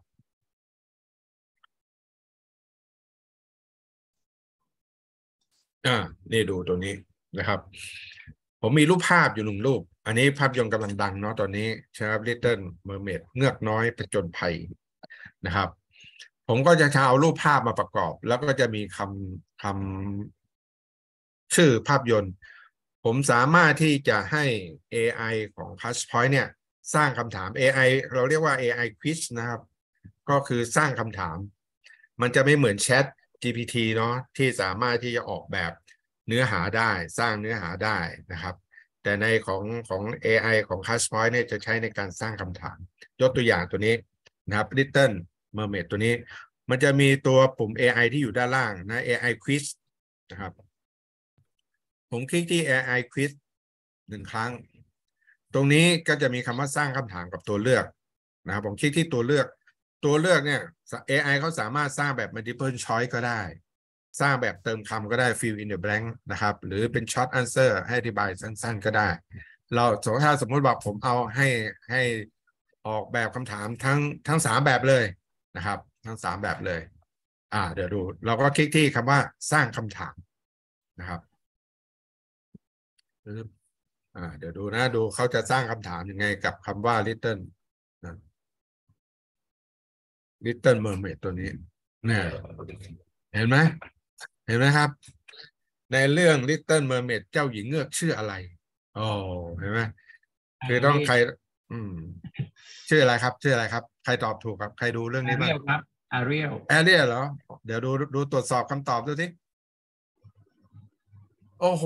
อ่านี่ดูตัวนี้นะครับผมมีรูปภาพอยู่หนึ่งรูปอันนี้ภาพยนตร์กำลังดังเนาะตอนนี้ใช่ไหม Little Mermaid เงือกน้อยผจญภัยนะครับผมก็จะเอารูปภาพมาประกอบแล้วก็จะมีคำคำชื่อภาพยนตร์ผมสามารถที่จะให้ เอ ไอ ของ Cashpoint เนี่ยสร้างคำถาม เอ ไอ เราเรียกว่า เอ ไอ Quiz นะครับก็คือสร้างคำถามมันจะไม่เหมือน Chat จี พี ที เนาะที่สามารถที่จะออกแบบเนื้อหาได้สร้างเนื้อหาได้นะครับแต่ในของของ เอ ไอ ของ Cashpoint เนี่ยจะใช้ในการสร้างคำถามยกตัวอย่างตัวนี้นะครับ Little Mermaid ตัวนี้มันจะมีตัวปุ่ม เอ ไอ ที่อยู่ด้านล่างนะ เอ ไอ Quiz นะครับผมคลิกที่ เอ ไอ Quiz หนึ่งครั้งตรงนี้ก็จะมีคำว่าสร้างคำถามกับตัวเลือกนะครับผมคลิกที่ตัวเลือกตัวเลือกเนี่ย เอ ไอ เขาสามารถสร้างแบบ multiple choice ก็ได้สร้างแบบเติมคำก็ได้ fill in the blank นะครับหรือเป็น short answer ให้อธิบายสั้นๆก็ได้เราถ้าสมมติว่าผมเอาให้ให้ออกแบบคำถามทั้งทั้งสามแบบเลยนะครับทั้งสามแบบเลยอ่าเดี๋ยวดูเราก็คลิกที่คำว่าสร้างคำถามนะครับอ่าเดี๋ยวดูนะดูเขาจะสร้างคำถามยังไงกับคำว่า little little mermaid ตัวนี้เนี่ยเห็นไหมเห็นไหมครับในเรื่อง Little Mermaid เจ้าหญิงเงือกชื่ออะไรโอ้เห็นไหมคือต้องใครอืมชื่ออะไรครับชื่ออะไรครับใครตอบถูกครับใครดูเรื่องนี้บ้างครับอาเรียลแอเรียลเหรอเดี๋ยวดูดูตรวจสอบคำตอบดูสิโอ้โห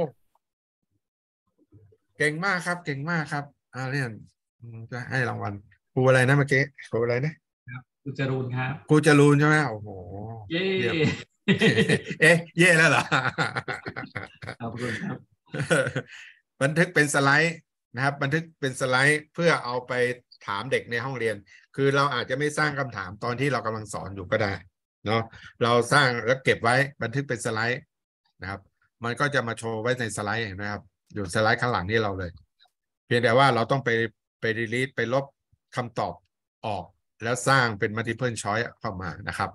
เก่งมากครับเก่งมากครับอาเรียลจะให้รางวัลครูอะไรนะเมื่อกี้ครูอะไรนะครูจรูนครับครูจรูนใช่ไหมโอ้โหเย้เอ๊ะเย่แล้วเหรอขอบคุณครับบันทึกเป็นสไลด์นะครับบันทึกเป็นสไลด์เพื่อเอาไปถามเด็กในห้องเรียนคือเราอาจจะไม่สร้างคำถามตอนที่เรากำลังสอนอยู่ก็ได้เนาะเราสร้างแล้วเก็บไว้บันทึกเป็นสไลด์นะครับมันก็จะมาโชว์ไว้ในสไลด์เห็นไหมครับอยู่สไลด์ข้างหลังนี่เราเลยเพียงแต่ว่าเราต้องไปไปดีลีทไปลบคำตอบออกแล้วสร้างเป็น multiple choice เข้ามานะครับ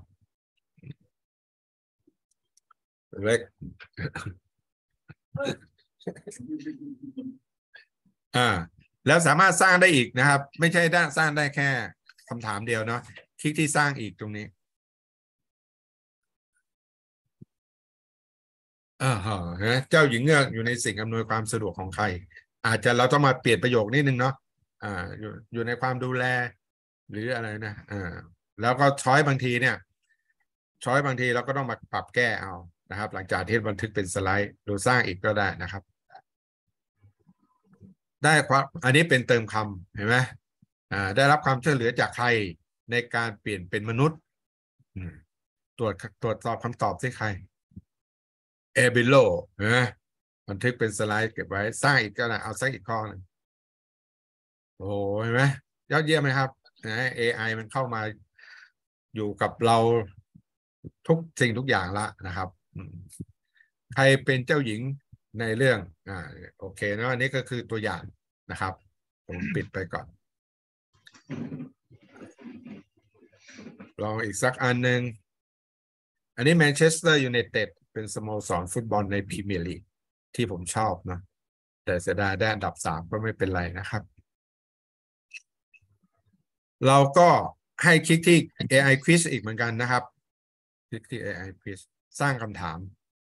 เล็กอ่าแล้วสามารถสร้างได้อีกนะครับไม่ใช่ได้สร้างได้แค่คำถามเดียวเนาะคลิกที่สร้างอีกตรงนี้อ่าฮะนะเจ้าหญิงเงือกอยู่ในสิ่งอำนวยความสะดวกของใครอาจจะเราต้องมาเปลี่ยนประโยคนิดนึงเนาะอ่าอยู่อยู่ในความดูแลหรืออะไรนะอ่าแล้วก็ช้อยบางทีเนี่ยช้อยบางทีเราก็ต้องมาปรับแก้เอานะครับหลังจากที่บันทึกเป็นสไลด์หรือสร้างอีกก็ได้นะครับได้ครับอันนี้เป็นเติมคำเห็นไหมอ่าได้รับความช่วยเหลือจากใครในการเปลี่ยนเป็นมนุษย์ตรวจตรวจสอบคำตอบที่ใครเอบิโลเห็นไหมบันทึกเป็นสไลด์เก็บไว้สร้างอีกก็ได้เอาสักอีกข้อหนึ่งโอ้เห็นไหมยอดเยี่ยมไหมครับนะ เอ ไอ มันเข้ามาอยู่กับเราทุกสิ่งทุกอย่างละนะครับใครเป็นเจ้าหญิงในเรื่องอ่าโอเคนะอันนี้ก็คือตัวอย่างนะครับผมปิดไปก่อนลองอีกสักอันหนึ่งอันนี้แมนเชสเตอร์ยูไนเต็ดเป็นสโมสรฟุตบอลในพรีเมียร์ลีกที่ผมชอบนะแต่เสียดายได้อันดับสามก็ไม่เป็นไรนะครับเราก็ให้คลิกที่ เอ ไอ Quiz อีกเหมือนกันนะครับคลิกที่ เอ ไอ Quiz สร้างคำถาม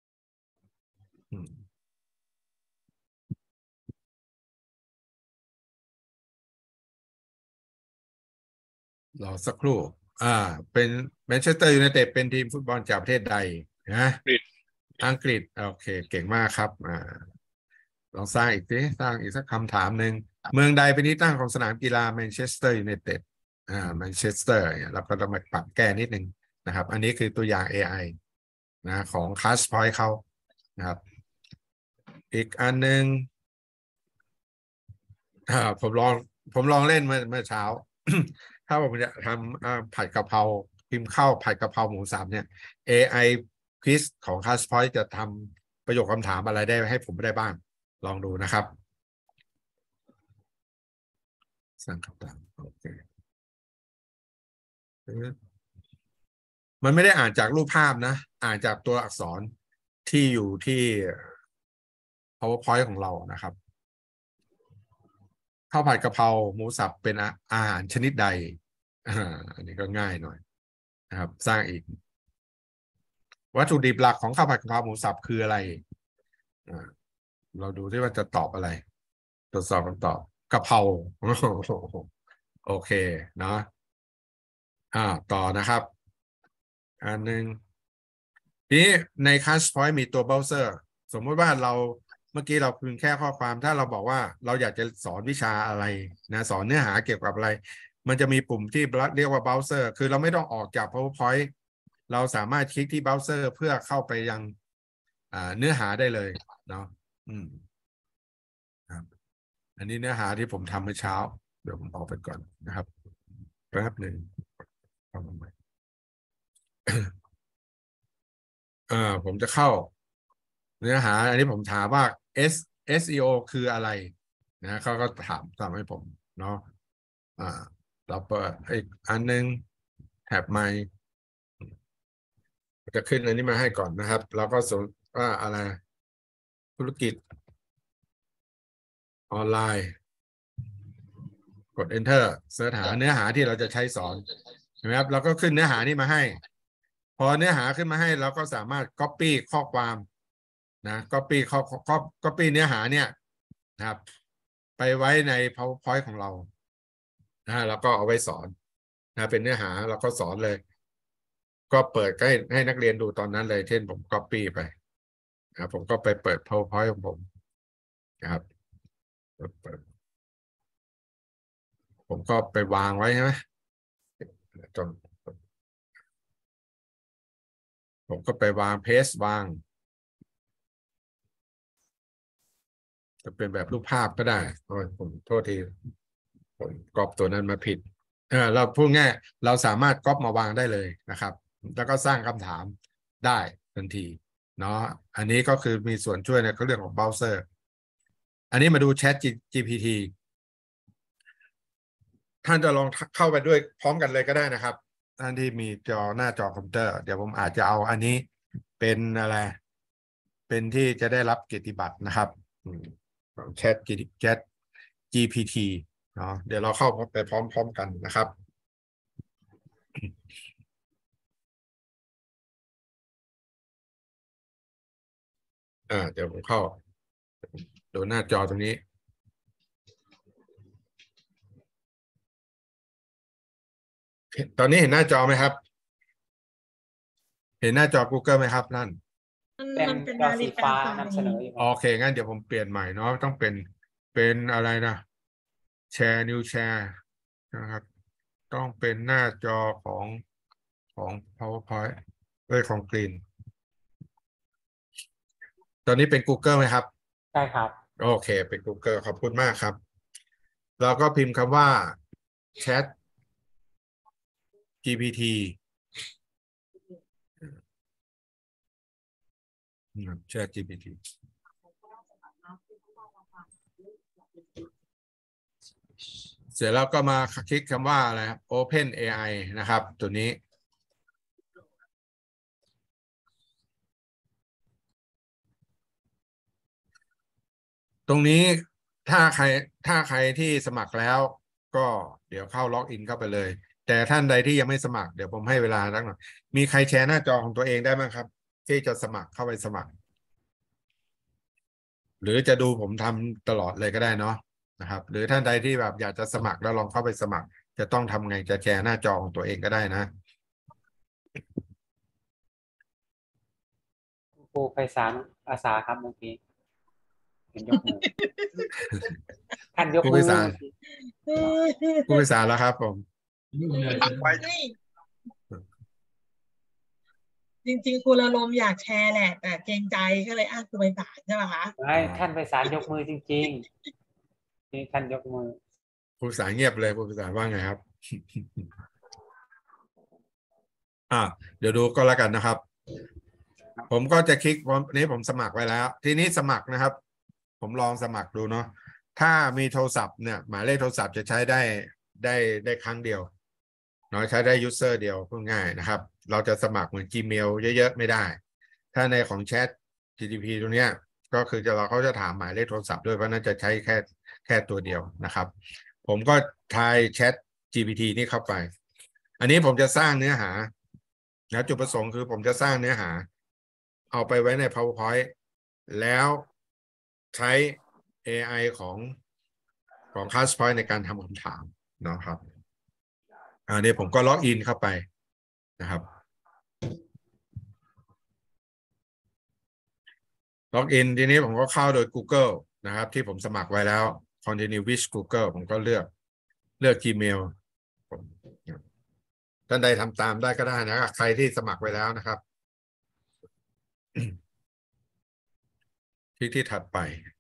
รอสักครู่อ่าเป็นแมนเชสเตอร์ยูไนเต็ดเป็นทีมฟุตบอลจากประเทศใดนะอังกฤษโอเคเก่งมากครับอ่าลองสร้างอีกสิสร้างอีกสักคำถามหนึ่งเมืองใดเป็นที่ตั้งของสนามกีฬาแมนเชสเตอร์ยูไนเต็ดอ่าแมนเชสเตอร์เราก็ต้องมาปรับแก้นิดนึงนะครับอันนี้คือตัวอย่าง เอ ไอ นะของ Class Point เขานะครับอีกอันหนึ่งอ่าผมลองผมลองเล่นเมื่อเมื่อเช้า ถ้าผมจะทำผัดกะเพราพิมพ์เข้าผัดกะเพราหมูสับเนี่ย เอ ไอ Quiz ของ Class Point จะทำประโยคคำถามอะไรได้ให้ผมได้บ้างลองดูนะครับสั่งคำถามโอเคมันไม่ได้อ่านจากรูปภาพนะอ่านจากตัวอักษรที่อยู่ที่ PowerPoint ของเรานะครับข้าวผัดกะเพราหมูสับเป็นอาหารชนิดใดอ่าอันนี้ก็ง่ายหน่อยนะครับสร้างอีกวัตถุดิบหลักของข้าวผัดกะเพราหมูสับคืออะไรอ่าเราดูที่ว่าจะตอบอะไรตรวจสอบคำตอบกะเพราโอเคเนาะอ่าต่อนะครับอันหนึ่งนี้ใน Class Point มีตัวเบราว์เซอร์สมมติว่าเราเมื่อกี้เราพิมพ์แค่ข้อความถ้าเราบอกว่าเราอยากจะสอนวิชาอะไรนะสอนเนื้อหาเกี่ยวกับอะไรมันจะมีปุ่มที่เรียกว่าเบราว์เซอร์คือเราไม่ต้องออกจาก PowerPoint เราสามารถคลิกที่เบราว์เซอร์เพื่อเข้าไปยังเนื้อหาได้เลยเนาะอืมครับอันนี้เนื้อหาที่ผมทำเมื่อเช้าเดี๋ยวผมออกไปก่อนนะครับแป๊บหนึ่งทำใหม่อ่าผมจะเข้าเนื้อหาอันนี้ผมถามว่า S เอส อี โอ คืออะไรนะเขาก็ถามตามให้ผมเนาะอ่าเราเปิดอีกอันนึงแท็บใหม่จะขึ้นอันนี้มาให้ก่อนนะครับแล้วก็สนว่าอะไรธุรกิจออนไลน์กด enter เสิร์ชหาเนื้อหาที่เราจะใช้สอนเห็นไหมครับเราก็ขึ้นเนื้อหานี้มาให้พอเนื้อหาขึ้นมาให้เราก็สามารถ copy ข้อความนะ copy ข้อ copy เนื้อหาเนี่ยนะครับไปไว้ใน PowerPoint ของเรานะแล้วก็เอาไว้สอนนะเป็นเนื้อหาเราก็สอนเลยก็เปิดให้ให้นักเรียนดูตอนนั้นเลยเช่นผม copy ไปนะผมก็ไปเปิด PowerPoint ของผมนะครับผมก็ไปวางไว้ใช่ไหมจนผมก็ไปวางเพสวางจะเป็นแบบรูปภาพก็ได้ผมโทษทีผมก๊อปตัวนั้นมาผิดเออเราพูดง่ายเราสามารถก๊อปมาวางได้เลยนะครับแล้วก็สร้างคำถามได้ทันทีเนาะอันนี้ก็คือมีส่วนช่วยในเรื่องของเบราว์เซอร์อันนี้มาดู Chat จี พี ที ท่านจะลองเข้าไปด้วยพร้อมกันเลยก็ได้นะครับท่านที่มีจอหน้าจอคอมพิวเตอร์เดี๋ยวผมอาจจะเอาอันนี้เป็นอะไรเป็นที่จะได้รับเกียรติบัตรนะครับแชท Chat จี พี ที เนาะเดี๋ยวเราเข้าไปพร้อมๆกันนะครับอ่าเดี๋ยวผมเข้าดูหน้าจอตรงนี้ตอนนี้เห็นหน้าจอไหมครับเห็นหน้าจอ Google ไหมครับนั่นเป็นจอสีฟ้านำเสนออยู่โอเคงั้นเดี๋ยวผมเปลี่ยนใหม่เนาะต้องเป็นเป็นอะไรนะแชร์ นิวแชร์นะครับต้องเป็นหน้าจอของของ PowerPoint เอ้ยของ Green ตอนนี้เป็น Google ไหมครับใช่ครับโอเคเป็น Google ขอบคุณมากครับเราก็พิมพ์คำว่า Chat จี พี ที Chat จี พี ที เสร็จแล้วก็มาคลิกคำว่าอะไรครับ Open เอ ไอ นะครับตัวนี้ตรงนี้ถ้าใครถ้าใครที่สมัครแล้วก็เดี๋ยวเข้าล็อกอินเข้าไปเลยแต่ท่านใดที่ยังไม่สมัครเดี๋ยวผมให้เวลาสักหน่อยมีใครแชร์หน้าจอของตัวเองได้ไหมครับที่จะสมัครเข้าไปสมัครหรือจะดูผมทำตลอดเลยก็ได้เนาะนะครับหรือท่านใดที่แบบอยากจะสมัครแล้วลองเข้าไปสมัครจะต้องทำไงจะแชร์หน้าจอของตัวเองก็ได้นะครูไพศาลอาสาครับเมื่อกี้เห็นยกมือท่านยกครูมืพิอสารครูพิสารแล้วครับผมจริงๆครูระลมอยากแชร์แหละแต่เกรงใจก็เลยอ้างครูไปศาลใช่ไหมคะให้ท่านไพศาลยกมือจริงๆนี่ท่านยกมือครูพิสารเงียบเลยครูพิสารว่าไงครับ อ่าเดี๋ยวดูก็แล้วกันนะครับผมก็จะคลิกวันนี้ผมสมัครไว้แล้วทีนี้สมัครนะครับผมลองสมัครดูเนาะถ้ามีโทรศัพท์เนี่ยหมายเลขโทรศัพท์จะใช้ได้ได้ได้ครั้งเดียวเนาะใช้ได้ยูเซอร์เดียวพูดง่ายนะครับเราจะสมัครเหมือน Gmail เยอะๆไม่ได้ถ้าในของแชท จี ที พี ตรงเนี้ยก็คือจะเราเขาจะถามหมายเลขโทรศัพท์ด้วยเพราะน่าจะใช้แค่แค่ตัวเดียวนะครับผมก็ทายแชท จี พี ที นี่เข้าไปอันนี้ผมจะสร้างเนื้อหานะจุดประสงค์คือผมจะสร้างเนื้อหาเอาไปไว้ใน PowerPoint แล้วใช้ เอ ไอ ของของ ClassPoint ในการทำคำถามนะครับอันนี้ผมก็ล็อกอินเข้าไปนะครับล็อกอินทีนี้ผมก็เข้าโดย Google นะครับที่ผมสมัครไว้แล้ว Continue with Google ผมก็เลือกเลือก Gmail ท่านใดทำตามได้ก็ได้นะใครที่สมัครไว้แล้วนะครับที่ที่ถัดไป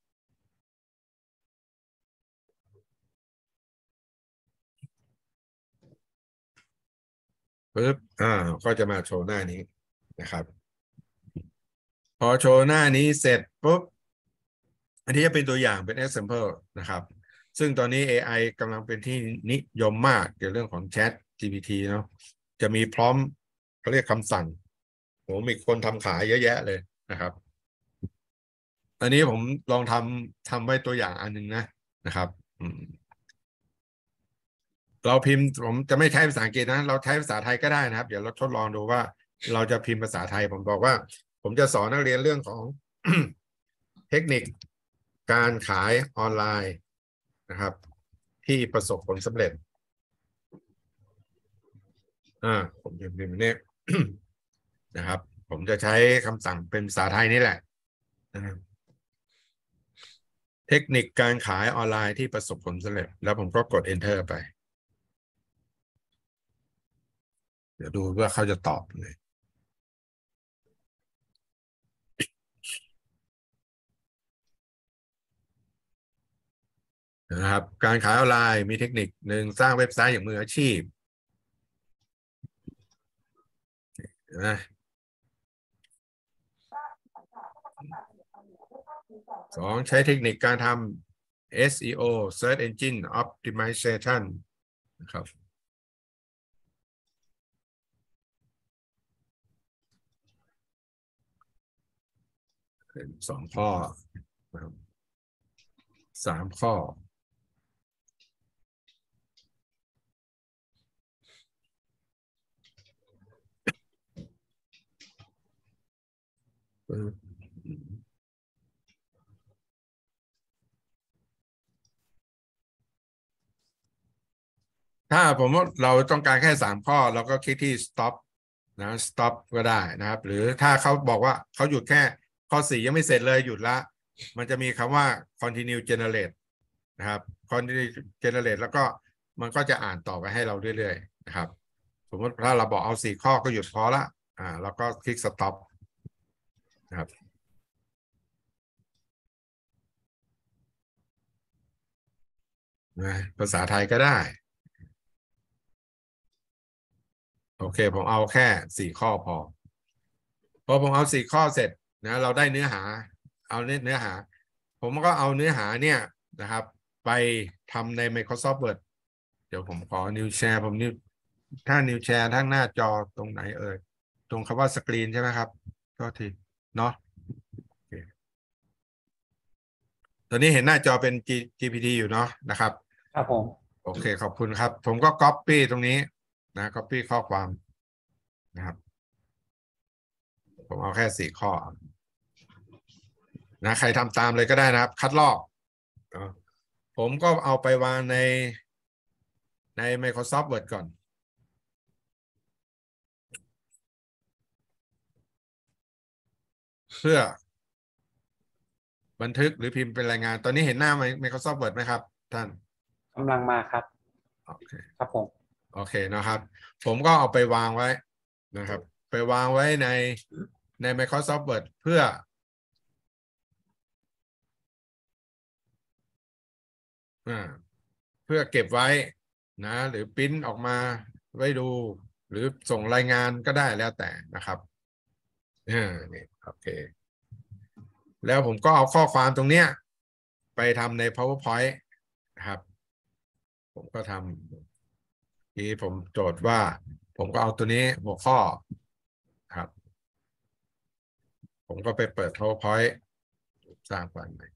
ปึ๊บอ่าก็จะมาโชว์หน้านี้นะครับพอโชว์หน้านี้เสร็จปุ๊บอันนี้จะเป็นตัวอย่างเป็น example นะครับซึ่งตอนนี้ เอ ไอ กำลังเป็นที่นิยมมากเกี่ยวกับเรื่องของ Chat จี พี ที เนาะจะมีพร้อมเขาเรียกคำสั่งโหมีคนทำขายเยอะแยะเลยนะครับอันนี้ผมลองทำทำไว้ตัวอย่างอันหนึ่งนะนะครับเราพิมพ์ผมจะไม่ใช้ภาษาอังกฤษนะเราใช้ภาษาไทยก็ได้นะครับเดี๋ยวเราทดลองดูว่าเราจะพิมพ์ภาษาไทยผมบอกว่าผมจะสอนนักเรียนเรื่องของ เทคนิคการขายออนไลน์นะครับที่ประสบผลสำเร็จอ่าผมจะพิมพ์เนี่ย นะครับผมจะใช้คำสั่งเป็นภาษาไทยนี่แหละนะครับเทคนิคการขายออนไลน์ที่ประสบผลสำเร็จแล้วผมก็กด enter ไปเดี๋ยวดูว่าเขาจะตอบเลยนะครับการขายออนไลน์มีเทคนิคหนึ่งสร้างเว็บไซต์อย่างมืออาชีพนะสองใช้เทคนิคการทำ เอส อี โอ Search Engine Optimization นะครับเป็นสองข้อสามข้อถ้าผมว่าเราต้องการแค่สามข้อเราก็คลิกที่ stop นะ stop ก็ได้นะครับหรือถ้าเขาบอกว่าเขาหยุดแค่ข้อสี่ยังไม่เสร็จเลยหยุดละมันจะมีคำว่า continue generate นะครับ continue generate แล้วก็มันก็จะอ่านต่อไปให้เราเรื่อยๆนะครับสมมติถ้าเราบอกเอาสี่ข้อก็หยุดพอละอ่าแล้วก็คลิก stop นะครับนะภาษาไทยก็ได้โอเคผมเอาแค่สี่ข้อพอพอผมเอาสี่ข้อเสร็จนะเราได้เนื้อหาเอาเนื้อหาผมก็เอาเนื้อหาเนี่ยนะครับไปทำใน Microsoft Word เดี๋ยวผมขอ New Share ผมนิวถ้า New Share ทั้งหน้าจอตรงไหนเอ่ยตรงคำว่าสกรีนใช่ไหมครับก็ทีเนาะตอนนี้เห็นหน้าจอเป็น จี พี ที อยู่เนาะนะครับครับผมโอเคขอบคุณครับผมก็ copy ตรงนี้นะ copy ข้อความนะครับผมเอาแค่สี่ข้อนะใครทำตามเลยก็ได้นะครับคัดลอกผมก็เอาไปวางในใน Microsoft Word ก่อนเพื่อบันทึกหรือพิมพ์เป็นรายงานตอนนี้เห็นหน้า Microsoft Word ไหมครับท่านกำลังมาครับโอเคครับผมโอเคนะครับผมก็เอาไปวางไว้นะครับไปวางไว้ในใน Microsoft Word เพื่ออ่าเพื่อเก็บไว้นะหรือปริ้นออกมาไว้ดูหรือส่งรายงานก็ได้แล้วแต่นะครับอ่านี่โอเคแล้วผมก็เอาข้อความตรงเนี้ยไปทำใน PowerPoint นะครับผมก็ทำที่ผมโจทย์ว่าผมก็เอาตัวนี้หัวข้อครับผมก็ไปเปิด PowerPoint สร้างก่อนไหม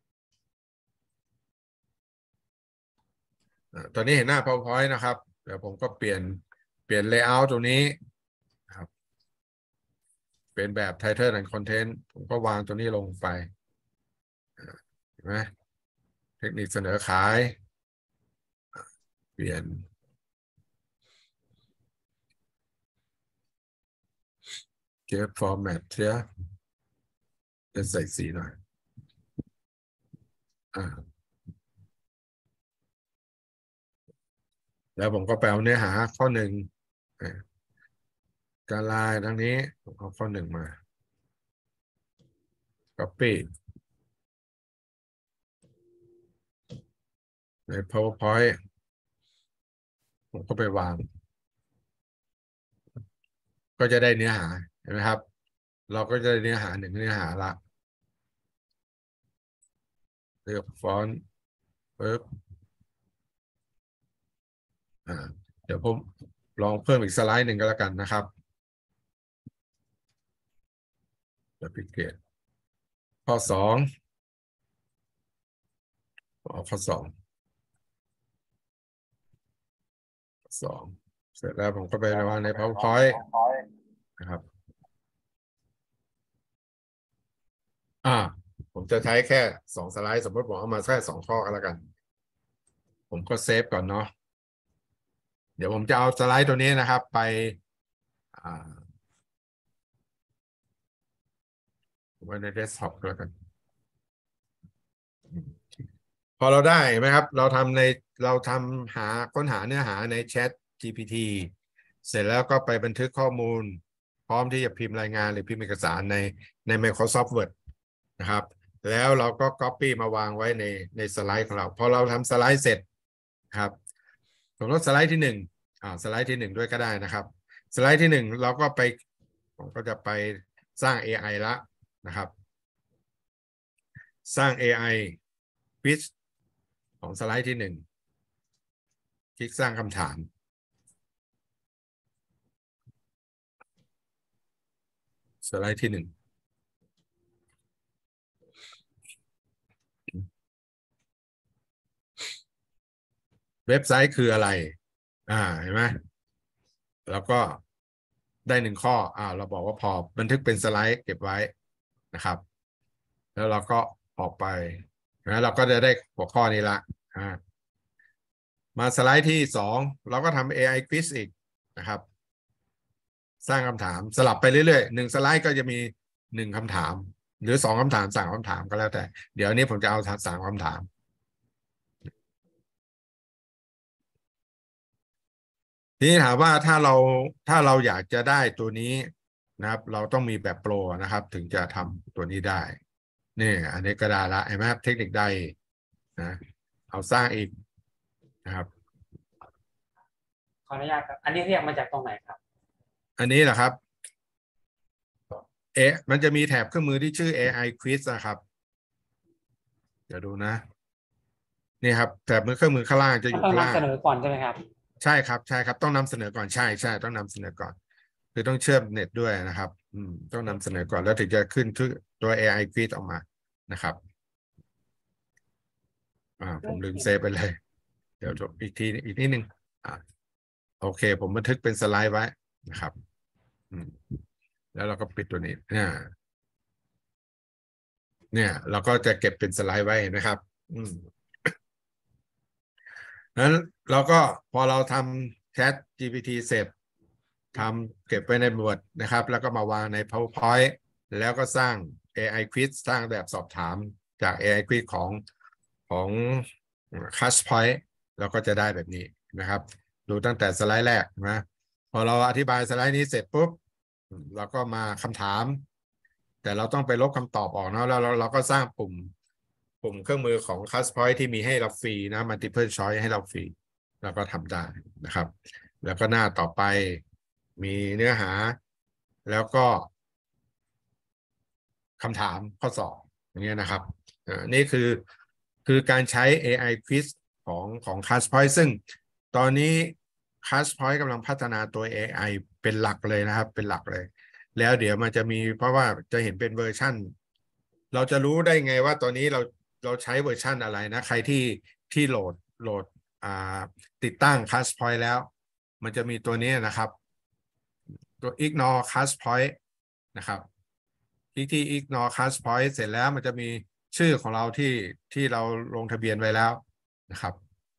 ตอนนี้เห็นหน้า PowerPoint นะครับเดี๋ยวผมก็เปลี่ยนเปลี่ยน layout ตรงนี้ครับเป็นแบบ Title and Content ผมก็วางตัวนี้ลงไปเห็นไหมเทคนิคเสนอขายเปลี่ยนเก็บ format เสียจะใส่สีหน่อยอ่าแล้วผมก็ไปเอาเนื้อหาข้อหนึ่งการลายทั้งนี้ผมเอาข้อหนึ่งมา copy ใน PowerPoint ผมก็ไปวางก็จะได้เนื้อหาเห็นไหมครับเราก็จะได้เนื้อหาหนึ่งเนื้อหาละเลือกฟอนต์ปึ๊บอ่าเดี๋ยวผมลองเพิ่มอีกสไลด์หนึ่งก็แล้วกันนะครับเดี๋ยวพิเกตข้อสองเอาข้อสองสองเสร็จแล้วผมก็ไปวางใน PowerPoint นะครับอ่าผมจะใช้แค่สองสไลด์สมมติผมเอามาแค่สองข้อก็แล้วกันผมก็เซฟก่อนเนาะเดี๋ยวผมจะเอาสไลด์ตัวนี้นะครับไปอ่าไว้ในเดสก์ท็อปแล้วกันพอเราได้ไหมครับเราทำในเราทำหาค้นหาเนื้อหาใน Chat จี พี ที เสร็จแล้วก็ไปบันทึกข้อมูลพร้อมที่จะพิมพ์รายงานหรือพิมพ์เอกสารในใน Microsoft Word นะครับแล้วเราก็ Copy มาวางไว้ในในสไลด์ของเราพอเราทำสไลด์เสร็จครับผมลดสไลด์ที่หนึ่งอ่าสไลด์ที่หนึ่งด้วยก็ได้นะครับสไลด์ที่หนึ่งเราก็ไปผมก็จะไปสร้าง เอ ไอ ละนะครับสร้าง เอ ไอ Quiz ของสไลด์ที่หนึ่งคลิกสร้างคำถามสไลด์ที่หนึ่งเว็บไซต์คืออะไรอ่าเห็นไหมแล้วก็ได้หนึ่งข้ออ่าเราบอกว่าพอบันทึกเป็นสไลด์เก็บไว้นะครับแล้วเราก็ออกไปนะเราก็จะได้หัวข้อนี้ละอ่ามาสไลด์ที่สองเราก็ทำ เอ ไอ Quiz อีกนะครับสร้างคำถามสลับไปเรื่อยๆหนึ่งสไลด์ก็จะมีหนึ่งคำถามหรือสองคำถามสามคำถามก็แล้วแต่เดี๋ยวนี้ผมจะเอาสามคำถามทีนี้ถามว่าถ้าเราถ้าเราอยากจะได้ตัวนี้นะครับเราต้องมีแบบโปรนะครับถึงจะทำตัวนี้ได้นี่อันนี้ก็ได้ละเห็นไหมครับเทคนิคใดนะเอาสร้างอีกนะครับขออนุญาตครับอันนี้เรียกมาจากตรงไหนครับอันนี้แหละครับเอ๊ะมันจะมีแถบเครื่องมือที่ชื่อ เอ ไอ Quiz นะครับเดี๋ยวดูนะนี่ครับแถบมือเครื่องมือข้างล่างจะอยู่ข้างล่างต้องนำเสนอก่อนใช่ไหมครับใช่ครับใช่ครับต้องนำเสนอก่อนใช่ใช่ต้องนำเสนอก่อนคือต้องเชื่อมเน็ตด้วยนะครับอืมต้องนำเสนอก่อนแล้วถึงจะขึ้นตัว เอ ไอ Quiz ออกมานะครับอ่าผมลืมเซฟไปเลยเดี๋ยวจบอีกทีอีกนิดนึงอ่าโอเคผมบันทึกเป็นสไลด์ไว้นะครับอืมแล้วเราก็ปิดตัวนี้เนี่ยเนี่ยเราก็จะเก็บเป็นสไลด์ไว้เห็นไหมครับอืมนั้นเราก็พอเราทำ Chat จี พี ที เสร็จทำเก็บไว้ในบทนะครับแล้วก็มาวางใน PowerPoint แล้วก็สร้าง เอ ไอ Quiz สร้างแบบสอบถามจาก เอ ไอ Quiz ของของ Cashpoint เราก็จะได้แบบนี้นะครับดูตั้งแต่สไลด์แรกนะพอเราอธิบายสไลด์นี้เสร็จปุ๊บเราก็มาคำถามแต่เราต้องไปลบคำตอบออกเนาะแล้วเราเราก็สร้างปุ่มปุ่มเครื่องมือของ Cashpoint ที่มีให้เราฟรีนะ Multiple Choice ให้เราฟรีเราก็ทำได้นะครับแล้วก็หน้าต่อไปมีเนื้อหาแล้วก็คำถามข้อสอบอย่างเงี้ยนะครับนี่คือคือการใช้ เอ ไอ Quiz ของของ Cashpoint ซึ่งตอนนี้ Cashpoint กำลังพัฒนาตัว เอ ไอ เป็นหลักเลยนะครับเป็นหลักเลยแล้วเดี๋ยวมันจะมีเพราะว่าจะเห็นเป็นเวอร์ชั่นเราจะรู้ได้ไงว่าตอนนี้เราเราใช้เวอร์ชั่นอะไรนะใครที่ที่โหลดโหลดอ่าติดตั้ง Cashpoint แล้วมันจะมีตัวนี้นะครับตัว ignore Cashpoint นะครับที่ที่ ignore Cashpoint เสร็จแล้วมันจะมีชื่อของเราที่ที่เราลงทะเบียนไว้แล้วนะครับ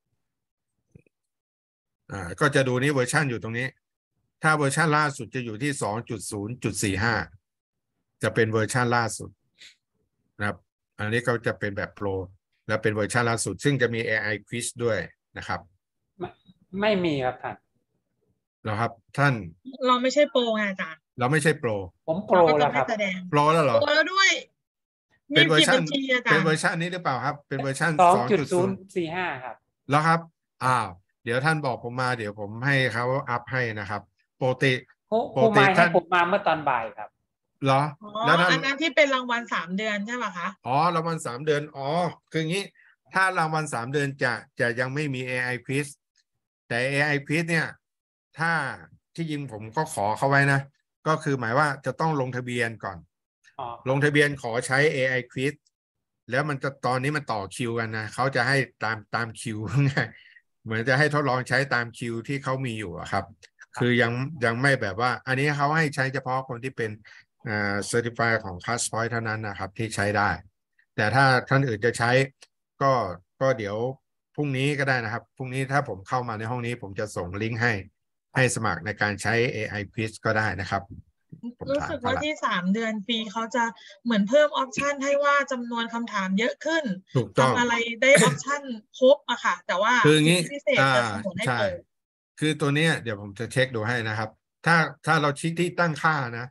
อ่าก็จะดูนี้เวอร์ชันอยู่ตรงนี้ถ้าเวอร์ชันล่าสุดจะอยู่ที่ สองจุดศูนย์จุดสี่ห้า จะเป็นเวอร์ชันล่าสุดนะครับอันนี้ก็จะเป็นแบบโปรและเป็นเวอร์ชันล่าสุดซึ่งจะมี เอ ไอ Quiz ด้วยนะครับไม่ไม่มีครับท่านเหรอครับท่านเราไม่ใช่โปรไงอาจารย์เราไม่ใช่โปรผมโปรแล้วครับโปรแล้วเหรอโปรแล้วด้วยเป็นเวอร์ชันเป็นเวอร์ชันนี้หรือเปล่าครับเป็นเวอร์ชันสองจุดศูนย์สี่ห้า ครับแล้วครับอ้าวเดี๋ยวท่านบอกผมมาเดี๋ยวผมให้เขาอัพให้นะครับปกติปกติท่านผมมาเมื่อตอนบ่ายครับเหรอแล้วอันนั้นที่เป็นรางวัลสามเดือนใช่ป่ะคะอ๋อรางวัลสามเดือนอ๋อคืออย่างนี้ถ้ารางวัลสามเดือนจะจะยังไม่มี เอ ไอ Quiz แต่ เอ ไอ Quiz เนี่ยถ้าที่ยิงผมก็ขอเขาไว้นะก็คือหมายว่าจะต้องลงทะเบียนก่อนลงทะเบียนขอใช้ เอ ไอ Quiz แล้วมันจะตอนนี้มันต่อคิวกันนะเขาจะให้ตามตามคิวเหมือนจะให้ทดลองใช้ตามคิวที่เขามีอยู่ครับคือยังยังไม่แบบว่าอันนี้เขาให้ใช้เฉพาะคนที่เป็นอ่า certified ของ Cashpoint เท่านั้นนะครับที่ใช้ได้แต่ถ้าท่านอื่นจะใช้ก็ก็เดี๋ยวพรุ่งนี้ก็ได้นะครับพรุ่งนี้ถ้าผมเข้ามาในห้องนี้ผมจะส่งลิงก์ให้ให้สมัครในการใช้ เอ ไอ Quiz ก็ได้นะครับรู้สึกว่าที่สามเดือนฟรีเขาจะเหมือนเพิ่มออปชันให้ว่าจำนวนคำถามเยอะขึ้นทำอะไรได้ออปชันครบอะค่ะแต่ว่าคืองี้พิเศษจะสมุนให้โปรคือตัวนี้เดี๋ยวผมจะเช็คดูให้นะครับถ้าถ้าเราชี้ที่ตั้งค่านะ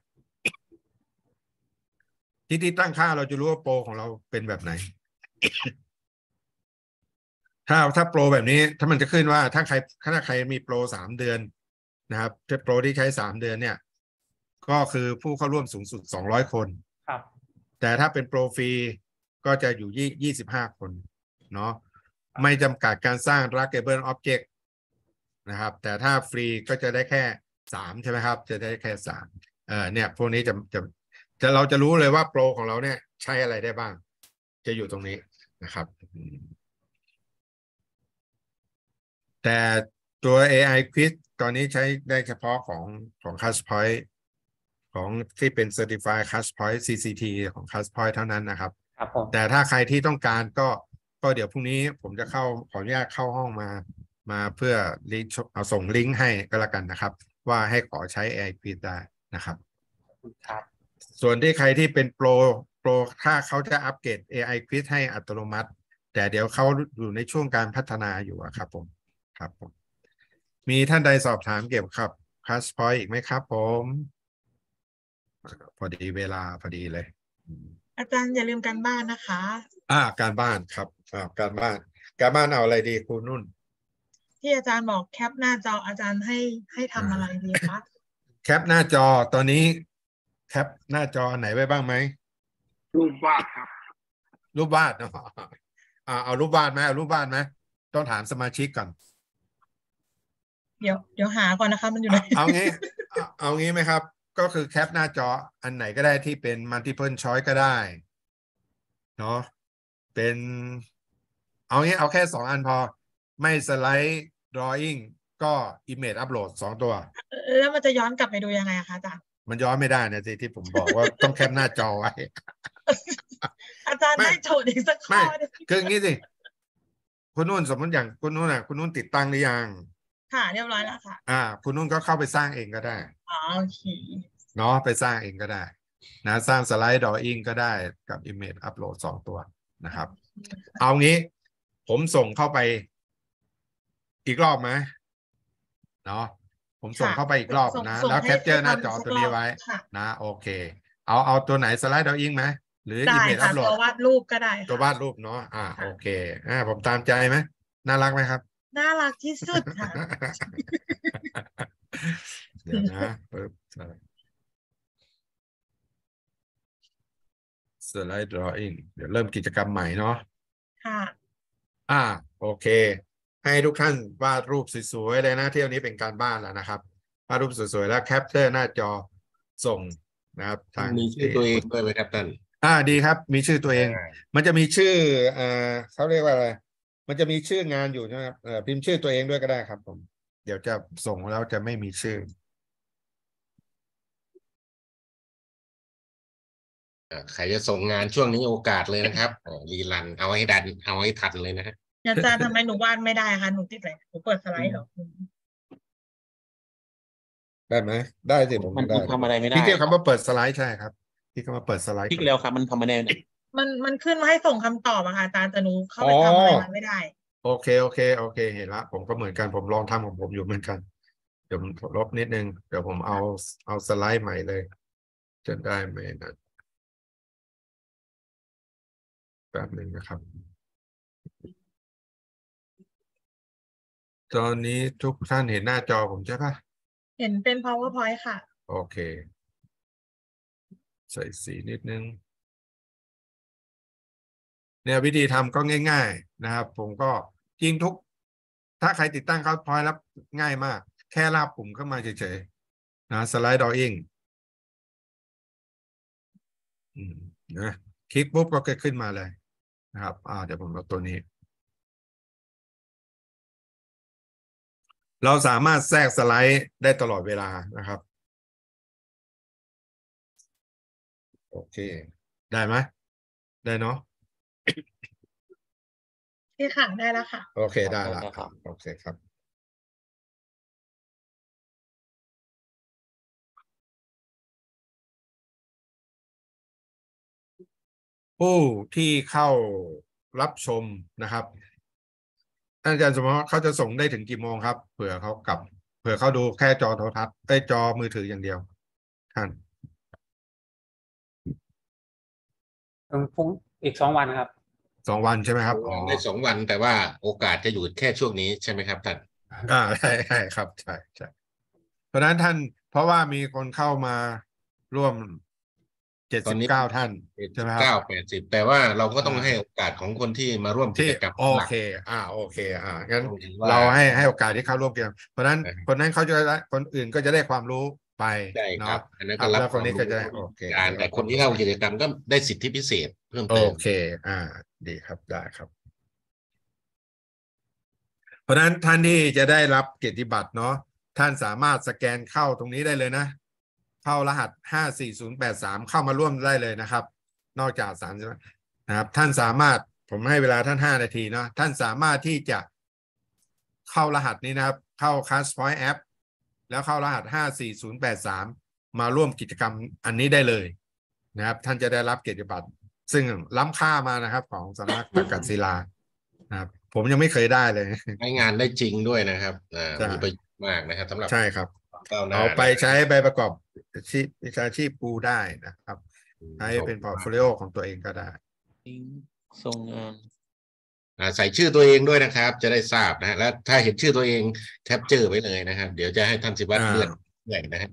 ที่ที่ตั้งค่าเราจะรู้ว่าโปรของเราเป็นแบบไหนถ้าถ้าโปรแบบนี้ถ้ามันจะขึ้นว่าถ้าใครถ้าใครมีโปรสามเดือนนะครับถ้าโปรที่ใช้สามเดือนเนี่ยก็คือผู้เข้าร่วมสูงสุดสองร้อยคนครับแต่ถ้าเป็นโปรฟรีก็จะอยู่ยี่ยี่สิบห้าคนเนาะไม่จำกัดการสร้าง Druggable Object นะครับแต่ถ้าฟรีก็จะได้แค่สามใช่ไหมครับจะได้แค่สามเออเนี่ยพวกนี้จะจะจะเราจะรู้เลยว่าโปรของเราเนี่ยใช้อะไรได้บ้างจะอยู่ตรงนี้นะครับแต่ตัว เอ ไอ Quiz ตอนนี้ใช้ได้เฉพาะของของ Cashpoint ของที่เป็น Certified Cashpoint ซี ซี ที ของ Cashpoint เท่านั้นนะครับแต่ถ้าใครที่ต้องการก็ก็เดี๋ยวพรุ่งนี้ผมจะเข้าขออนุญาตเข้าห้องมามาเพื่อลิงก์เอาส่งลิงก์ให้ก็แล้วกันนะครับว่าให้ขอใช้ เอ ไอ Quiz ได้นะครับส่วนที่ใครที่เป็นโปรโปรถ้าเขาจะอัปเกรด เอ ไอ Quiz ให้อัตโนมัติแต่เดี๋ยวเขาอยู่ในช่วงการพัฒนาอยู่ครับผมครับผมมีท่านใดสอบถามเกี่ยวกับ Cashpoint อีกไหมครับผมพอดีเวลาพอดีเลยอาจารย์อย่าลืมการบ้านนะคะอ่าการบ้านครับอ่าการบ้านการบ้านเอาอะไรดีครูนุ่นที่อาจารย์บอกแคปหน้าจออาจารย์ให้ให้ทำอะไรดีคะแคปหน้าจอตอนนี้แคปหน้าจอไหนไว้บ้างไหมรูปวาดครับรูปวาดเนาะอ่าเอารูปวาดไหมเอารูปวาดไหมต้องถามสมาชิกก่อนเดี๋ยวเดี๋ยวหาก่อนนะคะมันอยู่ไหนเอางี้เอางี้ไหมครับก็คือแคปหน้าจออันไหนก็ได้ที่เป็น multiple choice ก็ได้เนาะเป็นเอางี้เอาแค่สองอันพอไม่สไลด์ drawing ก็ image upload สองตัวแล้วมันจะย้อนกลับไปดูยังไงอะคะอาจารย์มันย้อนไม่ได้นะสิที่ผมบอกว่าต้องแคปหน้าจอไว้อาจารย์ไม่ได้โจทย์อีกสักข้ไม่อหนึ่งคืออย่างนี้สิคุณนุ่นสมมติอย่างคุณนุ่นอ่ะคุณนุ่นติดตั้งหรือยังค่ะเรียบร้อยแล้วค่ะอ่า คุณนุ่นก็เข้าไปสร้างเองก็ได้อ๋อโอเคเนาะไปสร้างเองก็ได้นะสร้างสไลด์ drawing ก็ได้กับ image upload สองตัวนะครับ เอางี้ผมส่งเข้าไปอีกรอบไหมเนาะผมส่งเข้าไปอีกรอบส่งนะส่งแล้วให้แคปเจอร์หน้าจอให้ทำตัวนี้ไว้ค่ะนะโอเคเอาเอาตัวไหนสไลด์ drawing ไหมหรือได้ image ค่ะ upload ตัววาดรูปก็ได้ค่ะตัววาดรูปเนาะอ่าค่ะโอเคอ่าผมตามใจไหมน่ารักไหมครับน่ารักที่สุดค่ะเดี๋ยวนะปึ๊บสไลด์ drawing เดี๋ยวเริ่มกิจกรรมใหม่เนาะค่ะอ่าโอเค ให้ทุกท่านวาดรูปสวยๆเลยนะเที่ยวนี้เป็นการบ้านแล้วนะครับวาดรูปสวยๆแล้วแคปเจอร์หน้าจอส่งนะครับทางมีชื่อตัวเองด้วยไหมครับท่านอ่าดีครับมีชื่อตัวเองอ่ามันจะมีชื่ออ่าเขาเรียกว่าอะไรมันจะมีชื่องานอยู่นะครับเอ่อพิมพ์ชื่อตัวเองด้วยก็ได้ครับผมเดี๋ยวจะส่งแล้วจะไม่มีชื่ออ่าใครจะส่งงานช่วงนี้โอกาสเลยนะครับอ่ารีรันเอาให้ดันเอาให้ทันเลยนะฮะอาจารย์ทำไมหนูวาดไม่ได้คะหนูติดอะไรหนูเปิดสไลด์เหรอได้ไหมได้สิผมมันได้มันทำอะไรไม่ได้ที่เกี่ยวคำว่าเปิดสไลด์ใช่ครับที่คำว่าเปิดสไลด์คลิกแล้วครับมันทำไม่ได้เนี่ยมันมันขึ้นมาให้ส่งคำตอบอะค่ะอาจารย์แต่หนูเข้าไปทำอะไรมันไม่ได้โอเคโอเคโอเคเห็นละผมก็เหมือนกันผมลองทำของผมอยู่เหมือนกันเดี๋ยวผมลบนิดนึงเดี๋ยวผมเอาเอาสไลด์ใหม่เลยจะได้ไหมนะแป๊บหนึ่งนะครับตอนนี้ทุกท่านเห็นหน้าจอผมใช่ปะเห็นเป็น powerpoint ค่ะโอเคใส่สีนิดนึงเนี่ยวิธีทำก็ง่ายๆนะครับผมก็จริงทุกถ้าใครติดตั้งเขาพอยแล้วง่ายมากแค่ลากปุ่มเข้ามาเฉยๆนะสไลด์ drawing อืมนะคลิกปุ๊บก็เกิดขึ้นมาเลยนะครับอ่าเดี๋ยวผมเอาตัวนี้เราสามารถแทรกสไลด์ได้ตลอดเวลานะครับโอเคได้ไหมได้เนาะที่ค่ะได้แล้วค่ะโอเคได้ละได้ครับโอเคครับผู้ที่เข้ารับชมนะครับอาจารย์สมมติว่าเขาจะส่งได้ถึงกี่โมงครับเผื่อเขากลับเผื่อเขาดูแค่จอโทรทัศน์ได้จอมือถืออย่างเดียวท่านอืมพรุ่งอีกสองวันครับสองวันใช่ไหมครับอ๋อได้สองวันแต่ว่าโอกาสจะอยู่แค่ช่วงนี้ใช่ไหมครับท่านอ่าใช่ใช่ครับใช่ใช่เพราะฉะนั้นท่านเพราะว่ามีคนเข้ามาร่วมเจ็ดตอสินบนี้เก้าท่านใช่ไหมคเก้ารับแปดสิบแต่ว่าเราก็ต้องอ่าให้โอกาสของคนที่มาร่วมกิที่จกรรมโอหลักเคอ่าโอเคอ่างั้นต้องเห็นว่าเราให้ให้โอกาสที่เข้าร่วมกันเพราะฉะนั้นใช่คนนั้นเขาจะได้คนอื่นก็จะได้ความรู้ไปใช่ครัเนาะบอันนั้นครัก็บรับแล้วคนนี้ก็จะได้ความรู้โอเคการแต่คนที่เข้ากิจกรรมก็ได้สิทธิพิเศษเพิ่มโอเติมเคอ่าดีครับได้ครับ เพราะฉะนั้นท่านที่จะได้รับเกียรติบัตรเนาะท่านสามารถสแกนเข้าตรงนี้ได้เลยนะเข้ารหัสห้าสี่ศูนย์แปดสามเข้ามาร่วมได้เลยนะครับ นอกจากสามนะครับท่านสามารถผมให้เวลาท่านห้านาทีเนาะท่านสามารถที่จะเข้ารหัสนี้นะครับเข้า Castpoint App แล้วเข้ารหัสห้าสี่ศูนย์แปดสามมาร่วมกิจกรรมอันนี้ได้เลยนะครับท่านจะได้รับเกียรติบัตรซึ่งล้ำค่ามานะครับของสำนักตะกัดศิลานะครับผมยังไม่เคยได้เลยใช้งานได้จริงด้วยนะครับอ่าใช่มีประโยชน์มากนะครับสำหรับใช่ครับก้าวหน้าเอาไปนะครับใช้ใบประกอบอาชีพวิชาชีพปูได้นะครับใช้เป็นพอร์ตโฟลิโอของตัวเองก็ได้ส่งงานอ่าใส่ชื่อตัวเองด้วยนะครับ จะได้ทราบนะฮะแล้วถ้าเห็นชื่อตัวเองแคปเจอร์ไว้เลยนะครับ เดี๋ยวจะให้ท่านสิวัตรอ่าเลื่อนใหญ่นะฮะ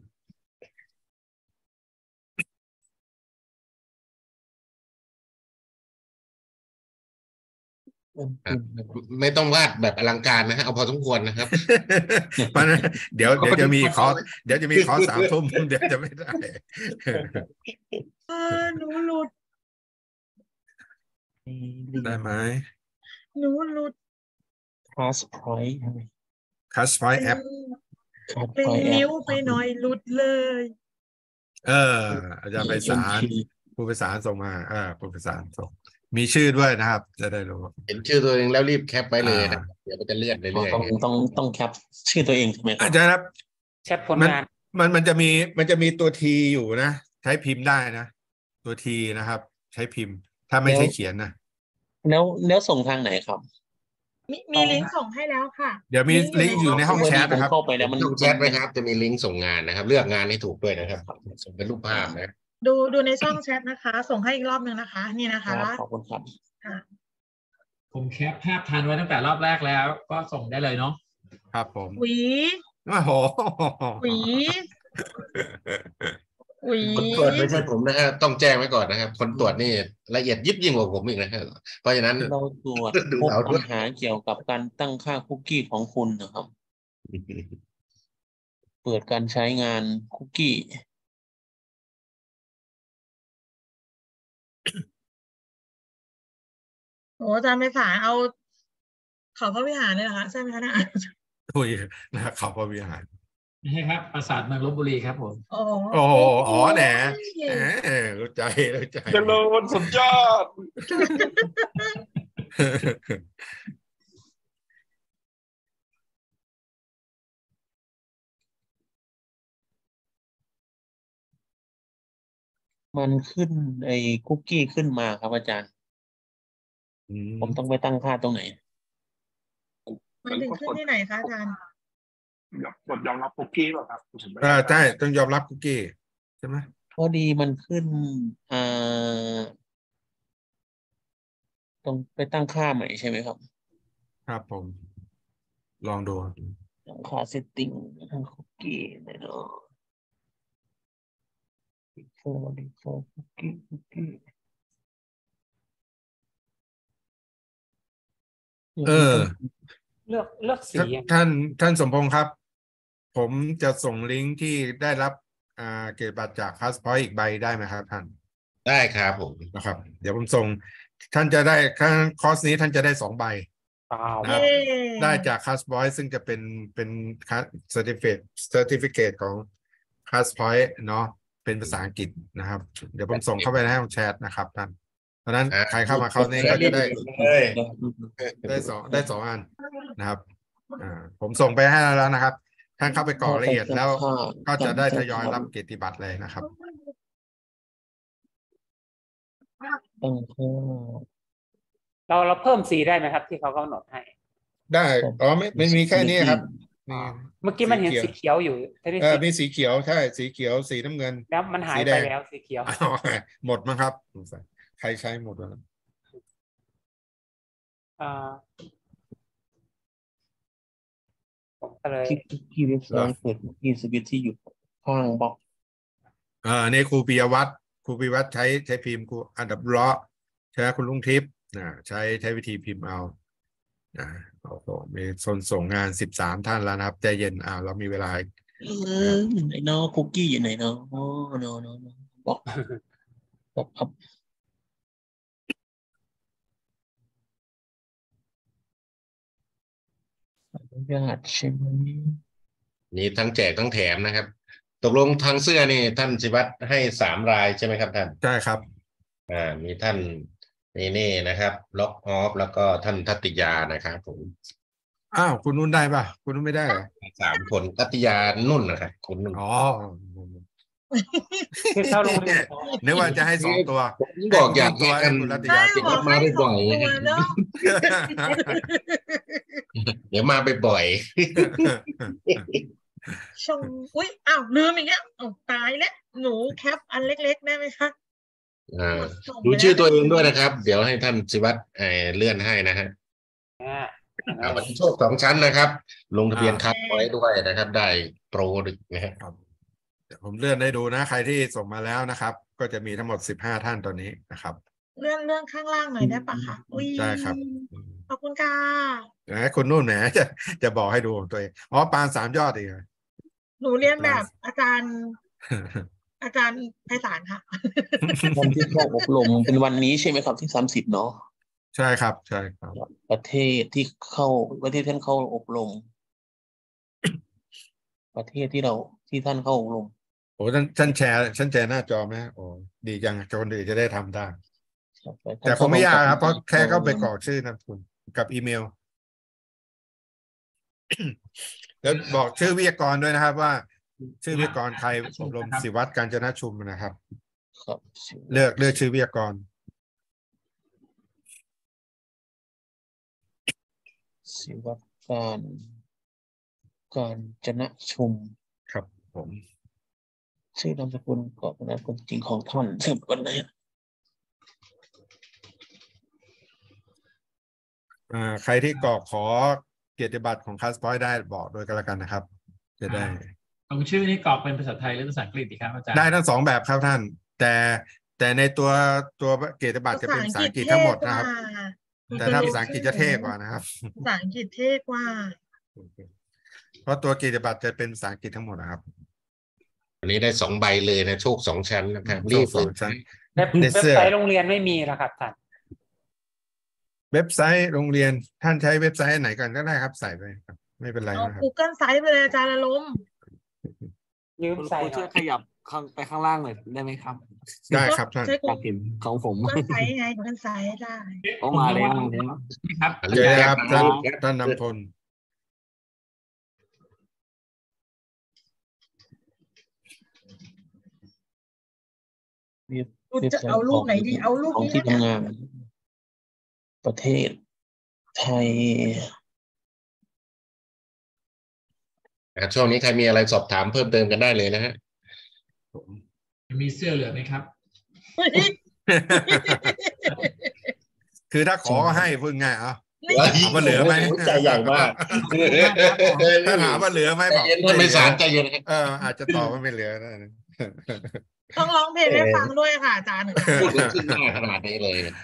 อ่ะไม่ต้องวาดแบบอลังการนะฮะเอาพอสมควรนะครับเพราะฉะนั้นเดี๋ยวเดี๋ยวจะมีคอร์สเดี๋ยวจะมีคอร์สสามทุ่มเดี๋ยวจะไม่ได้เออหนูหลุดได้ไหมหนูหลุด Class Point ใช่ไหม Cash Point App เกรงนิ้วไปหน่อยหลุดเลยเอออาจารย์ไพศาลผู้ไพศาลส่งมาเออผู้ไพศาลส่งมีชื่อด้วยนะครับ จะได้รู้เห็นชื่อตัวเองแล้วรีบแคปไปเลยนะเดี๋ยวมันจะเลื่อนเรื่อยต้องต้องต้องแคปชื่อตัวเองใช่ไหมครับอาจารย์ครับแชทผลมันงานมันมันจะมีมันจะมีตัวทีอยู่นะใช้พิมพ์ได้นะตัวทีนะครับ ใช้พิมพ์ ถ้าไม่ใช้เขียนนะแล้วแล้วส่งทางไหนครับมีมีลิงก์ส่งให้แล้วค่ะเดี๋ยวมีลิงก์อยู่ในห้องแชทผมนะครับเข้าไปแล้วมันช่องแชทไว้ครับจะมีลิงก์ส่งงานนะครับ เลือกงานให้ถูกด้วยนะครับส่งเป็นรูปภาพนะดูดูในช่องแชทนะคะ ส่งให้อีกรอบหนึ่งนะคะ นี่นะครัคะบขอบคุณครับค่ะผมแคปภาพทันไว้ตั้งแต่รอบแรกแล้ว ก็ส่งได้เลยเนาะครับผมหวีโอ้โหหวีหวีคนตรวจไม่ใช่ผมนะครับต้องแจ้งไว้ก่อนนะครับ คนตรวจนี่ละเอียดยิบยิ่งกว่าผมอีกนะครับเพราะฉะนั้นเราตรวจดูพบเอาด้ปัวยญหาเกี่ยวกับการตั้งค่าคุกกี้ของคุณนะครับ เปิดการใช้งานคุกกี้โอ้อาจารย์ไพศาลเอาเขาพระวิหารเลยเหรอคะใช่ไหมคะเนี่ยคุยนะครับเขาพระวิหารไม่ใช่ครับปราสาทเมืองลพบุรีครับผมอ๋อโอ้โหอ๋อแหนแหมรู้ใจรู้ใจเจริญสุดยอดมันขึ้นไอ้คุกกี้ขึ้นมาครับอาจารย์อืมผมต้องไปตั้งค่าตรงไหนมันถึงขึ้นที่ไหนคะอาจารย์กดยอมรับคุกกี้ป่ะครับผมไม่เออใช่ต้องยอมรับคุกกี้ใช่ไหมพอดีมันขึ้นอ่าต้องไปตั้งค่าใหม่ใช่ไหมครับครับผม ลองดูตั้งค่า setting คุกกี้หน่อยเนาะ default default คุกกี้คุกกี้เออเลือกเลือกสีท่านอย่างท่านท่านสมพงษ์ครับ ผมจะส่งลิงก์ที่ได้รับอ่าเกียรติบัตรจากพาสปอร์ตอีกใบได้ไหมครับท่านได้ครับผมนะครับ เดี๋ยวผมส่ง ท่านจะได้ท่านคอร์สนี้ท่านจะได้สองใบว้าวนะครับเย้ได้จากคัสบอยซึ่งจะเป็นเป็นคัสเซอร์ติฟิเคตเซอร์ติฟิเคตของคัสพอยต์เนาะเป็นภาษาอังกฤษนะครับ เดี๋ยวผมส่งเข้าไปในห้องแชทนะครับท่านเพราะฉะนั้นอ่าใครเข้ามาเข้านี้ก็จะได้เฮ้ยได้สองได้สองอันนะครับอ่าผมส่งไปให้แล้วนะครับ ท่านเข้าไปกรอกรายละเอียดแล้วก็จะได้ทยอยรับเกียรติบัตรเลยนะครับตั้งค่าเราเราเพิ่มสีได้ไหมครับ ที่เขากำหนดให้ได้อ๋อไม่ไม่มีแค่นี้ครับมีเมื่อกี้มันเห็นสีเขียวอยู่ที่นี่เออมีสีเขียวใช่สีเขียวสีน้ำเงินแล้วมันหายสีแดไปงแล้วสีเขียวอ้าวหมดมั้งครับสงสัยใครใช้หมดแล้วอ่าผมก็เลยคลิกคุกกี้เว็บไซต์เปิดคุกกี้สวิตช์ที่อยู่ข้างบล็อกเออในครูปิยวัฒน์ครูปิยวัฒน์ใช้ใช้พิมพ์ครูอันดับเลาะใช่ไหมคุณลุงทิพย์นะใช้ใช้วิธีพิมพ์เอาอ่าโอ้โหมีส่วนส่งงานสิบสามท่านแล้วนะครับใจเย็นอ่าเรามีเวลาเอออยู่ไหนเนาะคุกกี้อยู่ไหนเนาะโอ้เนาะเนาะบล็อกบล็อกครับอนุญาตใช่ไหมนี่ทั้งแจกทั้งแถมนะครับ ตกลงทางเสื้อนี่ท่านศิวัตรให้สามรายใช่ไหมครับท่านใช่ครับอ่ามีท่านนี่นี่นะครับล็อกออฟแล้วก็ท่านทัตติยานะครับผมอ้าวคุณนุ่นได้ป่ะคุณนุ่นไม่ได้เหรอสามคนทัตติยานุ่นนะครับคุณนุ่นอ๋อคือเข้าโรงเรียนนึกว่าจะให้สองตัวผมบอกอยากให้ให้คุณท่านรัตใช่ยาบอกมาให้สบ่องอยๆตัวเนาะเดี๋ยวมาบ่อยชงอุ้ยอ้าวลืมอีกแล้วอ้าวตายแล้วหนูแคปอันเล็กๆได้ไหมคะๆอ่าดูชื่อตัวเองด้วยนะครับ เดี๋ยวให้ท่านศิวัตรเอ่อเลื่อนให้นะฮะอ่าอ่าวันนี้โชคสองชั้นนะครับ ลงทะเบียนคัดไว้ด้วยนะครับ ได้โปรดึกนะฮะครับเดี๋ยวผมเลื่อนให้ดูนะใครที่ส่งมาแล้วนะครับ ก็จะมีทั้งหมดสิบห้าท่านตอนนี้นะครับเลื่อนเลื่อนข้างล่างหน่อยได้ปะคะอุ้ยได้ครับขอบคุณค่ะแหมคุณนุ่นแหมจะจะบอกให้ดูของตัวเองอ๋อปานสามยอดอีกเหรอหนูเรียนแบบอาจารย์ อาจารย์ไพศาลค่ะวันที่เข้าอบรมเป็นวันนี้ใช่ไหมครับที่สามสิบเนาะใช่ครับใช่ครับประเทศที่เข้าประเทศท่านเข้าอบรม ประเทศที่เราที่ท่านเข้าอบรมโอ้ท่านท่านแชร์ท่านแชร์หน้าจอไหมโอ้ดีจังคนอื่นจะได้ทำได้ครับแต่คงไม่ยากครับเพราะแค่ท่นเข้าไปกรอกชื่อนามสกุลกับอีเมล แล้วบอกชื่อวิทยากรด้วยนะครับ ว่า ชื่อวิทยากรใครอบรมศิวัตรกาญจนชุมนะครับครับเลือกเลือกชื่อวิทยากรศิวัตรการกาญจนชุมครับผมชื่อนามสกุลกรอกนามสกุลจริงของท่านซึ่งวันไหนอ่าใครที่กรอกขอเกียรติบัตรของคัสพอยต์ได้บอกด้วยกันแล้วกันนะครับ จะได้ตรงชื่อนี้กรอกเป็นภาษาไทยหรือภาษาอังกฤษดีครับอาจารย์ได้ทั้งสองแบบครับท่าน แต่แต่ในตัวตัวเกียรติบัตรจะเป็นภาษาอังกฤษทั้งหมดนะครับ แต่ถ้าภาษาอังกฤษจะเท่กว่านะครับภาษาอังกฤษเท่กว่าเพราะตัวเกียรติบัตรจะเป็นภาษาอังกฤษทั้งหมดนะครับวันนี้ได้สองใบเลยนะโชคสองชั้นนะครับโชรีคบสเลองชั้นยเว็บในเว็บเสื้อไซต์โรงเรียนไม่มีนะครับท่านเว็บไซต์โรงเรียนท่านใช้เว็บไซต์ไหนก่อนก็ได้ครับใส่ไปครับ ไม่เป็นไรเอานะครับ Google ไซต์ไปเลยอาจารย์ละลมยืมคุณใส่ครูหน่ช่อวย ยขยับข้างไปข้างล่างหน่อยได้ไหมครับได้ครับท่านใช้อยากเห็นของผม Google ไซต์ไง Google ไซต์ได้โอ้มาแล้วมาแล้วครับเจอครับท่านครับท่านนำพลคุณจะเอารูปไหนดีเอารูปของนี้ที่นะทำงาน ประเทศไทยอ่ะช่วงนี้ใครมีอะไรสอบถามเพิ่มเติมกันได้เลยนะฮะมีเสื้อเหลือไหมครับคือถ้าขอก็ให้พูดง่ายอ่ะนี่ถามว่าเหลือไหมใจใหญ่มากถ้าถามว่าเหลือไหมบอกใจเย็นท่านไม่สารใจเย็นนะครับเอออาจจะตอบว่าไม่เหลือได้นะต้องร้องเพลงให้ฟังด้วยค่ะอาจารย์หนึ่งพูดถึงขึ้นหน้าขนาดนี้เลย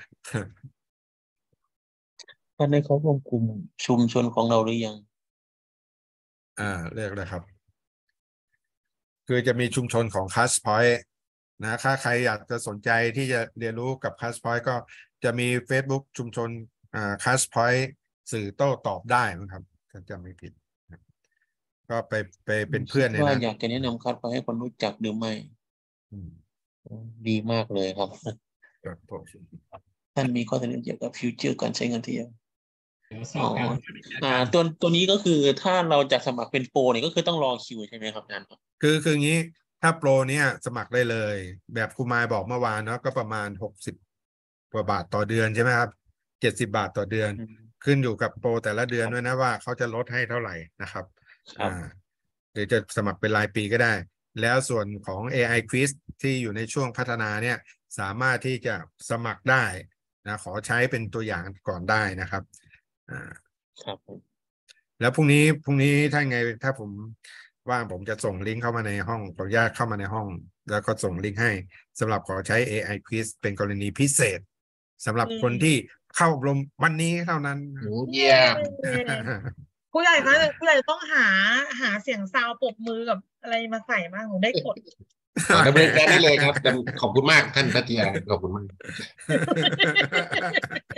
ท่านได้เข้าร่วมกลุ่มชุมชนของเราหรือยังอ่าเรียกเลยครับ คือจะมีชุมชนของคัสพอยต์นะถ้าใครอยากจะสนใจที่จะเรียนรู้กับคัสพอยต์ก็จะมี Facebook ชุมชนอ่าคัสพอยต์สื่อโต้ตอบได้นะครับถ้าจำไม่ผิด ก็ไปไปเป็นเพื่อนในว่านั้นอยากจะแนะนำคัดไปให้คนรู้จักหรือไม่อืมดีมากเลยครับครับผมท่านมีข้อเสนอเกี่ยวกับฟิวเจอร์การใช้เงินเที่ยวเดี๋ยวสอบกันอ่าตัวตัวนี้ก็คือถ้าเราจะสมัครเป็นโปรเนี่ยก็คือต้องรอคิวใช่ไหมครับอาจารย์ครับคือคืออย่างนี้ถ้าโปรเนี้ยสมัครได้เลย แบบครูมายบอกเมื่อวานเนาะก็ประมาณหกสิบกว่าบาทต่อเดือนใช่ไหมครับเจ็ดสิบบาทต่อเดือน ขึ้นอยู่กับโปรแต่ละเดือนด้วยนะว่าเขาจะลดให้เท่าไหร่นะครับครับอ่าหรือจะสมัครเป็นรายปีก็ได้ แล้วส่วนของ เอ ไอ Quiz ที่อยู่ในช่วงพัฒนาเนี่ยสามารถที่จะสมัครได้นะขอใช้เป็นตัวอย่างก่อนได้นะครับอ่าครับผมแล้วพรุ่งนี้พรุ่งนี้ถ้าไงถ้าผมว่างผมจะส่งลิงก์เข้ามาในห้องขออนุญาตเข้ามาในห้อง แล้วก็ส่งลิงก์ให้สำหรับขอใช้ เอ ไอ Quiz เป็นกรณีพิเศษสำหรับคนที่เข้าอบรมวันนี้เท่านั้นโอ้เยี่ยมผู้ใหญ่คะผู้ใหญ่ต้องหาหาเสียงซาวปรบมือกับอะไรมาใส่มากหนูได้กดขอดำเนินการได้เลยครับขอบคุณมากท่านพัทยาขอบคุณมากให้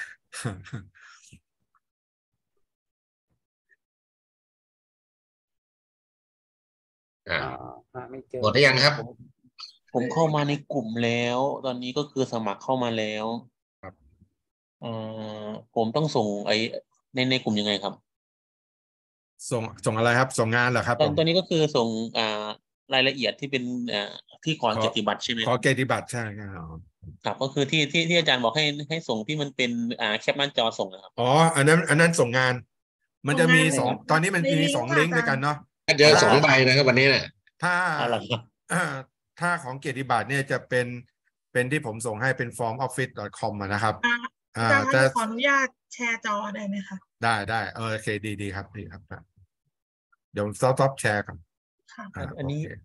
อ่าอ่าหาไม่เจอหมดหรือยังครับผมเข้ามาในกลุ่มแล้ว ตอนนี้ก็คือสมัครเข้ามาแล้วครับอ่าผมต้องส่งไอ้ในในกลุ่มยังไงครับส่งส่งอะไรครับ ส่งงานเหรอครับตอนผมตอนนี้ก็คือส่งอ่ารายละเอียดที่เป็นอ่าที่ขอขอเกียรติบัตรใช่ไหมขอเกียรติบัตรใช่ครับครับก็คือที่ที่ที่อาจารย์บอกให้ให้ส่งที่มันเป็นอ่าแคปหน้าจอส่งนะครับอ๋ออันนั้นอันนั้นส่งงาน มันจะมีสองส่งงานตอนนี้มันในมีลิงก์สองค่ะลิงก์ด้วยอาจารย์กันเนาะเจอสองใบนะครับวันนี้เนี่ยถ้าอะไรครับอ่าถ้าของเกียรติบัตรเนี่ยจะเป็นเป็นที่ผมส่งให้เป็น form office dot com อะนะครับอ่าอ่าอาจารย์คะแต่ขออนุญาตแชร์จอได้ไหมคะได้ได้เออโอเคดีดีครับดีครับครับเดี๋ยวซอฟต์ท็อปแชร์กันค่ะอ่าอันนี้โเค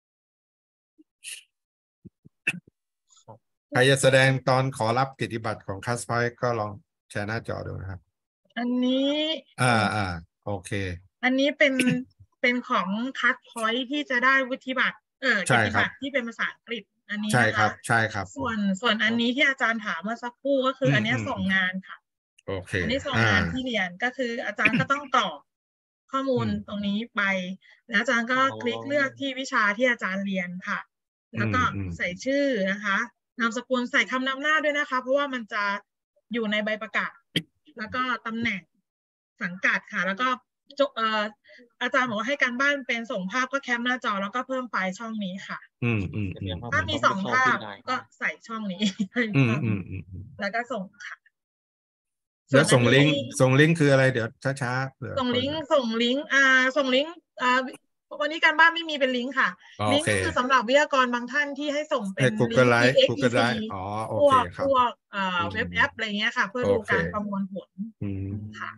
ใครจะแสดงตอนขอรับเกียรติบัตรของคัสไฟก็ลองแชร์หน้าจอดูนะครับอันนี้อ่าอ่าโอเคอันนี้เป็นเป็นของคัดพอยที่จะได้วุฒิบัตรเออใช่เกียรติครับบัตรที่เป็นภาษาอังกฤษอันนี้ใช่นะครัคะบใช่ครับส่วนส่วนอันนี้ที่อาจารย์ถามเมื่อสักครู่ก็คืออืมอันเนี้ยอืมส่งงานค่ะโอเคอันนี้ส่งอ่างานที่เรียนก็คืออาจารย์ก็ต้องกรอกข้อมูลอืมตรงนี้ไป แล้วอาจารย์ก็อ๋อคลิกเลือกที่วิชาที่อาจารย์เรียนค่ะ แล้วก็อืมใส่ชื่อนะคะ นามสกุลใส่คำนำหน้าด้วยนะคะ เพราะว่ามันจะอยู่ในใบประกาศ แล้วก็ตำแหน่งสังกัดค่ะ แล้วก็จเอ่ออาจารย์บอกว่าให้การบ้านเป็นส่งภาพก็แคปหน้าจอ แล้วก็เพิ่มไฟล์ช่องนี้ค่ะอืมอืมแสอืดมงว่าถ้ามันมีต้องสไปองเข้าภาที่พไลน์ก็ใส่ช่องนี้อืมช่องอืนี้มอืมอืมแล้วก็ส่งค่ะ ส่แล้ว วนอัส่นงนี้ลิงก์ ส่งลิงก์คืออะไร เดี๋ยวช้าๆเผื่อส่งคนลิงก์ ส่งลิงก์ อ่า ส่งลิงก์ อ่า วันนี้การบ้านไม่มีเป็นลิงก์ค่ะอ๋อลิโองก์เคก็คือสำหรับวิทยากรบางท่านที่ให้ส่งเป็ให้นลิง Google ก์ Drive อี เอ็กซ์ อี Google ซี Drive อ๋อ โอพวเคกครัพบวก เอ่ออืเว็บมแอป อะไรเงี้ยค่ะ เพื่อโอดูเคการประมวลผลอืมค่ะ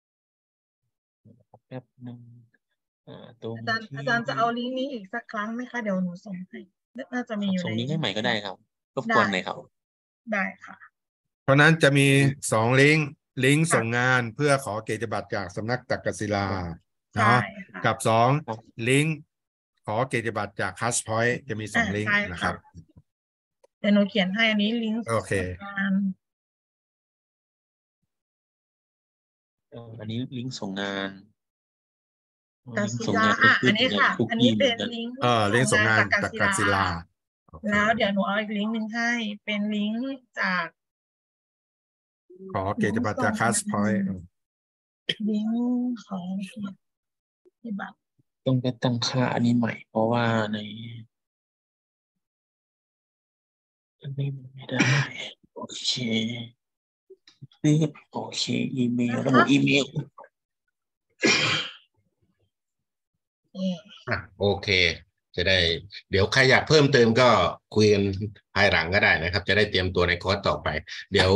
แป๊บหนึ่งอ่าตรงอาจารย์ที่อาจารย์จะเอาลิงก์นี้อีกสักครั้งไหมคะ? เดี๋ยวหนูส่งให้ น น่าจะมีอยู่ส่งในลิงก์ให้ใหม่ก็ได้ครับ รบไดกวนหน่อยครับได้ค่ะเพราะนั้นจะมี สอง ลิงก์ ลิงก์ค่ะส่งงานเพื่อขอเกียรติบัตรจากสำนักตักกศิลาใช่เนาะค่ะกับ สองครับลิงก์ขอเกียรติบัตรจาก Castpoint จะมี สอาอง ลิงใช่ก์นะคค่ะรับเดี๋ยวหนูเขียนให้ อันนี้ลิงก์โอเคส่งงานเอ่อ อันนี้ลิงก์ส่งงาน อ๋อกลิงก์ศิส่งลางานก็อ่าคือัอนนี้ในค่ะคุกอันกี้นี้เหเป็มือน นกันลิงก์เออ ลิงก์ส่งงานจากจากกกศิศิลาลา โอเคแล้วเดี๋ยวหนูเอาอีกลิงก์หนึ่งให้ เป็นลิงก์จากขอเกียรติบัตรจาก Castpoint อืมลิงก์ของเกียรติบัตรต้องไปตั้งค่าอันนี้ใหม่ เพราะว่าใน อันนี้มันไม่ได้ โอเค นี่ โอเค อีเมลนะระคบุะอีเมลนี่อ่ะ โอเค จะได้ เดี๋ยวใครอยากเพิ่มเติมก็คุยกันภายหลังก็ได้นะครับ จะได้เตรียมตัวในคอร์สต่อไป เดี๋ยว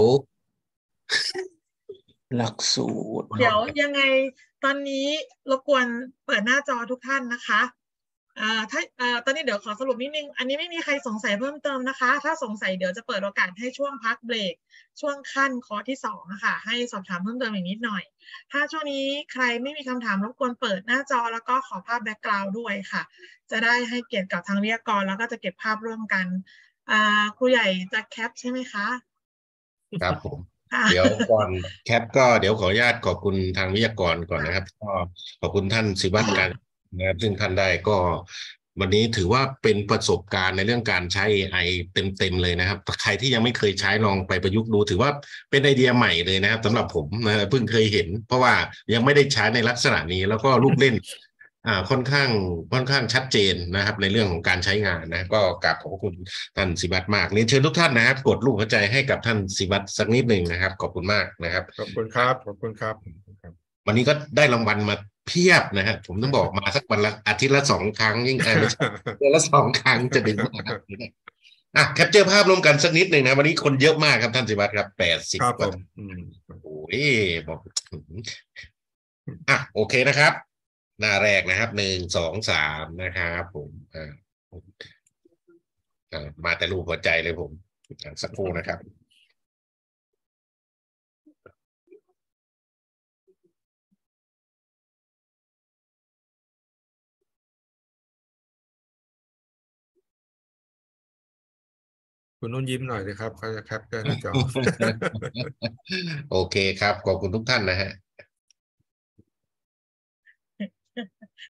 หลักสูตรเดี๋ยวยังไงตอนนี้รบกวนเปิดหน้าจอทุกท่านนะคะ อ่า ถ้า อ่า ตอนนี้เดี๋ยวขอสรุปนิดนึง อันนี้ไม่มีใครสงสัยเพิ่มเติมนะคะ ถ้าสงสัยเดี๋ยวจะเปิดโอกาสให้ช่วงพักเบรก ช่วงขั้นคอร์สที่ สอง อะค่ะ ให้สอบถามเพิ่มเติมอีกนิดหน่อย ถ้าช่วงนี้ใครไม่มีคำถามรบกวนเปิดหน้าจอ แล้วก็ขอภาพแบ็กกราวด์ด้วยค่ะ จะได้ให้เกียรติกับทางวิทยากร แล้วก็จะเก็บภาพร่วมกัน อ่า ครูใหญ่จะแคปใช่ไหมคะ? ครับผมค่ะเดี๋ยวก่อนแคปก็เดี๋ยวขออนุญาตขอบคุณทางวิทยากรก่อนนะครับ ก็ขอบคุณท่าน ศิวัฒน์ การ นะครับ ซึ่งท่านได้ก็ วันนี้ถือว่าเป็นประสบการณ์ในเรื่องการใช้เอไอเต็ม ๆ เลยนะครับ ใครที่ยังไม่เคยใช้ลองไปประยุกต์ดู ถือว่าเป็นไอเดียใหม่เลยนะครับสำหรับผมนะ เพิ่งเคยเห็น เพราะว่ายังไม่ได้ใช้ในลักษณะนี้ แล้วก็ลูกเล่น อ่า ค่อนข้าง ค่อนข้างชัดเจนนะครับ ในเรื่องของการใช้งานนะ ก็กราบขอบพระคุณท่านศิวัฒน์มาก เรียนเชิญทุกท่านนะครับ กดรูปหัวใจให้กับท่านศิวัฒน์สักนิดหนึ่งนะครับ ขอบคุณมากนะครับขอบคุณครับ ขอบคุณครับวันนี้ก็ได้รางวัลมาเพียบนะครับ ผมต้องบอกมาสักวันละ อาทิตย์ละ สอง ครั้ง ยิ่ง เออ ไม่ใช่ เดือนละ สอง ครั้งจะดีมากครับ อ่ะ แคปเจอร์ภาพร่วมกันสักนิดหนึ่งนะ วันนี้คนเยอะมากครับท่านศิวัฒน์ครับ แปดสิบครับกผว่าม อืมโอ้โฮ บอก อื้อฮือ อ่ะ โอเคนะครับ หน้าแรกนะครับ หนึ่ง สอง สาม นะครับผม อ่า อ่า มาแต่รูปหัวใจเลยผม อ่า สักครู่นะครับคุณนุ่นยิ้มหน่อยสิครับ เขาจะแคปเจอร์หน้าจอโอเคครับ ขอบคุณทุกท่านนะครับ